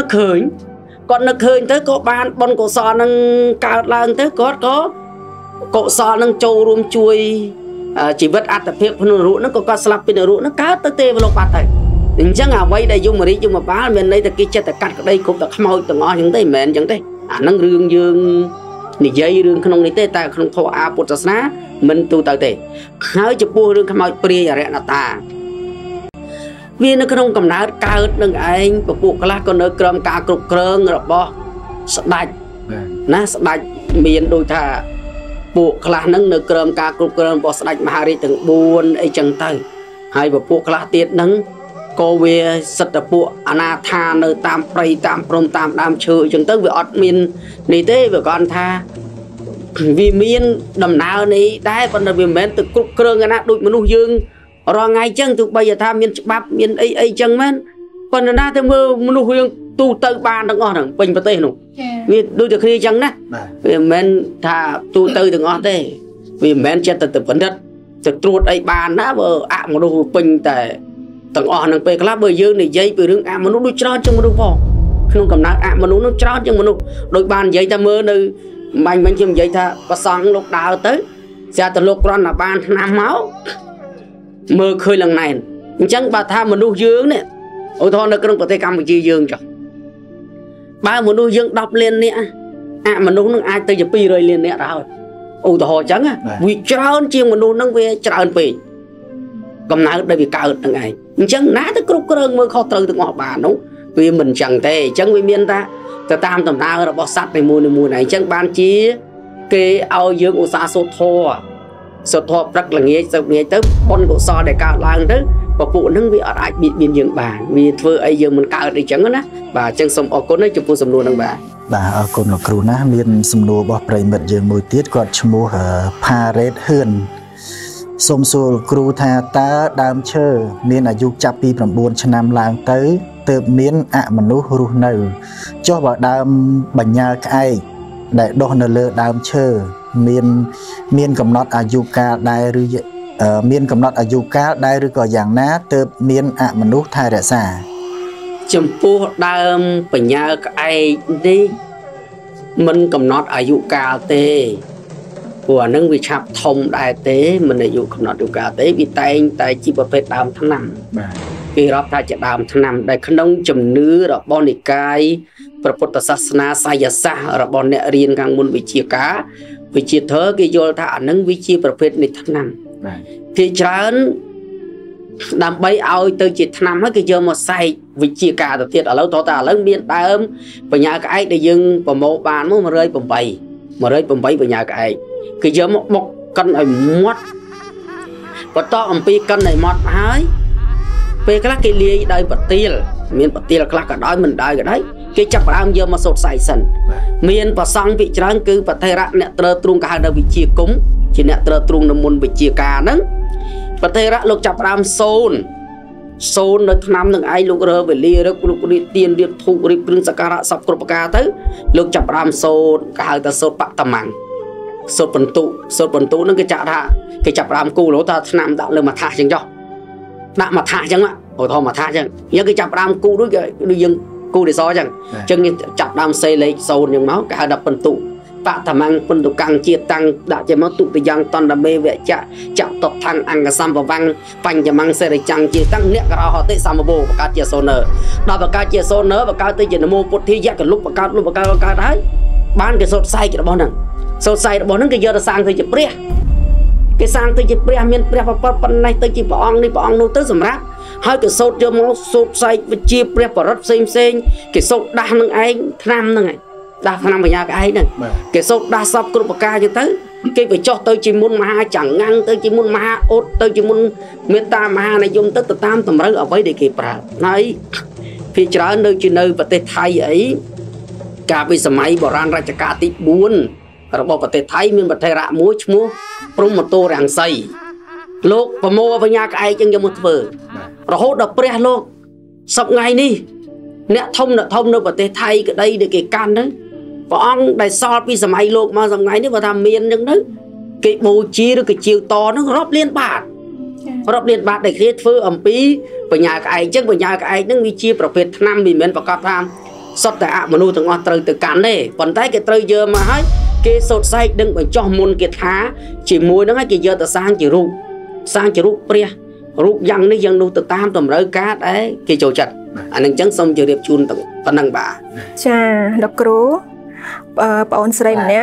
nó khơi tới có ban bọn cổ sò nâng caoឡើងtới có cổ sò nâng trâu rùm chui chỉ vật ăn tập việc phân rượu nó có slap pin rượu nó cá tới tê vào lục bát này chẳng à vay đây dùng mà đi dùng mà bá bên đây ta kia chết ta cắt cái đây cũng ta khăm hơi ta ngó những đây mền chẳng đây nâng rương dương និយាយរឿងក្នុងនេះទេតែក្នុងធម៌អាពុទ្ធសាសនាមិនទូទៅទេហើយចំពោះរឿងខ្មោចព្រាយអរិយណតាវានៅក្នុងកំណើតកើតនឹងឯងពពួកខ្លះក៏នៅក្រោមការគ្រប់គ្រងរបស់ស្ដេចណាស្ដេចមានដូចថាពួកខ្លះហ្នឹងនៅក្រោមការគ្រប់គ្រងរបស់ស្ដេចមហារាជទាំង4អីចឹងទៅហើយពពួកខ្លះទៀតហ្នឹងក៏វាសិទ្ធិពួកអនាថានៅតាមព្រៃតាមព្រំតាមដើមឈើអញ្ចឹងទៅវាអត់មាននេះទេវាគាត់ថាវាមានដំណើរនេះដែរប៉ុន្តែវាមិនមែនទៅគ្រប់គ្រងណាដូចមនុស្សយើងរាល់ថ្ងៃអញ្ចឹងទោះបីថាមានច្បាប់មានអីអញ្ចឹងមែនប៉ុន្តែណាទៅមើលមនុស្សយើងទូទៅបានទាំងអស់ហ្នឹងពេញប្រទេសនោះវាដូចតែគ្នាអញ្ចឹងណាវាមិនមែនថាទូទៅទាំងអស់ទេវាមិនមែនចិត្តទៅបណ្ឌិតទៅត្រួតអីបានណាបើអមនុស្សពេញតែទាំងអស់នឹងពេលខ្លះបើយើងនិយាយពីរឿងអមនុស្សដូចច្រើនជាងមនុស្សផងក្នុងកំណើតអមនុស្សនោះច្រើនជាងមនុស្សដូចបាននិយាយថាមើលនៅមិញខ្ញុំនិយាយថាប្រសង់លោកដើរទៅស្រាប់តែលោកគ្រាន់តែបានឆ្នាំមកមើលឃើញឡើងណែនអញ្ចឹងបើថាមនុស្សយើងនេះឧទាហរណ៍នៅក្នុងប្រទេសកម្ពុជាយើងចុះបើមនុស្សយើង10លាននាក់អមនុស្សនឹងអាចទៅជា200លាននាក់ដែរឧទាហរណ៍អញ្ចឹងវាច្រើនជាងមនុស្សនឹងវាច្រើនពេកកំណើតដែលវាកើតហ្នឹងឯងអញ្ចឹងណាទៅគ្រប់គ្រងមើលខុសត្រូវទាំងអស់បាននោះវាមិនអញ្ចឹងទេអញ្ចឹងវាមានថាទៅតាមដំណើររបស់សត្វនីមួយៗហ្នឹងអញ្ចឹងបានជាគេឲ្យយើងឧស្សាហ៍សូត្រធម៌ព្រឹកល្ងាចទៅងាយទៅបុណ្យកុសលដែលកើតឡើងទៅពពួកហ្នឹងវាអត់អាចបៀតបៀនយើងបានវាធ្វើអីយើងមិនកើតអីចឹងណាបាទអញ្ចឹងសូមអរគុណចំពោះសំណួរហ្នឹងបាទអរគុណលោកគ្រូណាមានសំណួររបស់ប្រិមិត្តយើងមួយទៀតគាត់ឈ្មោះផារ៉េតហ៊ឿនសូមសួរគ្រូថាតើដើមឈើមានអាយុចាប់ពី9ឆ្នាំឡើងទៅទើបមានអមនុស្សរស់នៅចុះបើដើមបញ្ញាក្អែកដែលដុះនៅលើដើមឈើមានកំណត់អាយុកាលដែរឬមានកំណត់អាយុកាលដែរឬក៏យ៉ាងណាទើបមានអមនុស្សថែរក្សាចំពោះដើមបញ្ញាក្អែកនេះមិនកំណត់អាយុកាលទេព្រោះអានឹងវាឆាប់ធំដែរទេមិនអាយុកំណត់អាយុកាលទេវាតែងតែជាប្រភេទដើមថ្នាំបាទគេរាប់ថាជាដើមថ្នាំដែលក្នុងជំនឿរបស់និកាយព្រះពុទ្ធសាសនាសាយសាស្ត្ររបស់អ្នករៀនខាងមុនវិជាការវិជាធរគេយល់ថាអានឹងវាជាប្រភេទនៃថ្នាំបាទគេច្រើនដើម្បីឲ្យទៅជាថ្នាំហើយគេយកមកសែកវិជាការទៅទៀតឥឡូវតើឥឡូវមានដើមបញ្ញាក្អែកដែលយើងប្រមូលបានមក108បញ្ញាក្អែកគេយកមកបុកកិនឲ្យមាត់បន្តអំពីកិនឲ្យមាត់ហើយពេលខ្លះគេលាយដោយបទាលមានបទាលខ្លះក៏ដោយមិនដោយក៏ដោយគេចាប់ផ្ដើមយកមកសូត្រសៃសិនមានប្រសង់ភិកច្រើនគឺបថេរៈអ្នកត្រើទ្រង់ក៏ហៅថាវិជាគុំជាអ្នកត្រើទ្រង់នៅមុនវិជាការហ្នឹងបថេរៈលោកចាប់ផ្ដើមសូននៅឆ្នាំនឹងឯងលោករើវេលារឹកលោករៀបទៀនរៀបធូបរៀបគ្រឿងសក្ការៈសពគ្រប់ប្រការទៅលោកចាប់ផ្ដើមសូនក៏ហៅថាសូនបតមាំងសូនបន្ទុហ្នឹងគេចាក់ថាគេចាប់ផ្ដើមគូលោថាឆ្នាំដាក់លើមួយថាសចឹងចុះដាក់មួយថាសចឹងឧទាហរណ៍មួយថាសចឹងយើងគេចាប់ផ្ដើមគូដូចយើងគូឌីសចឹងចាប់ផ្ដើមសេលេខសូនចឹងមកគេហៅថាបន្ទុបតមាំងបន្ទុកាំងជាតាំងដាក់ចេញមកទុតិយ៉ាងតណ្ដមេវៈចៈចតតថੰអង្គសម្បវੰបញ្ញមੰសេរិចੰជាតាំងអ្នកក្រហតិសម្បវោបង្កើតជាសូនដល់បង្កើតជាសូនបង្កើតទៅជានមោពុទ្ធាយកលុបបង្កើតហើយបានគេសូត្រសែករបស់ហ្នឹងសូត្រសែករបស់ហ្នឹងគេយកទៅសាងទៅជាព្រះគេសាងទៅជាព្រះមានព្រះប្រពន្ធប៉ុណ្ណេះទៅជាព្រះអង្គនេះព្រះអង្គនោះទៅសម្រាប់ហើយគេសូត្រយកមកសូត្រសែកវិជាព្រះបរិត្តផ្សេងគេសូត្រដាស់នឹងឯងឆ្នាំហ្នឹងឯងដាស់ឆ្នាំបញ្ញាក្អែកហ្នឹងគេសូត្រដាស់សពគ្រប់ប្រការចឹងទៅគេបញ្ចុះទៅជាមុនមហាចង្ងាំងទៅជាមុនមហាអ៊ុតទៅជាមុនមេត្តាមហានិយមទៅតាមតម្រូវអ្វីដែលគេប្រើហើយភាគច្រើននៅជានៅប្រទេសថៃអីកាលពីសម័យបុរាណរជ្ជកាលទី4របស់ប្រទេសថៃមានប្រទេសរៈមួយឈ្មោះព្រហ្មទោរាំងសីលោកប្រមូលបញ្ញាក្អែកចឹងយកមកធ្វើរហូតដល់ព្រះលោកសពថ្ងៃនេះអ្នកធំនៅប្រទេសថៃក្តីដែលគេកាន់ទៅព្រះអង្គដែលសល់ពីសម័យលោកមកសប្តាហ៍នេះបើថាមានចឹងទៅគេបូជាឬក៏ជាវតហ្នឹងរាប់លានបាតដែលគេធ្វើអំពីបញ្ញាក្អែកចឹងបញ្ញាក្អែកហ្នឹងវាជាប្រភេទថ្នាំវាមិនមែនប្រកបថាសុទ្ធតែអមនុស្សទាំងអស់ត្រូវទៅកាន់ទេប៉ុន្តែគេត្រូវយកមកឲ្យគេសូត្រសែកដឹងបញ្ចុះមុនគេថាជាមួយហ្នឹងឲ្យគេយកទៅសាងជារូបព្រះរូបយ៉ាងនេះយ៉ាងនោះទៅតាមតម្រូវការដែលគេចូលចិត្តអានឹងអញ្ចឹងសូមជម្រាបជូនប៉ុណ្ណឹងបាទចាលោកគ្រូបងអូនស្រីម្នាក់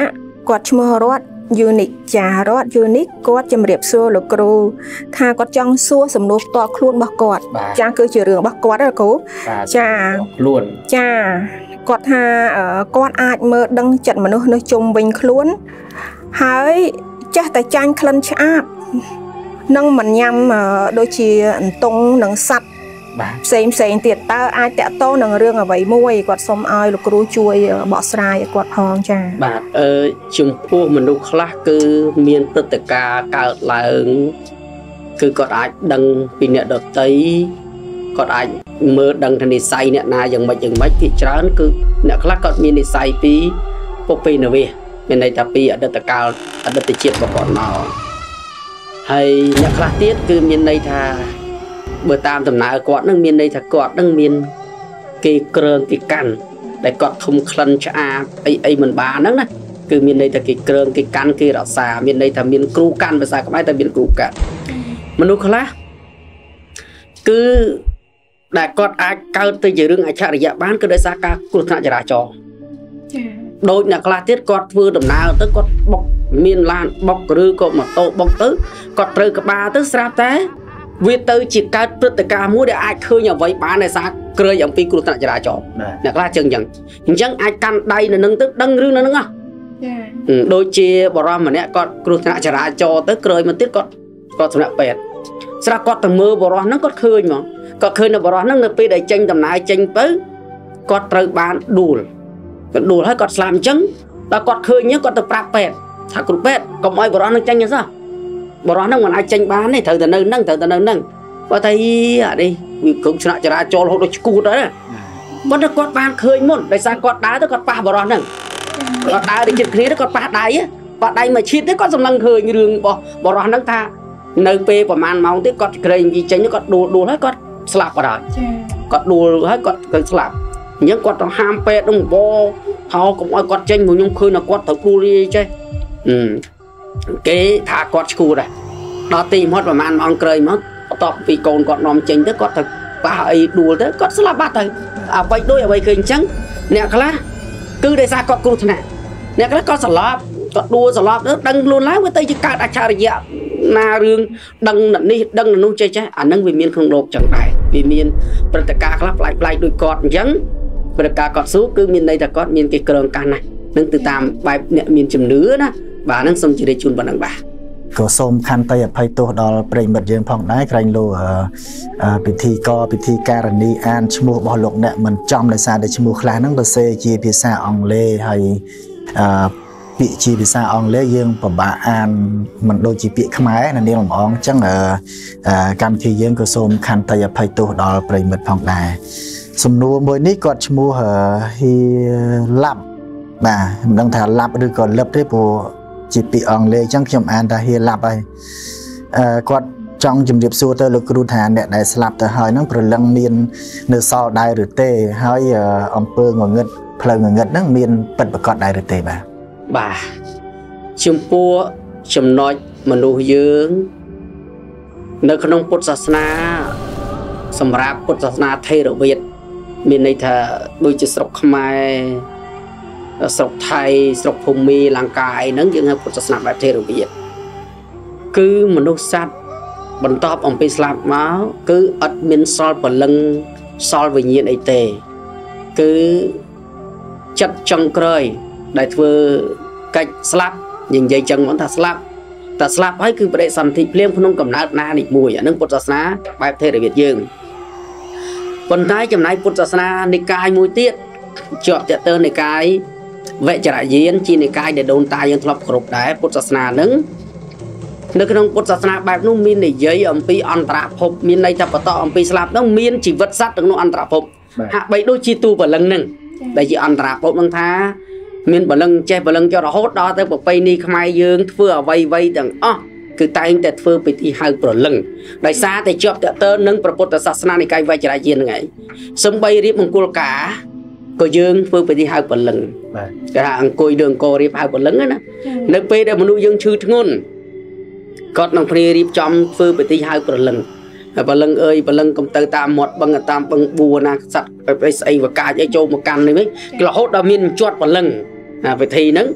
គាត់ឈ្មោះរតUnique ចារត Unique គាត់ជំរាបសួរលោកគ្រូថាគាត់ចង់សួរសំណួរផ្ទាល់ខ្លួនរបស់គាត់ចាគឺជារឿងរបស់គាត់ណាគ្រូចាខ្លួនចាគាត់ថាគាត់អាចមើលដឹងចិត្តមនុស្សនៅជុំវិញខ្លួនហើយចេះតែចាញ់ក្លិនឆ្អាបនឹងមិនញ៉ាំដូចជាអន្ទង់និងសត្វផ្សេងទៀតតើអាចតាក់ទងនឹងរឿងអ្វីមួយគាត់សុំឲ្យលោកគ្រូជួយបកស្រាយឲ្យគាត់ផងចាបាទចំពោះមនុស្សខ្លះគឺមានព្រឹត្តិការណ៍កើតឡើងគឺគាត់អាចដឹងពីអ្នកដទៃគាត់អាចមើលដឹងថានិស័យអ្នកណាយ៉ាងម៉េចភាគច្រើនគឺអ្នកខ្លះគាត់មាននិស័យពីពុពេនវាមានន័យថាពីអតីតកាលអតីតជាតិរបស់គាត់មកហើយអ្នកខ្លះទៀតគឺមានន័យថាបើតាមដំណើរគាត់នឹងមានន័យថាគាត់នឹងមានគេក្រើងគេកាន់ដែលគាត់ធំក្លិនឆ្អាបអីមិនបានហ្នឹងណាគឺមានន័យថាគេក្រើងគេកាន់គេរក្សាមានន័យថាមានគ្រូកាន់ភាសាខ្មែរតែមានគ្រូកាន់មនុស្សខ្លះគឺដែលគាត់អាចកើតទៅជារឿងអច្ឆរិយៈបានគឺដោយសារការគ្រោះថ្នាក់ចរាចរណ៍ដូចអ្នកខ្លះទៀតគាត់ធ្វើដំណើរទៅគាត់បុកមានឡានបុកឬក៏ម៉ូតូបុកទៅគាត់ត្រូវក្បាលទៅស្រាប់តែវាទៅជាកើតព្រឹត្តិការណ៍មួយដែលអាចឃើញអ្វីបានដោយសារក្រែងអំពីគ្រោះថ្នាក់ចរាចរណ៍អ្នកខ្លះចឹងអញ្ចឹងអាចកាន់ដៃនៅនឹងទៅដឹងរឿងនៅនឹងដូចជាបរិមម្នាក់គាត់គ្រោះថ្នាក់ចរាចរណ៍ទៅក្រែងមកទៀតគាត់សម្រាប់ពេទ្យស្រាប់គាត់ទៅមើលបរិមហ្នឹងគាត់ឃើញហ្មងគាត់ឃើញនៅបរិមហ្នឹងនៅពេលដែលចេញដំណើរចេញទៅគាត់ត្រូវបានដួលហើយគាត់ស្លាប់អញ្ចឹងដល់គាត់ឃើញគាត់ទៅប្រាប់ពេទ្យថាគ្រូពេទ្យកុំឲ្យបរិមហ្នឹងចេញទេសោះបរិមហ្នឹងមិនអាចចេញបានទេត្រូវតែនៅហ្នឹងគាត់ថាអានេះវាគ្រោះថ្នាក់ចរាចរណ៍រហូតដល់ឈួតហើយប៉ុន្តែគាត់បានឃើញមុនដោយសារគាត់ដើរទៅគាត់ប៉ះបរិមហ្នឹងគាត់ដើរទៅជិតគ្នាទៅគាត់ប៉ះដៃគាត់ដៃមកឈៀតទៅគាត់សម្លឹងឃើញរឿងរបស់បរិមហ្នឹងថានៅពេលប្រហែលម៉ោងទៀតគាត់ក្រែងវាចេញគាត់ដួលហើយគាត់ស្លាប់បាត់ហើយគាត់ដួលហើយគាត់ទៅស្លាប់អញ្ចឹងគាត់ទៅហាមពេទ្យនឹងបថោកុំឲ្យគាត់ចេញព្រោះខ្ញុំឃើញថាគាត់ទៅដួលចេះគេថាគាត់ឈួតដែរដល់ទីមាត់ប្រហែលម៉ោងក្រោយមកបន្ទាប់ពីកូនគាត់នាំចេញទៅគាត់ទៅប៉ះអីដួលទៅគាត់ស្លាប់បាត់ទៅអ្វីដូចអ្វីឃើញអញ្ចឹងអ្នកខ្លះគឺដោយសារគាត់គ្រោះថ្នាក់អ្នកខ្លះគាត់ស្លាប់គាត់ដួលស្លាប់ទៅដឹងខ្លួនឡើងវាទៅជាកើតអច្ឆរិយៈណារឿងដឹងនេះដឹងនោះចេះអានឹងវាមានក្នុងលោកចឹងដែរវាមានព្រឹត្តិការណ៍ខ្លះប្លែកដូចគាត់អញ្ចឹងព្រឹត្តិការណ៍គាត់ស៊ូគឺមានន័យថាគាត់មានគេក្រងកាសណាស់នឹងទៅតាមបែបអ្នកមានជំនឿណាបាទហ្នឹងសូមជម្រាបជូនប៉ុណ្ណឹងបាទក៏សូមខន្តីអភ័យទោសដល់ប្រិយមិត្តយើងផងដែរក្រែងលោពិធីការនីអានឈ្មោះរបស់លោកអ្នកមិនចំដោយសារតែឈ្មោះខ្លះហ្នឹងទៅសេជាភាសាអង់គ្លេសហើយពាក្យជាភាសាអង់គ្លេសយើងពិបាកអានមិនដូចជាពាក្យខ្មែរនៅនាងលំអងអញ្ចឹងកម្មវិធីយើងក៏សូមខន្តីអភ័យទោសដល់ប្រិយមិត្តផងដែរសំណួរមួយនេះគាត់ឈ្មោះហ៊ីឡាប់បាទមិនដឹងថាឡាប់ឬក៏លឹបទេព្រោះជាពាក្យអង់គ្លេសអញ្ចឹងខ្ញុំអានថាហ៊ីឡាប់ហើយគាត់ចង់ជំរាបសួរទៅលោកគ្រូថាអ្នកដែលស្លាប់ទៅហើយហ្នឹងព្រលឹងមាននៅសល់ដែរឬទេហើយអំពើងងឹតផ្លូវងងឹតហ្នឹងមានពិតប្រាកដដែរឬទេបាទចំពោះចំណុចមនុស្សយើងនៅក្នុងពុទ្ធសាសនាសម្រាប់ពុទ្ធសាសនាថេរវាទមានន័យថាដូចជាស្រុកខ្មែរស្រុកថៃស្រុកភូមិលង្កាអីហ្នឹងយើងហៅពុទ្ធសាសនាបែបថេរវាទគឺមនុស្សសត្វបន្ទាប់អំពីស្លាប់មកគឺអត់មានសល់ព្រលឹងសល់វិញ្ញាណអីទេគឺចិត្តចុងក្រោយដែលធ្វើកិច្ចស្លាប់និយាយចឹងមកថាស្លាប់តែស្លាប់ហើយគឺបដិសន្ធិភ្លាមក្នុងកំណើតណានេះមួយអានឹងពុទ្ធសាសនាបែបថេរវាទយើងប៉ុន្តែចំណែកពុទ្ធសាសនានិកាយមួយទៀតជាប់តេតើនិកាយវជ្រយានជានិកាយដែលដូនតាយើងធ្លាប់គ្រប់ដែរពុទ្ធសាសនានឹងនៅក្នុងពុទ្ធសាសនាបែបនោះមាននិយាយអំពីអន្តរភពមានន័យថាបន្តអំពីស្លាប់នោះមានជីវិតសត្វក្នុងអន្តរភពហាក់បីដូចជាទូបលឹងនឹងដែលជាអន្តរភពនឹងថាមានបលឹងចេះបលឹងចរហូតដល់ទៅប្រពៃណីខ្មែរយើងធ្វើអ្វីទាំងអស់គឺតែងតែធ្វើពិធីហៅប្រលឹងដោយសារតែជាប់តេតើនឹងព្រះពុទ្ធសាសនានិកាយវជ្រយានហ្នឹងឯងសំបីរៀបមង្គលការក៏យើងធ្វើពិធីហៅប្រលឹងបាទគេថាអង្គុយលើអង្គរៀបហៅប្រលឹងណានៅពេលដែលមនុស្សយើងឈឺធ្ងន់គាត់នឹងព្រារៀបចំធ្វើពិធីហៅប្រលឹងហើយប្រលឹងអើយប្រលឹងកុំទៅតាមមាត់បឹងតាមបឹងបួណាសัตว์ស្អីវកាចអីចូលមកកាន់នេះវិញរហូតដល់មានជាត់ប្រលឹងពិធីហ្នឹង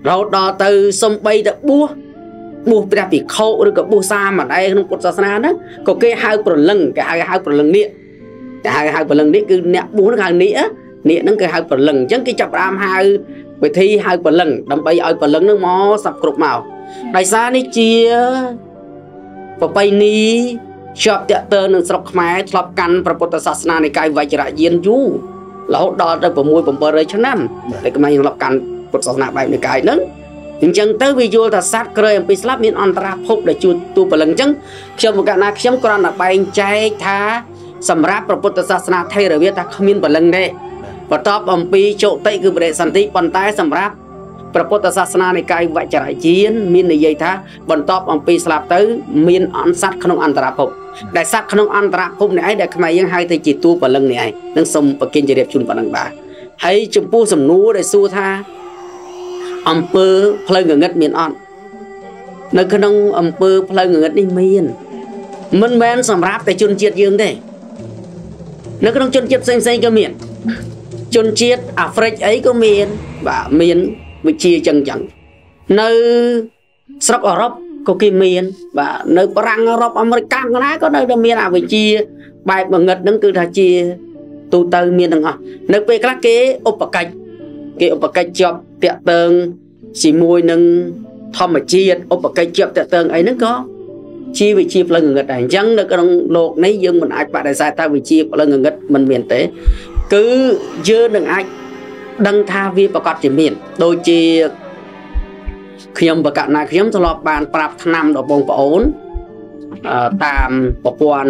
rồi đó từ sông bay đã bua ra bị khâu rồi có bua xa mà đây không có sao đó có cái hai phần lưng cái hai phần lưng nịa hai phần lưng nịa cứ nẹt bua nó hàng nịa nó cái hai phần lưng chẳng cái chập ram hai về thi hai phần lưng đâm bay ở phần lưng nó mò sập cục màu đại xa ní chia và bay ní chập tẹt tơ nương sọc máy thọp cănประពុទ្ធសាសនានៃកាយវជ្ជៈយានយូរហូតដល់ទៅ6-700ឆ្នាំតែក្មេងរាប់កាន់ពុទ្ធសាសនាបែបនៃកាយហ្នឹងអញ្ចឹងទៅវាយល់ថាសត្វក្រោយអំពីស្លាប់មានអន្តរាភពដែលជួទូពលឹងអញ្ចឹងខ្ញុំមកណាខ្ញុំគ្រាន់តែបែងចែកថាសម្រាប់ព្រះពុទ្ធសាសនាថេរវាថាគ្មានពលឹងទេបន្ទាប់អំពីជោតិគឺបរិសន្តិប៉ុន្តែសម្រាប់ព្រះពុទ្ធសាសនានៃកាយវជ្ជៈយានមាននិយាយថាបន្ទាប់អំពីស្លាប់ទៅមានអន្តសត្វក្នុងអន្តរាភពដែលសត្វក្នុងអន្តរភពនេះឯងដែលខ្មែរយើងហៅទៅជាតួពលឹងនេះឯងនឹងសូមប្រគិនជម្រាបជូនប៉ុណ្ណឹងបាទហើយចំពោះសំណួរដែលសួរថាអំពើផ្លូវងងឹតមានអត់នៅក្នុងអំពើផ្លូវងងឹតនេះមានមិនមែនសម្រាប់តែជនជាតិយើងទេនៅក្នុងជនជាតិផ្សេងក៏មានជនជាតិអាហ្វ្រិកអីក៏មានបាទមានវិជាចឹងនៅស្រុកអឺរ៉ុបក៏គេមានបាទនៅបារាំងអឺរ៉ុបអាមេរិកកាំងណាក៏នៅតែមានអវិជ្ជាបែបងងឹតហ្នឹងគឺថាជាទូទៅមានទាំងអស់នៅពេលខ្លះគេឧបកិច្ចជាប់តាក់ទងជាមួយនឹងធម្មជាតិឧបកិច្ចជាប់តាក់ទងអីហ្នឹងក៏ជាវិជាផ្លូវងងឹតដែរអញ្ចឹងនៅក្នុងលោកនេះយើងមិនអាចបដិសេធថាវិជាផ្លូវងងឹតមិនមានទេគឺយើងនឹងអាចដឹងថាវាប្រកាសជាមានដូចជាខ្ញុំបកណាខ្ញុំធ្លាប់បានប្រាប់ឆ្នាំដល់បងប្អូនតាមប្រព័ន្ធ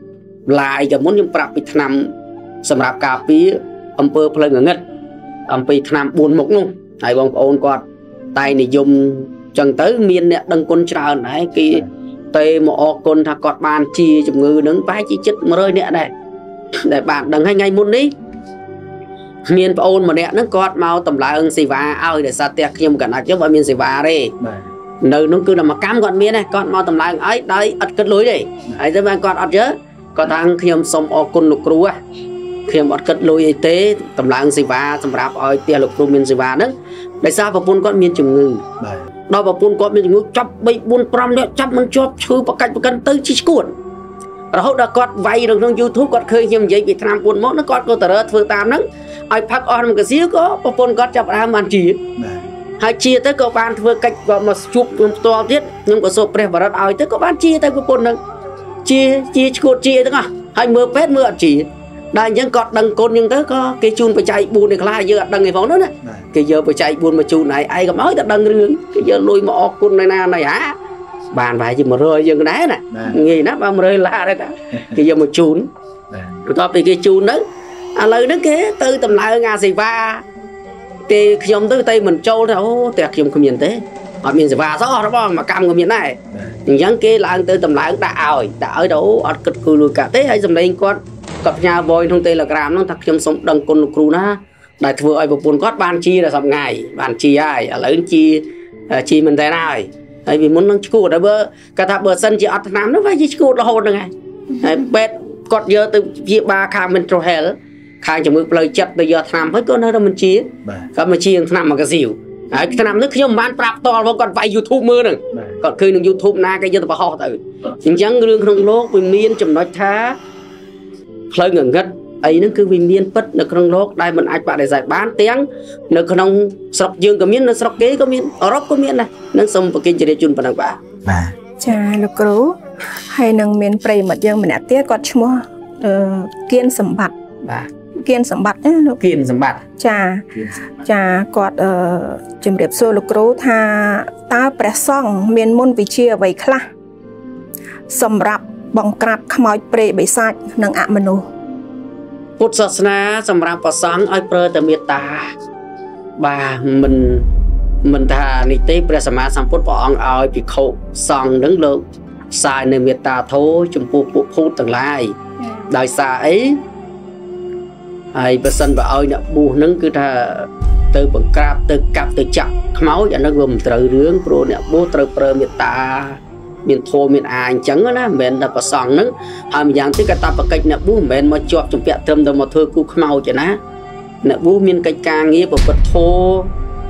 LINE ក៏មុនខ្ញុំប្រាប់ពីឆ្នាំសម្រាប់ការពារអំពើផ្លូវងងឹតអំពីឆ្នាំ4មុខនោះហើយបងប្អូនគាត់តែនិយមចឹងទៅមានអ្នកដឹងគុណច្រើនដែរគេតែមកអរគុណថាគាត់បានជាជំងឺនឹងប្រហែលជាជិត100នាក់ដែរដែលបានដឹងហើយថ្ងៃមុននេះមានប្អូនម្នាក់ហ្នឹងគាត់មកតម្លើងសេវាឲ្យដោយសារផ្ទះខ្ញុំកណ្ដាច់ខ្ញុំអត់មានសេវាទេនៅនោះគឺដល់មួយកម្មគាត់មានដែរគាត់មកតម្លើងឲ្យដោយអត់គិតលុយទេហើយទៅបានគាត់អត់យើគាត់ថាខ្ញុំសូមអរគុណលោកគ្រូខ្ញុំអត់គិតលុយអីទេតម្លើងសេវាសម្រាប់ឲ្យផ្ទះលោកគ្រូមានសេវាហ្នឹងដោយសារប្រពន្ធគាត់មានជំងឺដល់ប្រពន្ធគាត់មានជំងឺចាប់3 4 5នាក់ចាប់មិនជាប់ឈឺប្រកាច់ប្រកិនទៅជីស្គួតរហូតដល់គាត់វាយនៅក្នុង YouTube គាត់ឃើញខ្ញុំនិយាយពីឆ្នាំ4មកហ្នឹងគាត់ក៏ទៅរើធ្វើតាមហ្នឹងឲ្យផឹកអស់ក្នុងកាសៀក៏ប្រពន្ធគាត់ចាប់ដើមបានជាហើយជាទៅក៏បានធ្វើកិច្ចគាត់មកជួបខ្ញុំផ្ទាល់ទៀតខ្ញុំក៏សូមព្រះបរិត្តឲ្យទៅក៏បានជាទៅប្រពន្ធហ្នឹងជាឈួតជាទាំងអស់ហើយមើលពេទ្យមើលអត់ជាដល់អញ្ចឹងគាត់ដឹងគុណអញ្ចឹងទៅក៏គេជូនបច្ច័យ4នេះខ្លះយើងអត់ដឹងទេផងនោះណាគេយកបច្ច័យ4មកជូនឯងកុំឲ្យតែដឹងរឿងគេយកលុយមកអរគុណនៅណាណៃហាបានប្រហែលជា100យើងដែរណាងាយណាស់បើ100ឡាដែរតាគេយកមកជូនបន្ទាប់ពីគេជូនទៅឥឡូវហ្នឹងគេទៅតម្លើងអាសេវាទេខ្ញុំទៅមិនចូលទៅអូតែខ្ញុំគ្មានទេអត់មានសេវាសោះរបស់មកកម្មក៏មានដែរអញ្ចឹងគេឡើងទៅតម្លើងដាក់ឲ្យទៅអត់គិតគូរលុយកាក់ទេហើយសម្លេងគាត់ផ្ញើ voice ក្នុង Telegram ហ្នឹងថាខ្ញុំសូមដឹងគុណលោកគ្រូណាដែលធ្វើឲ្យប្រពន្ធគាត់បានជាដល់សប្ងាយបានជាហើយឥឡូវជាមិនតែហើយពីមុននឹងឈួតហើយបើគាត់ថាបើសិនជាអត់ឆ្នាំនោះវាជាឈួតរហូតហ្នឹងហើយពេទ្យគាត់យកទៅព្យាបាលខាង mental health ខាងជំងឺផ្លូវចិត្តទៅយកឆ្នាំហើយក៏នៅតែមិនជាគាត់មកជាឆ្នាំមកកាស៊ីវហើយឆ្នាំនេះខ្ញុំមិនបានប្រាប់តល់ផងគាត់វាយ YouTube មើលហ្នឹងគាត់ឃើញនឹង YouTube ណាគេយកទៅបរោះទៅអញ្ចឹងរឿងក្នុងលោកវាមានចំណុចថាផ្លូវងងឹតអីហ្នឹងគឺវាមានពិតនៅក្នុងលោកដែលមិនអាចបដិសេធបានទាំងនៅក្នុងស្រុកយើងក៏មាននៅស្រុកគេក៏មានអឺរ៉ុបក៏មានដែរនឹងសូមប្រគិនជម្រាបជូនប៉ុណ្ណឹងបាទចាលោកគ្រូហើយនឹងមានប្រិយមិត្តយើងម្នាក់ទៀតគាត់ឈ្មោះគៀនសម្បត្តិបាទគៀនសម្បត្តិណាលោកគៀនសម្បត្តិចាគាត់ជម្រាបសួរលោកគ្រូថាតើព្រះសង្ឃមានមុនវិជ្ជាអ្វីខ្លះសម្រាប់បង្ក្រាបខ្មោចព្រៃបិសាចនិងអមនុស្សពុទ្ធសាសនាសម្រាប់ព្រះសង្ឃឲ្យប្រើតែមេត្តាបាទមិនថានេះទេព្រះសម្មាសម្ពុទ្ធព្រះអង្គឲ្យភិក្ខុសង្ឃនឹងលោកផ្សាយនៅមេត្តាធម៌ចំពោះពួកភូតទាំងឡាយដោយសារអីហើយបើសិនបើឲ្យអ្នកបួសនឹងគឺថាទៅបង្ក្រាបទៅកាប់ទៅចាក់ខ្មោចអានឹងវាមិនត្រូវរឿងព្រោះអ្នកបួសត្រូវប្រើមេត្តាមានធម៌មានអាអញ្ចឹងណាមិនមែនតែប្រសងហ្នឹងហើយម្យ៉ាងទៀតក៏តាបកិច្ចអ្នកបួសមិនមែនមកជាប់ជំពាក់ត្រឹមតែមកធ្វើគូខ្មោចទេណាអ្នកបួសមានកិច្ចការងារប្រព្រឹត្តធម៌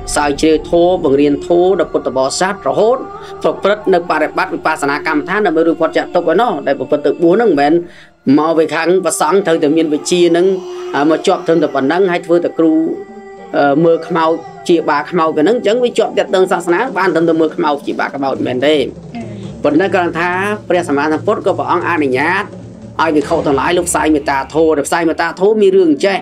sao chơi thô bằng riêng thô đập bột bò sát rồi hốt phục rất nơi bà đẹp bắt bà sản cầm thán là mới được quan trọng tốt với nó để bột tự bún nâng bén màu về kháng và sáng thời tự nhiên về chi nâng mà chọn thân tập bản năng hay vừa tập cru mưa khmau chỉ bà khmau cái nâng chẳng với chọn đẹp đơn sáng sáng ban thân mưa khmau chỉ bà khmau mình đây vẫn đang còn tha bây giờ mà thằng phốt có bảo ăn này nhát ai bị khâu thằng lái lúc sai người ta thô được sai người ta thô mi rừng che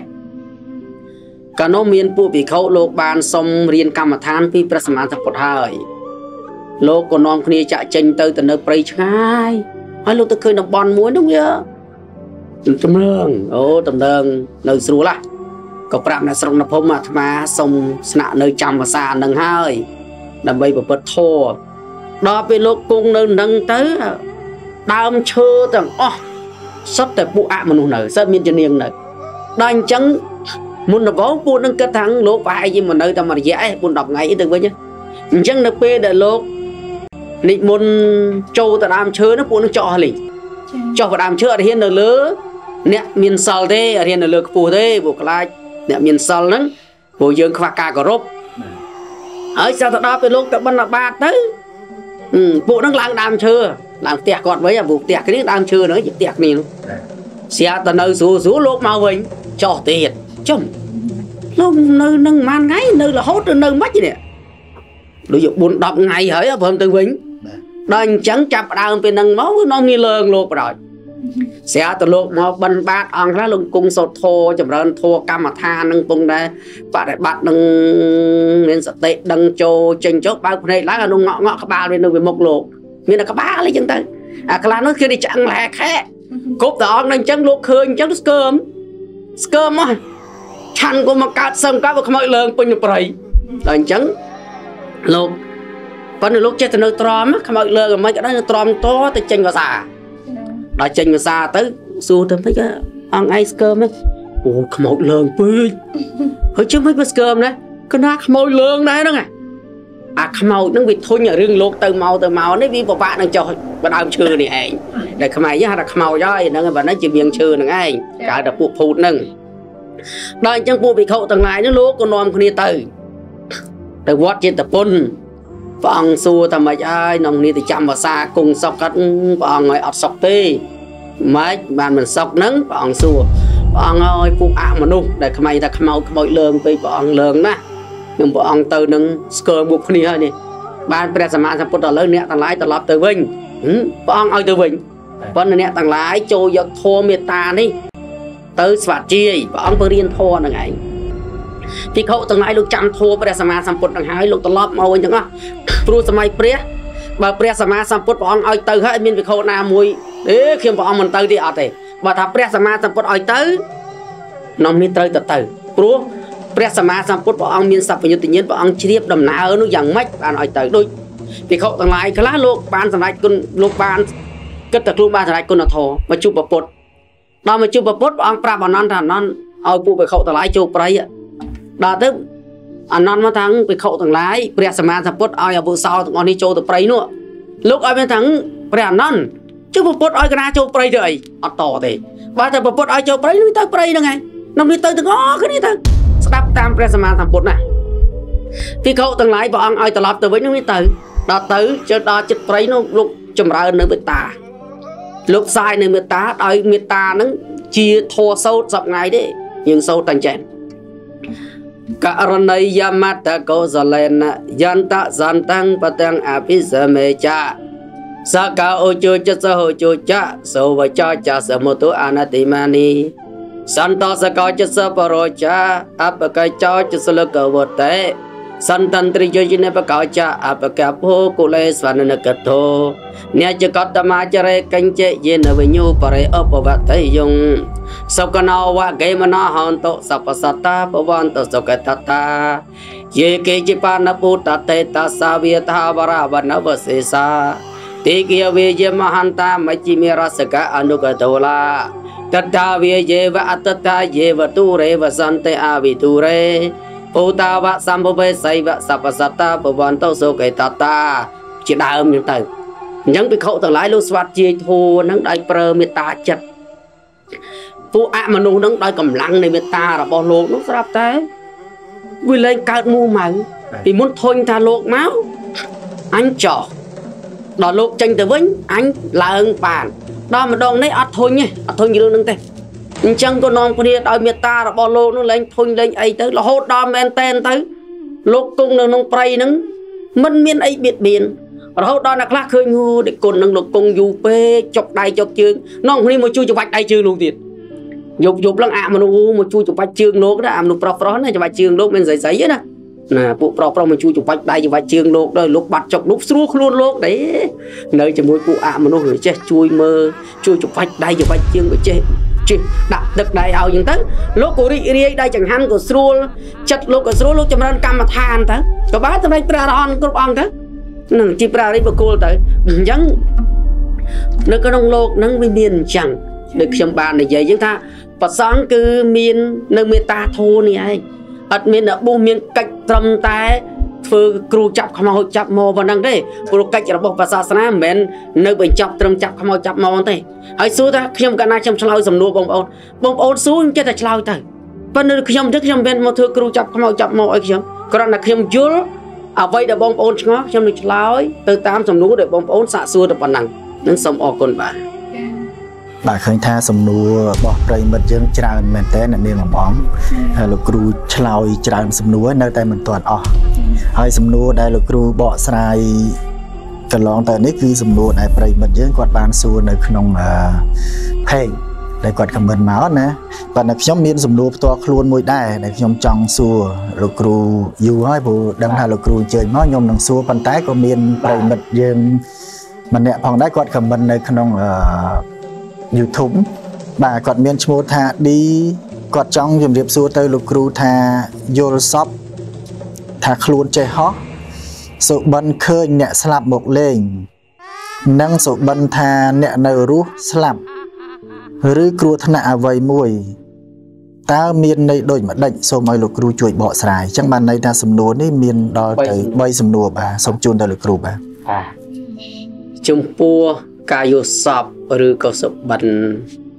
cả nó miền phụ bị khâu lô ban xong riêng cam mà than pi bây giờ mà thằng phốt hơi lô còn non kia chạy tranh tới từ nơi prey ngay ai lô tôi khơi đồng bòn muối đúng chưa tầm đường nơi xưa là có bạn là xong nó phong mà xong nạ nơi chăm và xa nâng hơi làm bây bật thô đó bên lô cung nơi nâng tới đam chơ rằng sắp tới bộ ạ mà nó nở sắp miên chân niên nở đang chẳng muốn nó có buôn nâng kết thắng lô phải gì mà nơi ta mà dễ buôn đọc ngay được với nhá chẳng được bê để lô nịnh môn châu ta đam chơ nó buôn nó cho lì cho vào đam chơ thì hiện là lứa nè miền sal thế hiện là lứa phù thế bộ lại nè miền sal nắng bộ dương khoa ca có rốt ở sao ta đó bên lô các bên là ba tới bộ nó lang đam chơ làm tiệc còn với vụ tiệc cái đang chưa nữa tiệc này xe tận nơi rú lốp màu vinh cho tiền chồng nó nơi nâng man ngay nơi là hốt nơi mất gì nè đối dụng buồn đọc ngày hỡi phẩm từ vinh đành chẳng chập đang bên nâng máu nó nghi lờn lộp rồi xe tận lộp mà bần bát ăn ra lưng cung sột thô chậm rơn thô cam mà tha nâng cung đây bạn đại bát nâng nên sợ tệ đăng trô trình chốt bao này lá là nó ngọ ngọ các ba bên nơi về một lộ mình là các bác lấy chân tay cái lá nó kia đi chẳng là khẽ cốp đó nên chẳng luộc khơi chẳng scum á chăn của một cát sông cá và không mọi lần bên nhập rầy rồi chẳng luộc vẫn là lúc chết từ nơi tròn á không mọi lần mấy cái đó tròn to từ chênh vào xa đó chênh vào xa tới xua tới mấy cái ăn ai scum á không mọi lần bươi hồi trước mấy cái scum đấy cái nó không mọi lần đấy đó này không màu nó bị thôi nhờ riêng lột từ màu nó vì bộ bạn đang cho và đau chưa này anh để không ai là không màu cho nó và nó chỉ miếng chưa nữa anh cả đập buộc phụt nâng đây chẳng buộc bị khâu tầng này nó lố con non con đi từ vót trên tập bún vòng xua tầm mày ai nông đi từ chăm và xa cùng sọc cắt vòng người ọt sọc tê mấy bạn mình sọc nắng vòng xua vòng ơi phụ mà nung để không ai ta không màu mọi lương với vòng lương đó nhưng bọn ông từ nâng skơ buộc đi hơi nè ban bây giờ mà sắp lớn nè thằng lái tao lọp từ vinh bọn ông ơi từ vinh bọn nè thằng lái trôi giật thô miệt ta đi tới phạt chi bọn ông vừa điên thô là ngày thì cậu thằng lái lúc chăm thô bây giờ mà sắp đằng hai lúc tao lọp màu chẳng á rồi sao mày pre bà pre mà sắp bọn ông ơi từ hết mình bị khâu na mùi để khi bọn ông mình từ đi ở đây bà thằng pre mà sắp ơi tới nó mình tới từ từ rồi bây giờ mà sắp bọn ông miền sắp như tự nhiên bọn ông chiếp đầm ná nó dần mách bạn hỏi tới đôi vì cậu thằng lại cái lá lục ban thằng lại con lục ban kết tập luôn ban thằng lại con là thò mà chụp bột đó mà chụp bột bọn ông pra bọn non thằng non ơi phụ về cậu thằng lại chụp đấy đó tức anh non mà thằng về cậu thằng lại bây giờ mà sắp bọn ơi ở vụ sau thằng on đi chụp tập đấy nữa lúc ở bên thằng bây giờ non chứ bột ơi cái na chụp đấy rồi ở tỏ thì ba thằng bột ơi chụp đấy nó tới đấy nữa ngay nó đi tới từng ngõ cái đi tới đắp tam pre sama thằng bột này thì cậu từng lại bọn ai tập lọp từ với những cái từ đó tới cho đó chích lấy nó lúc chầm ra nơi người ta lúc sai nơi người ta đôi người ta nó chia thua sâu dọc ngày đấy nhưng sâu thành chén cả lần này yamata có giờ lên dân ta dân tăng và tăng api giờ mê cha sa cao ô chưa cho sa hồ chưa cha sâu và cho cha sa mô tô anatimani Santa sakau jasa parocha apa kacau jasa lekawate santan trijojine pakaucha apa kapo kule swanana katho nia jakata macare kance yena venyu pare apawate yung sakana wa gaimana honto sapasata pawanto sokatata ye ke jipana puta te tasavita varavana vasesa tikiya veje mahanta machimira saka anugatola Tata viye va atata ye va ture va sante avi ture Puta va sambove say va sapasata pavanto so kai tata chỉ đa âm như từ những bị khẩu thằng lái lưu soát chia thua nắng đại prơ miệt ta chật phụ ạ mà nung nắng đại cầm lăng này miệt ta là bao lô nó sắp thế vì lên cao mua mày vì muốn thôi ta lột máu anh trò đó lột tranh từ vĩnh anh là ơn bàn đó mà đòn đấy thôi nhé thôi như luôn thế chẳng có non con đi đòi miệt ta là bỏ lô nó lên thôi lên ấy tới là hốt đo men ten tới lột cung nó nông prey nó mình miên ấy biệt biển rồi hốt đo là khác khơi ngu để cồn năng lột cung dù pê chọc đai chọc chương nó không đi một chui chụp bạch đai chương luôn tiền dục lăng mà nó một chui chụp bạch chương lột đó nó pro này chụp bạch chương lột bên giấy đó nè bộ pro mình chui chụp bạch đai chụp bạch chương lột rồi lột bạch chọc lúc xuống luôn lột đấy nơi cho môi cụ mà nó rồi chết chui mơ chui chụp bạch đai chụp bạch chương của chết đặt được đại ao những tới lúc của đi đây chẳng hạn của srul chặt lúc của srul lúc cho mình cam mà than tới có bác tới đây pra ron có ông tới nâng chỉ pra đi bậc cô tới giống nó có đông lô nó mới miền chẳng được trong bàn này vậy chúng ta và sáng cứ miền nơi miền ta thô này ai ở miền ở bu miền cách trầm tay phơi kêu chập không mau chập mò vào năng đấy kêu cách là bọcภาษา Sana men nơi bên chập trầm chập không mau chập mò thế ai xúi ta khi mà cái trong slau sầm nua bông ôn xúi cái ta slau tới bên nơi khi trước khi bên mà thưa kêu chập không mau chập mò ai khi còn là khi dul à vậy là bông ôn ngó khi mình slau từ tam sầm nua để bông ôn xả xua được bản năng nên sống ở con bà khơi tha sầm nua bỏ rây mật dương tràn mền té này miền bóng hay là kêu slau tràn sầm nua nơi tay mình toàn ở hai sầm nua đây là kêu bỏ sai cái lon tại nick cứ sầm nua này rây mật dương quạt bàn xua nơi không hay để quạt cầm bên máu nè quạt này nhóm miền sầm nua to luôn môi đai để nhóm trong xua rồi kêu yêu hai bộ đâm hai là kêu chơi nói nhóm đằng xua bàn tay của miền rây mật dương mình nè phòng đá quạt cầm bên nơi không YouTube bà còn miền Trung tha đi quạt trong dùm điệp xua tới lục cừu tha vô shop tha luôn chơi hot sự bận khơi nhẹ slap một lên nâng sự bận tha nhẹ nở rú slap rứ cừu thân nạ vầy mùi ta miền này đổi mặt định so với lục cừu chuột bọ xài chẳng bàn này ta sầm nua ní miền đó tới bay sầm nua bà sống chôn tới lục cừu bà Trung Pua ca vô sọp rư có sụp bẩn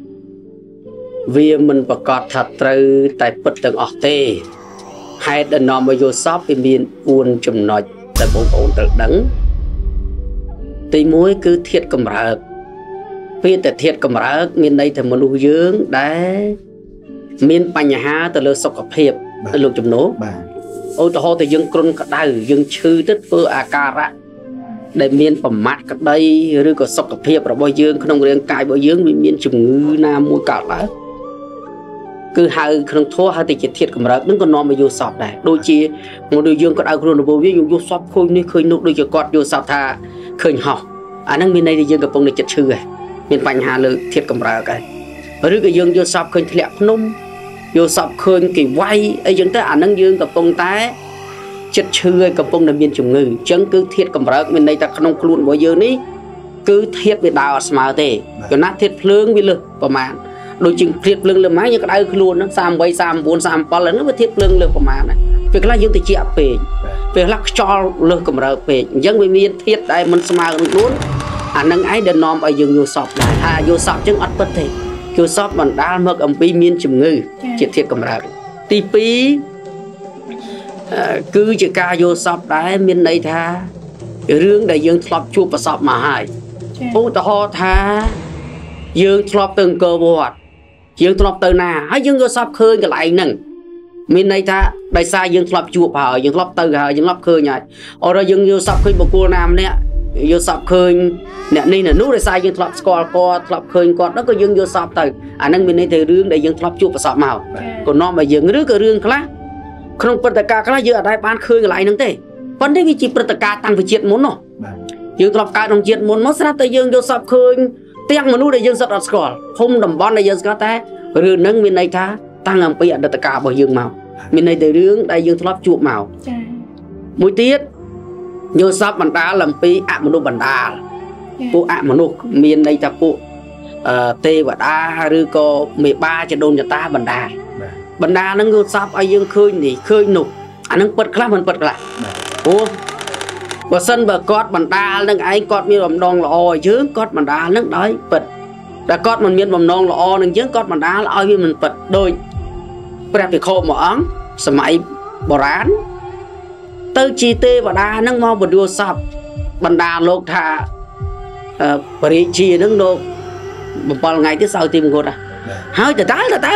vì mình bà gọt thật trừ tại bất tầng ọc tê hay là nó mà vô sọp vì mình buồn chùm nói tại bố ổn tự đắng tí mối cứ thiết cầm rợt vì tại thiết cầm rợt mình đây thì mình lưu dưỡng đấy mình bà nhà ha từ lơ sọc hợp hiệp từ lục chùm nốt ôi tòa hồ thì dân côn cả đài dân chư tích vơ à ca rạ để miền phẩm mát các đây rồi có sọc cặp hiệp rồi bao dương không riêng cài bao dương miền chủng ngư nam mua cả lá cứ hai không thua hai tỷ thiệt cầm rác đứng còn non mà vô sọp này đôi chi một đôi dương có ai còn bao dương vô sọp khôi như khơi nụ đôi giờ quạt vô sọp tha khơi học năng miền này thì dương gặp phong này chật chư này miền bành hà lự thiệt cầm rác cái rồi cái dương vô sọp khơi lẹ nôm vô sọp khơi kỳ quay ấy dương tới năng dương gặp phong tái chất chư cầm phong là miền chủng ngư chẳng cứ thiết cầm rác miền này ta không luôn bao giờ ní cứ thiết về đào smart thế cho nát thiết lương bị lựcประมาณđôi chừng thiết lương là máy như cái đai luôn nó sam bay sam bốn sam pa là nó mới thiết lương lựcประมาณnày việc là dương thì chia về là cho lương cầm rác về dân với miền thiết đây mình smart luôn năng ấy đền nom ở dương vô sọp lại vô sọp chứng ắt bất thể vô sọp mình đã mất âm pi miền chủng ngư chỉ thiết cầm rác tí pi cứ chỉ ca vô sọp đấy miền này tha rương đại dương thọp chua và sọp mà hai ô ta ho tha dương thọp từng cơ bọt dương thọp từ nào hay dương vô sọp khơi cái lại nè miền này tha đại xa dương thọp chua hở dương thọp từ hở dương thọp khơi nhảy ở đây dương vô sọp khơi một cô nam nè vô sọp khơi nè này là nút đại xa dương thọp score co thọp khơi con đó có dương vô sọp từ năng miền này thì rương đại dương thọp chua và sọp màu còn non mà dương rước cái rương khác không bật cả cái giờ ở đây ban khơi lại nâng thế vấn đề vì chỉ bật cả tăng về chuyện muốn nó dương lọc cả đồng chuyện muốn mất ra tới dương vô sập khơi tiếng mà nuôi để dương sập đặt score không đầm bón để dương có té rồi nâng miền này tha tăng làm bây giờ tất cả bởi dương màu miền này từ rương đây dương lọc chuột màu mũi tiết vô sập bàn đá làm pi ạ mà nuôi bàn đá bộ ạ mà nuôi miền này ta bộ tê và đá rồi có 13 cho đồn cho ta bàn đá bần đà nó ngược sắp ai dương khơi thì khơi nục nó bật clap mình bật lại ô và sân bờ cọt bần đà nó anh cọt miên bầm non là oi chứ cọt bần đà nó đói bật đã cọt mình miên bầm non là o nó chứ cọt bần đà là oi mình bật đôi bẹp thì khô mà ấm sầm mày bò rán tới chi tê và đa nâng mau bật đua sập bần đà lột thà bari chi nâng lột bao ngày tới sau tìm ngột à hỏi từ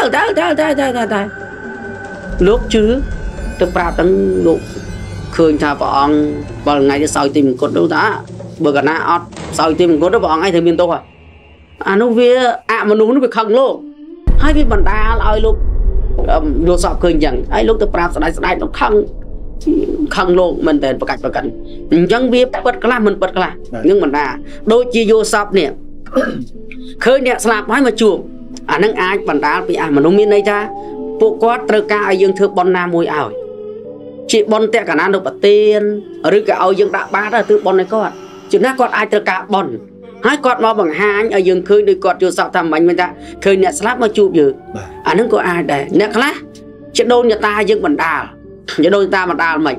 tái lúc chứ tôi bảo tăng lột khơi thà bọn bao ngày tới sau tìm ngột đâu ta bữa cả na ọt sau tìm ngột đó bọn ai thấy miền tôi à nó về mà nó bị khăng luôn hai cái bần đà lại lúc đua sập khơi chẳng ai lúc tôi bảo sai nó khăng luôn mình tênประกันchẳng biết bật cả mình bật cả nhưng mà là đôi chi vô sập nè khơi nè sạp hỏi mà chuột nâng ai bản đá bị mà nó miên đây cha bộ quát trơ ca ai dương thưa bon nam mùi ảo chị bon tẹt cả nam được bật tiền ở đây cả ao dương đã ba ra từ bon này con chứ nát con ai trơ ca bon hai con mau bằng hai anh ở dương khơi đi con vô sập thầm bánh người ta khơi nè sạp mà chuột dự nâng có ai để nè khác chị đôi nhà ta dương bản đá nhà đôi ta mà đá mình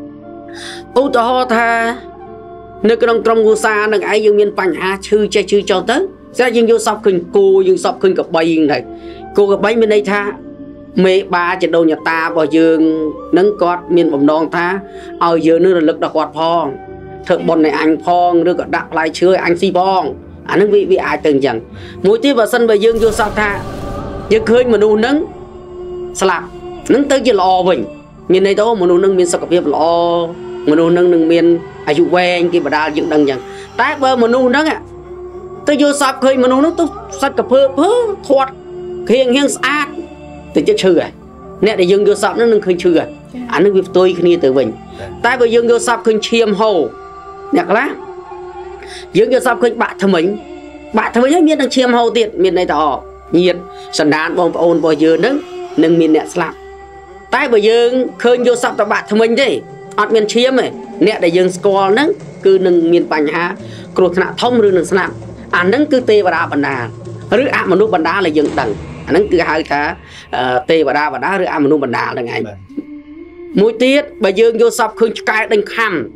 ô tô tha nơi cái đông trong ngô sa nâng ai dương miên bánh ha chư cho tới sẽ dương vô sọc khinh cô dương sọc khinh cặp bay này cô cặp bay bên đây tha mẹ ba trên đầu nhà ta bao dương nâng cọt miền bồng non tha ở giờ nữa là lực đặc quạt phong thực bọn này anh phong nữa còn đặt lại chưa anh si phong anh bị ai từng chẳng mỗi tí vào sân về dương vô sọc tha dương khơi mà nu nâng slap nâng tới chỉ lo mình miền này đó mà nu nâng miền sọc cặp lo mà nu nâng miền ai chịu quen kia mà đa dựng đằng chẳng tác bơ mà nu nâng à tôi vô sập khơi mà nó tôi sạch cà phê thoát hiền sát từ chết chư à nè để dừng vô sập nó nâng khơi chư à anh nó việc tôi khi từ mình tại bởi dừng vô sập khơi chiêm hồ nè lá dừng vô sập khơi bạn thầm mình hết miền đang chiêm hồ tiệt miền này tỏ nhiệt sẵn đàn bông ôn bò dừa nâng miền nè slap tại bởi dừng khơi vô sập tao bạn thầm mình đi ọt miền chiêm này nè để dừng score nâng cứ nâng miền bành ha cột thằng thông rồi nâng slap nâng cứ tê và đá bần đá rứ mà nút bần đá là dừng đằng nâng cứ hai khá tê và đá rứ mà nút bần đá là ngày mỗi tiết bà dương vô sọc khơi cái đánh khăn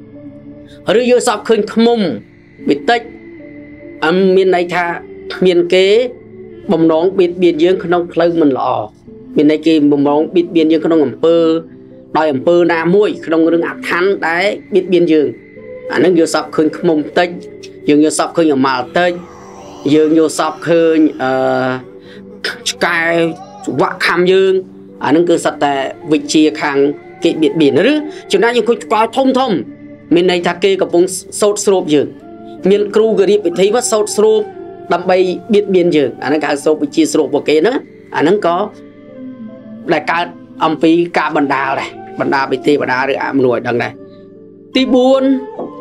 rứ vô sọc khơi mông bị tích miền này tha miền kế bồng nón bịt biên dương không khơi mình lọ miền này kia bồng nón bịt biên dương không ẩm pơ đòi ẩm pơ nam môi không rừng ạc thắn đấy bịt biên dương nâng vô sọc khơi mông tích dương vô sọc khơi ở màu tây dương vô sọc khơi cái vạ kham dương nâng cơ sạch tại vị trí khang kỵ biệt biển nữa chúng ta dùng coi thông mình này ta kê cặp bông sốt sốt dương miền kru gửi bị thấy mất sốt sốt đâm bay biệt biển dương nâng cả sốt vị trí sốt vào kế nữa nâng có đại ca âm phí cả bần đà bị tê bần đà được nuôi đằng này tí buôn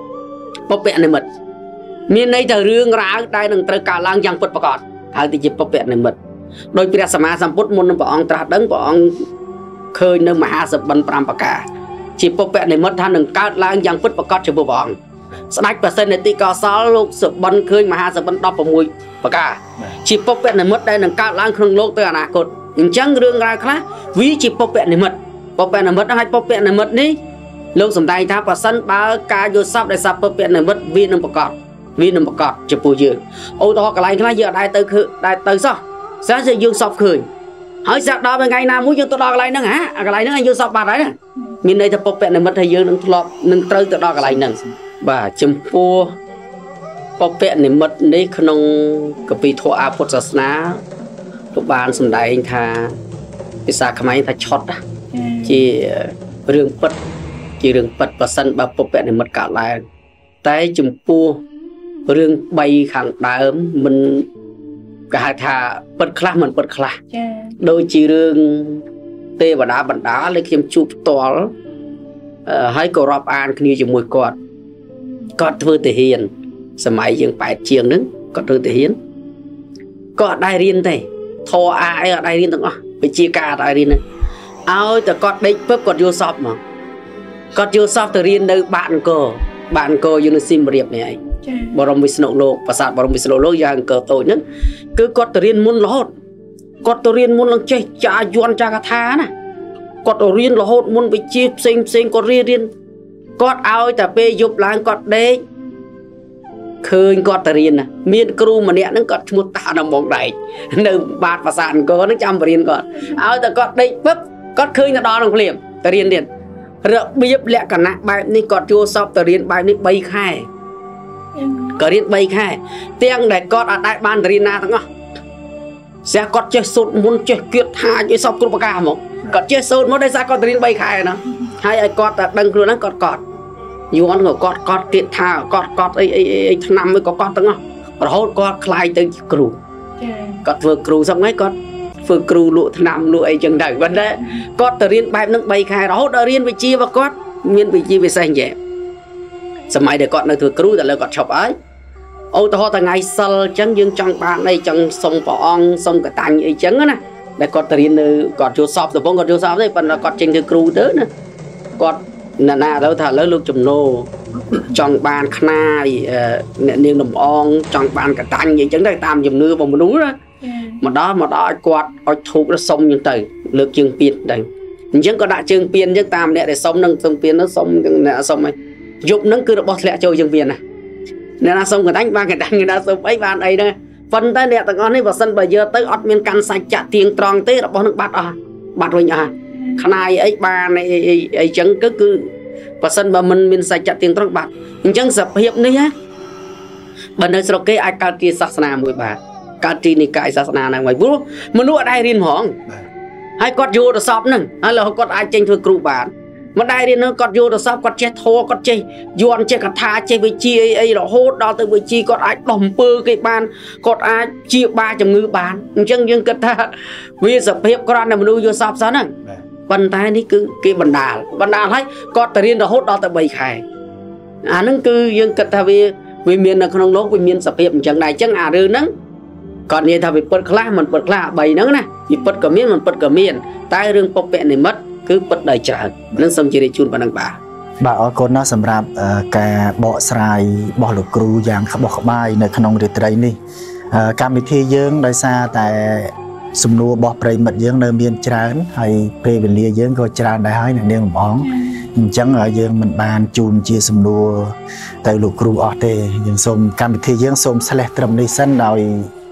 bọc bẹ này mật miền này thời rương ra đây đừng trời cả lang giang phật bạc cọt hai tí chụp bọc bẹ này mật đôi khi sama samput môn bọn trà đấng bọn khơi nơi mà sập bắn pram bạc cả chỉ bọc bẹ này mật than đừng cao lang giang phật bạc cọt chụp bọn sạch và sen này tí cao sáu lúc sập bắn khơi mà sập bắn đọc vào mùi bạc cả chỉ bọc bẹ này mật đây đừng cao lang khương lô tới à cột những trắng rương ra khác ví chỉ bọc bẹ này mật hai bọc bẹ này mật đi lúc sầm tay tháp và sân ba ca vô sắp để sắp bọc bẹ này mật viên nông bạc cọt viên một cọt chụp bùi dương ô tô cái này giờ đại từ sao sáng giờ dương sọc khơi hỏi sao đó ngày nào muốn dương tôi đo cái này nữa hả cái này nữa anh dương sọc bà đấy nè miền đây tập bọc bẹ này mất thời dương nâng lọp nâng trơi tự đo cái này nè bà chấm pua bọc bẹ này mất đấy không cái vị thọ áp phật giáo ná lúc bàn sầm đại anh tha cái sao cái máy tha chót á chỉ rương bật và sân bà bọc bẹ này mất cả lại tay chấm pua rương bay khẳng đá mình cả thà bật khla mình bật khla đôi chỉ rương tê và đá bắn đá lấy kiếm chụp to hay cầu rập an khi chỉ mùi cọt thưa thể hiện sớm mai dương phải chiêng nữa cọt thưa thể hiện cọt đại riêng thế thò ai ở đại riêng từng bị chia cả đại riêng này áo từ cọt đấy bớt cọt vô sọp mà cọt vô sọp từ riêng đâu bạn cô dương sim riệp nàyบรมวิษณุโลกประสาทบรมวิษณุโลกอย่างเกิดโตนั้นคือกอดเรียนมุนละหดกอดเรียนมุนลังเจจ่ายวนจากาธานะกอดเรียนละหดมุนไปจีบเซ็งกอดเรียนกอดเอาแต่ไปยุบล้างกอดเด็กเคยกอดเรียนนะเมียนครูมาเนี่ยนั่งกอดมุดตาดำมองได้หนึ่งบาทประสาทก็นั่งจำเรียนก่อนเอาแต่กอดเด็กปุ๊บกอดเคยจะดอลงเปลี่ยนแต่เรียนរបៀបលក្ខណៈបែបនេះគាត់ចូលសពទៅរៀនបែបនេះ3ខែក៏រៀន3ខែទាំងដែលគាត់អត់ដែរបានរៀនណាទាំងអស់ស្ទះគាត់ចេះសូត្រមុនចេះគៀតថាឲ្យសពគ្រប់ប្រការហ្មងគាត់ចេះសូត្រមកដោយសារគាត់រៀន3ខែណាហើយឲ្យគាត់តែដឹងខ្លួនហ្នឹងគាត់យន់ក៏គាត់គៀតថាគាត់អីឆ្នាំមួយក៏គាត់ទាំងអស់រហូតគាត់ខ្លាយទៅគ្រូគាត់ធ្វើគ្រូសប្ងៃគាត់ធ្វើគ្រូលក់ឆ្នាំលក់អីចឹងទៅប៉ុន្តែគាត់ទៅរៀនបែបហ្នឹង3ខែរហូតដល់រៀនវិជ្ជារបស់គាត់មានវិជ្ជាពិសេសយ៉ាងសម័យដែលគាត់នៅធ្វើគ្រូតែលើគាត់ឈប់ហើយឧទាហរណ៍ថ្ងៃសិលចឹងយើងចង់បានអីចង់សុំព្រះអង្គសុំកតាញ់អីចឹងណាដែលគាត់ទៅរៀននៅគាត់ចូលសពដំបងគាត់ចូលសពទេប៉ុន្តែគាត់ចេញធ្វើគ្រូទៅណាគាត់ណាទៅថាឥឡូវលោកចំណូចង់បានខ្នាយអ្នកនាងដំអងចង់បានកតាញ់អីចឹងទៅតាមជំនឿរបស់មនុស្សណាមកដល់ឲ្យគាត់ឲ្យធូបសុំចឹងទៅលើកជើងពៀនទៅអញ្ចឹងក៏ដាក់ជើងពៀនចឹងតាមអ្នកដែលសុំនឹងជើងពៀននោះសុំចឹងអ្នកសុំឲ្យយប់ហ្នឹងគឺរបស់ធ្លាក់ចូលជើងពៀនណាអ្នកណាសុំកតាញ់បានកតាញ់អ្នកណាសុំអីបានអីហ្នឹងប៉ុន្តែអ្នកទាំងអស់នេះបើសិនបើយកទៅអត់មានកាន់សាច់ចាក់ទៀងត្រង់ទេរបស់នឹងបាត់អស់បាត់វិញអស់ខ្នាយអីបានអីចឹងគឺបើសិនបើមិនមានសាច់ចាក់ទៀងត្រង់បាត់អញ្ចឹងសភាពនេះណាបើនៅស្រុកគេអាចកើតជាសាសនាមួយបាទកើតទីនិកាយសាសនាហ្នឹងមួយព្រោះមនុស្សអត់ដែររៀនហ្មងហើយគាត់យកទៅសពហ្នឹងហើយរហូតគាត់អាចចេញធ្វើគ្រូបានមិនដែររៀនហ្នឹងគាត់យកទៅសពគាត់ចេះធម៌គាត់ចេះយន់ចេះកថាចេះវិជ្ជាអីរហូតដល់ទៅវិជ្ជាគាត់អាចដោះអំពើគេបានគាត់អាចជាបាលជំងឺបានអញ្ចឹងយើងគិតថាវាសភាពគ្រាន់តែមនុស្សយកសពសិនហ្នឹងប៉ុន្តែនេះគឺគេបណ្ដាលហើយគាត់ទៅរៀនរហូតដល់ទៅ3ខែអាហ្នឹងគឺយើងគិតថាវាមាននៅក្នុងលោកវាមានសភាពអញ្ចឹងដែរអញ្ចឹងអារឿងហ្នឹងគាត់និយាយថាវាពិតខ្លះមិនពិតខ្លះ3ហ្នឹងណាវាពិតក៏មានមិនពិតក៏មានតែរឿងពុព្វនិមិត្តគឺពិតដោយច្រើននឹងសូមជម្រាបជូនប៉ុណ្ណឹងបាទអរគុណណាស់សម្រាប់ការបកស្រាយរបស់លោកគ្រូយ៉ាងក្បោះក្បាយនៅក្នុងរាត្រីនេះកម្មវិធីយើងដោយសារតែសំណួររបស់ប្រិមិត្តយើងនៅមានច្រើនហើយពេលវេលាយើងក៏ច្រើនដែរហើយអ្នកនាងលំអងអញ្ចឹងយើងមិនបានជូនជាសំណួរទៅលោកគ្រូអស់ទេយើងសូមកម្មវិធីយើងសូមស្លេះត្រឹមនេះសិនដោយ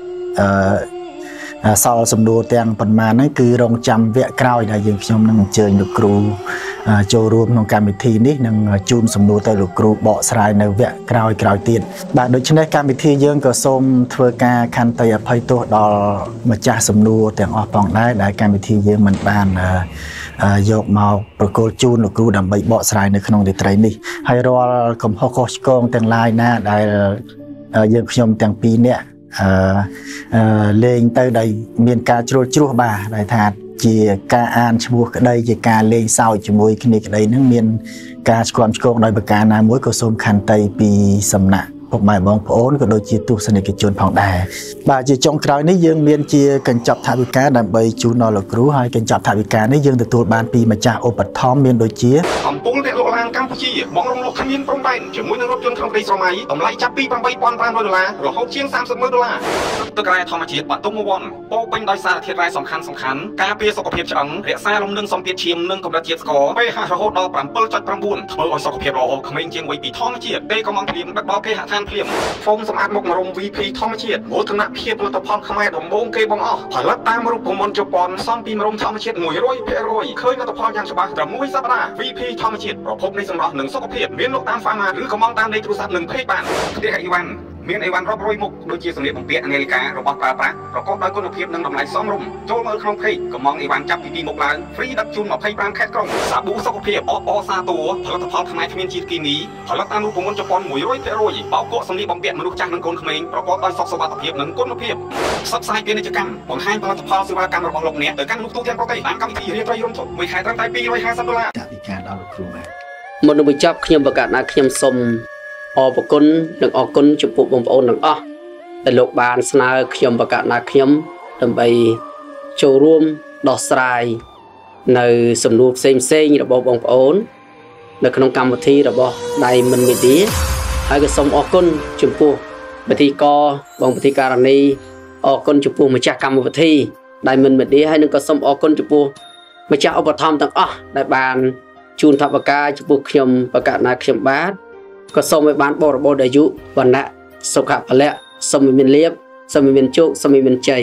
សល់សំណួរទាំងប៉ុន្មានហ្នឹងគឺរងចាំវគ្គក្រោយដែលយើងខ្ញុំនឹងអញ្ជើញលោកគ្រូចូលរួមក្នុងកម្មវិធីនេះនិងជូនសំណួរទៅលោកគ្រូបកស្រាយនៅវគ្គក្រោយទៀតបាទដូច្នេះកម្មវិធីយើងក៏សូមធ្វើការខន្តីអភ័យទោសដល់ម្ចាស់សំណួរទាំងអស់ផងដែរដែលកម្មវិធីយើងមិនបានយកមកប្រកល់ជូនលោកគ្រូដើម្បីបកស្រាយនៅក្នុងរាត្រីនេះហើយរាល់កំហុសខុសឆ្គងទាំងឡាយណាដែលយើងខ្ញុំទាំងពីរនាក់លេងទៅដោយមានការជ្រុលជ្រោះបាទដែលថាជាការអានឈ្មោះក្តីជាការលេងសើចជាមួយគ្នាក្តីនឹងមានការឆ្គាំឆ្គងដោយប្រការណាមួយក៏សូមខន្តីពីសំណាក់ពុកម៉ែបងប្អូនក៏ដូចជាទស្សនិកជនផងដែរបាទជាចុងក្រោយនេះយើងមានជាកញ្ចប់ថវិកាដើម្បីជូនដល់លោកគ្រូហើយកញ្ចប់ថវិកានេះយើងទទួលបានពីម្ចាស់ឧបត្ថម្ភមានដូចជាអំពូលអ្នកលក់ឡានកម្ពុជាបងរំលោភគ្មានព្រំដែនជាមួយនឹងរថយន្តក្នុងប្រទេសស្រមៃតម្លៃចាប់ពី$8,500រហូតជាង$30,000ទឹកក្រែធម្មជាតិបាត់ទុំវ័នពោពេញដោយសារធាតុរ៉ែសំខាន់ការពារសុខភាពឆ្អឹងរក្សាលំនឹងសម្ពាធឈាមនិងកម្រិតជាតិស្ករ pH រហូតដល់7.9 ធ្វើឲ្យសុខភាពល្អក្មេងជាងវ័យពីធម្មជាតិពេលកំងភ្លៀងដឹកដល់គេហដ្ឋានភ្លាមហ្វូមសម្អាតមុខមរំ VP ធម្មជាតិមោទនភាពផលិតផលខ្មែរដំបូងគេបងអស់ផលិតតាមរូបមន្តជប៉ុនសំពីមរំធម្មជាតិ 100% ឃើញលទ្ធផលយ៉ាងច្បាស់ត្រឹម1សប្តាហ៍ VP ធម្មជាតិប្រភពនៃសម្រស់និងសុខភាពមានលក់តាម Pharma ឬកំងតាមលេខទូរស័ព្ទនិង Page បានផ្ទះអីវ៉ាន់មានអីវ៉ាន់រាប់រយមុខដូចជាសម្លៀកបំពាក់នាឡិការបស់ប្រើប្រាស់ប្រកបដោយគុណភាពនិងតម្លៃសមរម្យចូលមើលក្នុង Page កំងអីវ៉ាន់ចាប់ពី2មុខឡើង Free ដឹកជូន25ខេត្តក្រុងសាប៊ូសុខភាពអបអសាតួផលិតផលខ្មែរគ្មានជាតិគីមីផលិតតាមរូបមន្តជប៉ុន 100% បោកគក់សម្លៀកបំពាក់មនុស្សចាស់និងកូនក្មេងប្រកបដោយសុខសុវត្ថិភាពនិងគុណភាពផ្សព្វផ្សាយពាណិជ្ជកម្មបង្ហាញផលិតផលសេវាកម្មរបស់លោកអ្នកទៅកាន់លោកទូទាំងប្រទេសតាមកម្មវិធីរាត្រីរំជុំមួយខែត្រឹមតែ$250 ថវិកាដល់លោកគ្រូបាទមុននឹងបញ្ចប់ខ្ញុំប្រកាសថាខ្ញុំសូមអរគុណនិងអរគុណចំពោះបងប្អូនទាំងអស់ដែលលោកបានស្នើខ្ញុំប្រកាសថាខ្ញុំដើម្បីចូលរួមដោះស្រាយនៅសំណួរផ្សេងរបស់បងប្អូននៅក្នុងកម្មវិធីរបស់ Diamond Media ហើយក៏សូមអរគុណចំពោះពិធីករបងពិធីការនីអរគុណចំពោះម្ចាស់កម្មវិធី Diamond Media ហើយនឹងក៏សូមអរគុណចំពោះម្ចាស់ឧបត្ថម្ភទាំងអស់ដែលបានជូនថវិកាចំពោះខ្ញុំប្រកាសថាខ្ញុំបាទក៏សូមឲ្យបានបរិបូរណ៍អាយុវណ្ណៈសុខៈពលៈសូមឲ្យមានលាភសូមឲ្យមានជោគសូមឲ្យមានជ័យ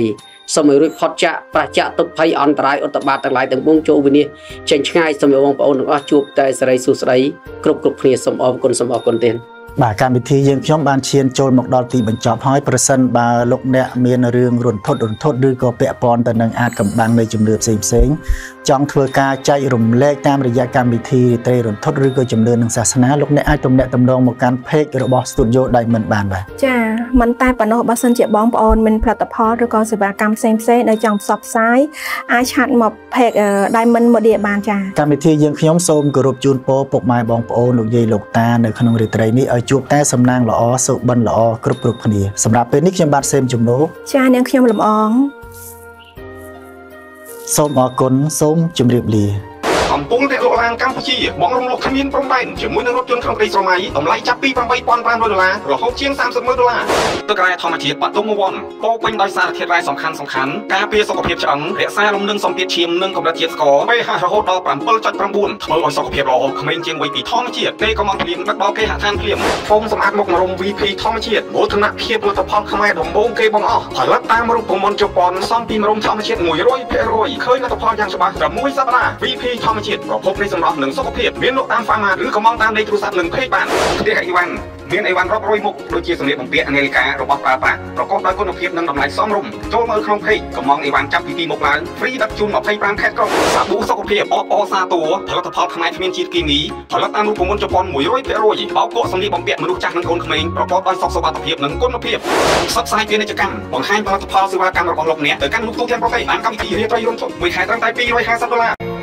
សូមឲ្យរួចផុតចាកប្រចាក់ទុកភ័យអន្តរាយឧត្តបាតទាំងឡាយទាំងពួងចូលវិនិច្ឆ័យចេញឆ្ងាយសូមឲ្យបងប្អូនទាំងអស់ជួបតែសេរីសុខស្ដីគ្រប់គ្នាសូមអរគុណសូមអរគុណទៀតបាទកម្មវិធីយើងខ្ញុំបានឈានចូលមកដល់ទីបញ្ចប់ហើយប្រសិនបើលោកអ្នកមានរឿងរន្ធត់ឬក៏ពាក់ព័ន្ធទៅនឹងអាចកំបាំងនៃជំនឿផ្សេងចង់ធ្វើការចែករំលែកតាមរយៈកម្មវិធីត្រីរន្ធត់ឬក៏ជំនឿនឹងសាសនាលោកអ្នកអាចទំនាក់ទំនងមកកាន់ page របស់ Studio Diamond បានបាទចាមិនតែប៉ុណ្ណោះបើសិនជាបងប្អូនមានផលិតផលឬក៏សេវាកម្មផ្សេងដែលចង់ផ្សព្វផ្សាយអាចឆាតមក page Diamond Media បានចាកម្មវិធីយើងខ្ញុំសូមគោរពជូនពរពុកម៉ែបងប្អូនលោកយាយលោកតានៅក្នុងរាត្រីនេះឲ្យជួបតែសំណាងល្អសុខបិនល្អគ្រប់គ្នាសម្រាប់ពេលនេះខ្ញុំបាទសេមជំនោចានាងខ្ញុំលំអងសូមអរគុណសូមជម្រាបលាកំពុងតែលក់ឡានកម្ពុជាបងរំលោភគ្មានព្រំដែនជាមួយនឹងរថយន្តក្នុងប្រទេសស្រមៃតម្លៃចាប់ពី $8,500 រហូតជាង $30,000 ទឹករ៉ែធម្មជាតិបាត់ទុំវ័នពោពេញដោយសារធាតុរ៉ែសំខាន់ការពារសុខភាពឆ្អឹងរក្សាលំនឹងសម្ពាធឈាមនិងកម្រិតជាតិស្ករ pH រហូតដល់ 7.9 ធ្វើឲ្យសុខភាពល្អក្មេងជាងវ័យពីធម្មជាតិទេក៏មកភ្លាមដឹកដល់គេហដ្ឋានភ្លាមហ្វូមសម្អាតមុខមរំ VP ធម្មជាតិមោទនភាពផលិតផលខ្មែរដំបូងគេបងអស់ផលិតតាមរូបមន្តជប៉ុនសំពីមរំធម្មជាតិ 100% ឃើញលទ្ធផលយ៉ាងច្បាស់ត្រឹម1សប្តាហ៍ VP ធម្មជាតិប្រភពនៃសម្រស់និងសុខភាពមានលក់តាម Pharma ឬក៏មកតាមលេខទូរស័ព្ទនិង Page បានផ្ទះអីវ៉ាន់មានអីវ៉ាន់រាប់រយមុខដូចជាសម្លៀកបំពាក់នាឡិការបស់ប្រើប្រាស់ប្រកបដោយគុណភាពនិងតម្លៃសមរម្យចូលមើលក្នុង Page កំងអីវ៉ាន់ចាប់ពី2មុខឡើង Free ដឹកជូន25ខេត្តក្រុងសាប៊ូសុខភាពអបអសាតួផលិតផលខ្មែរគ្មានជាតិគីមីផលិតតាមរូបមន្តជប៉ុន 100% បោកគក់សម្លៀកបំពាក់មនុស្សចាស់និងកូនក្មេងប្រកបដោយសុខសុវត្ថិភាពនិងគុណភាពផ្សព្វផ្សាយពាណិជ្ជកម្មបង្ហាញផលិតផលសេវាកម្មរបស់លោកអ្នកទៅកាន់លោកទូទាំងប្រទេសតាមកម្មវិធីរាត្រីរន្ធត់មួយខែត្រឹមតែ$250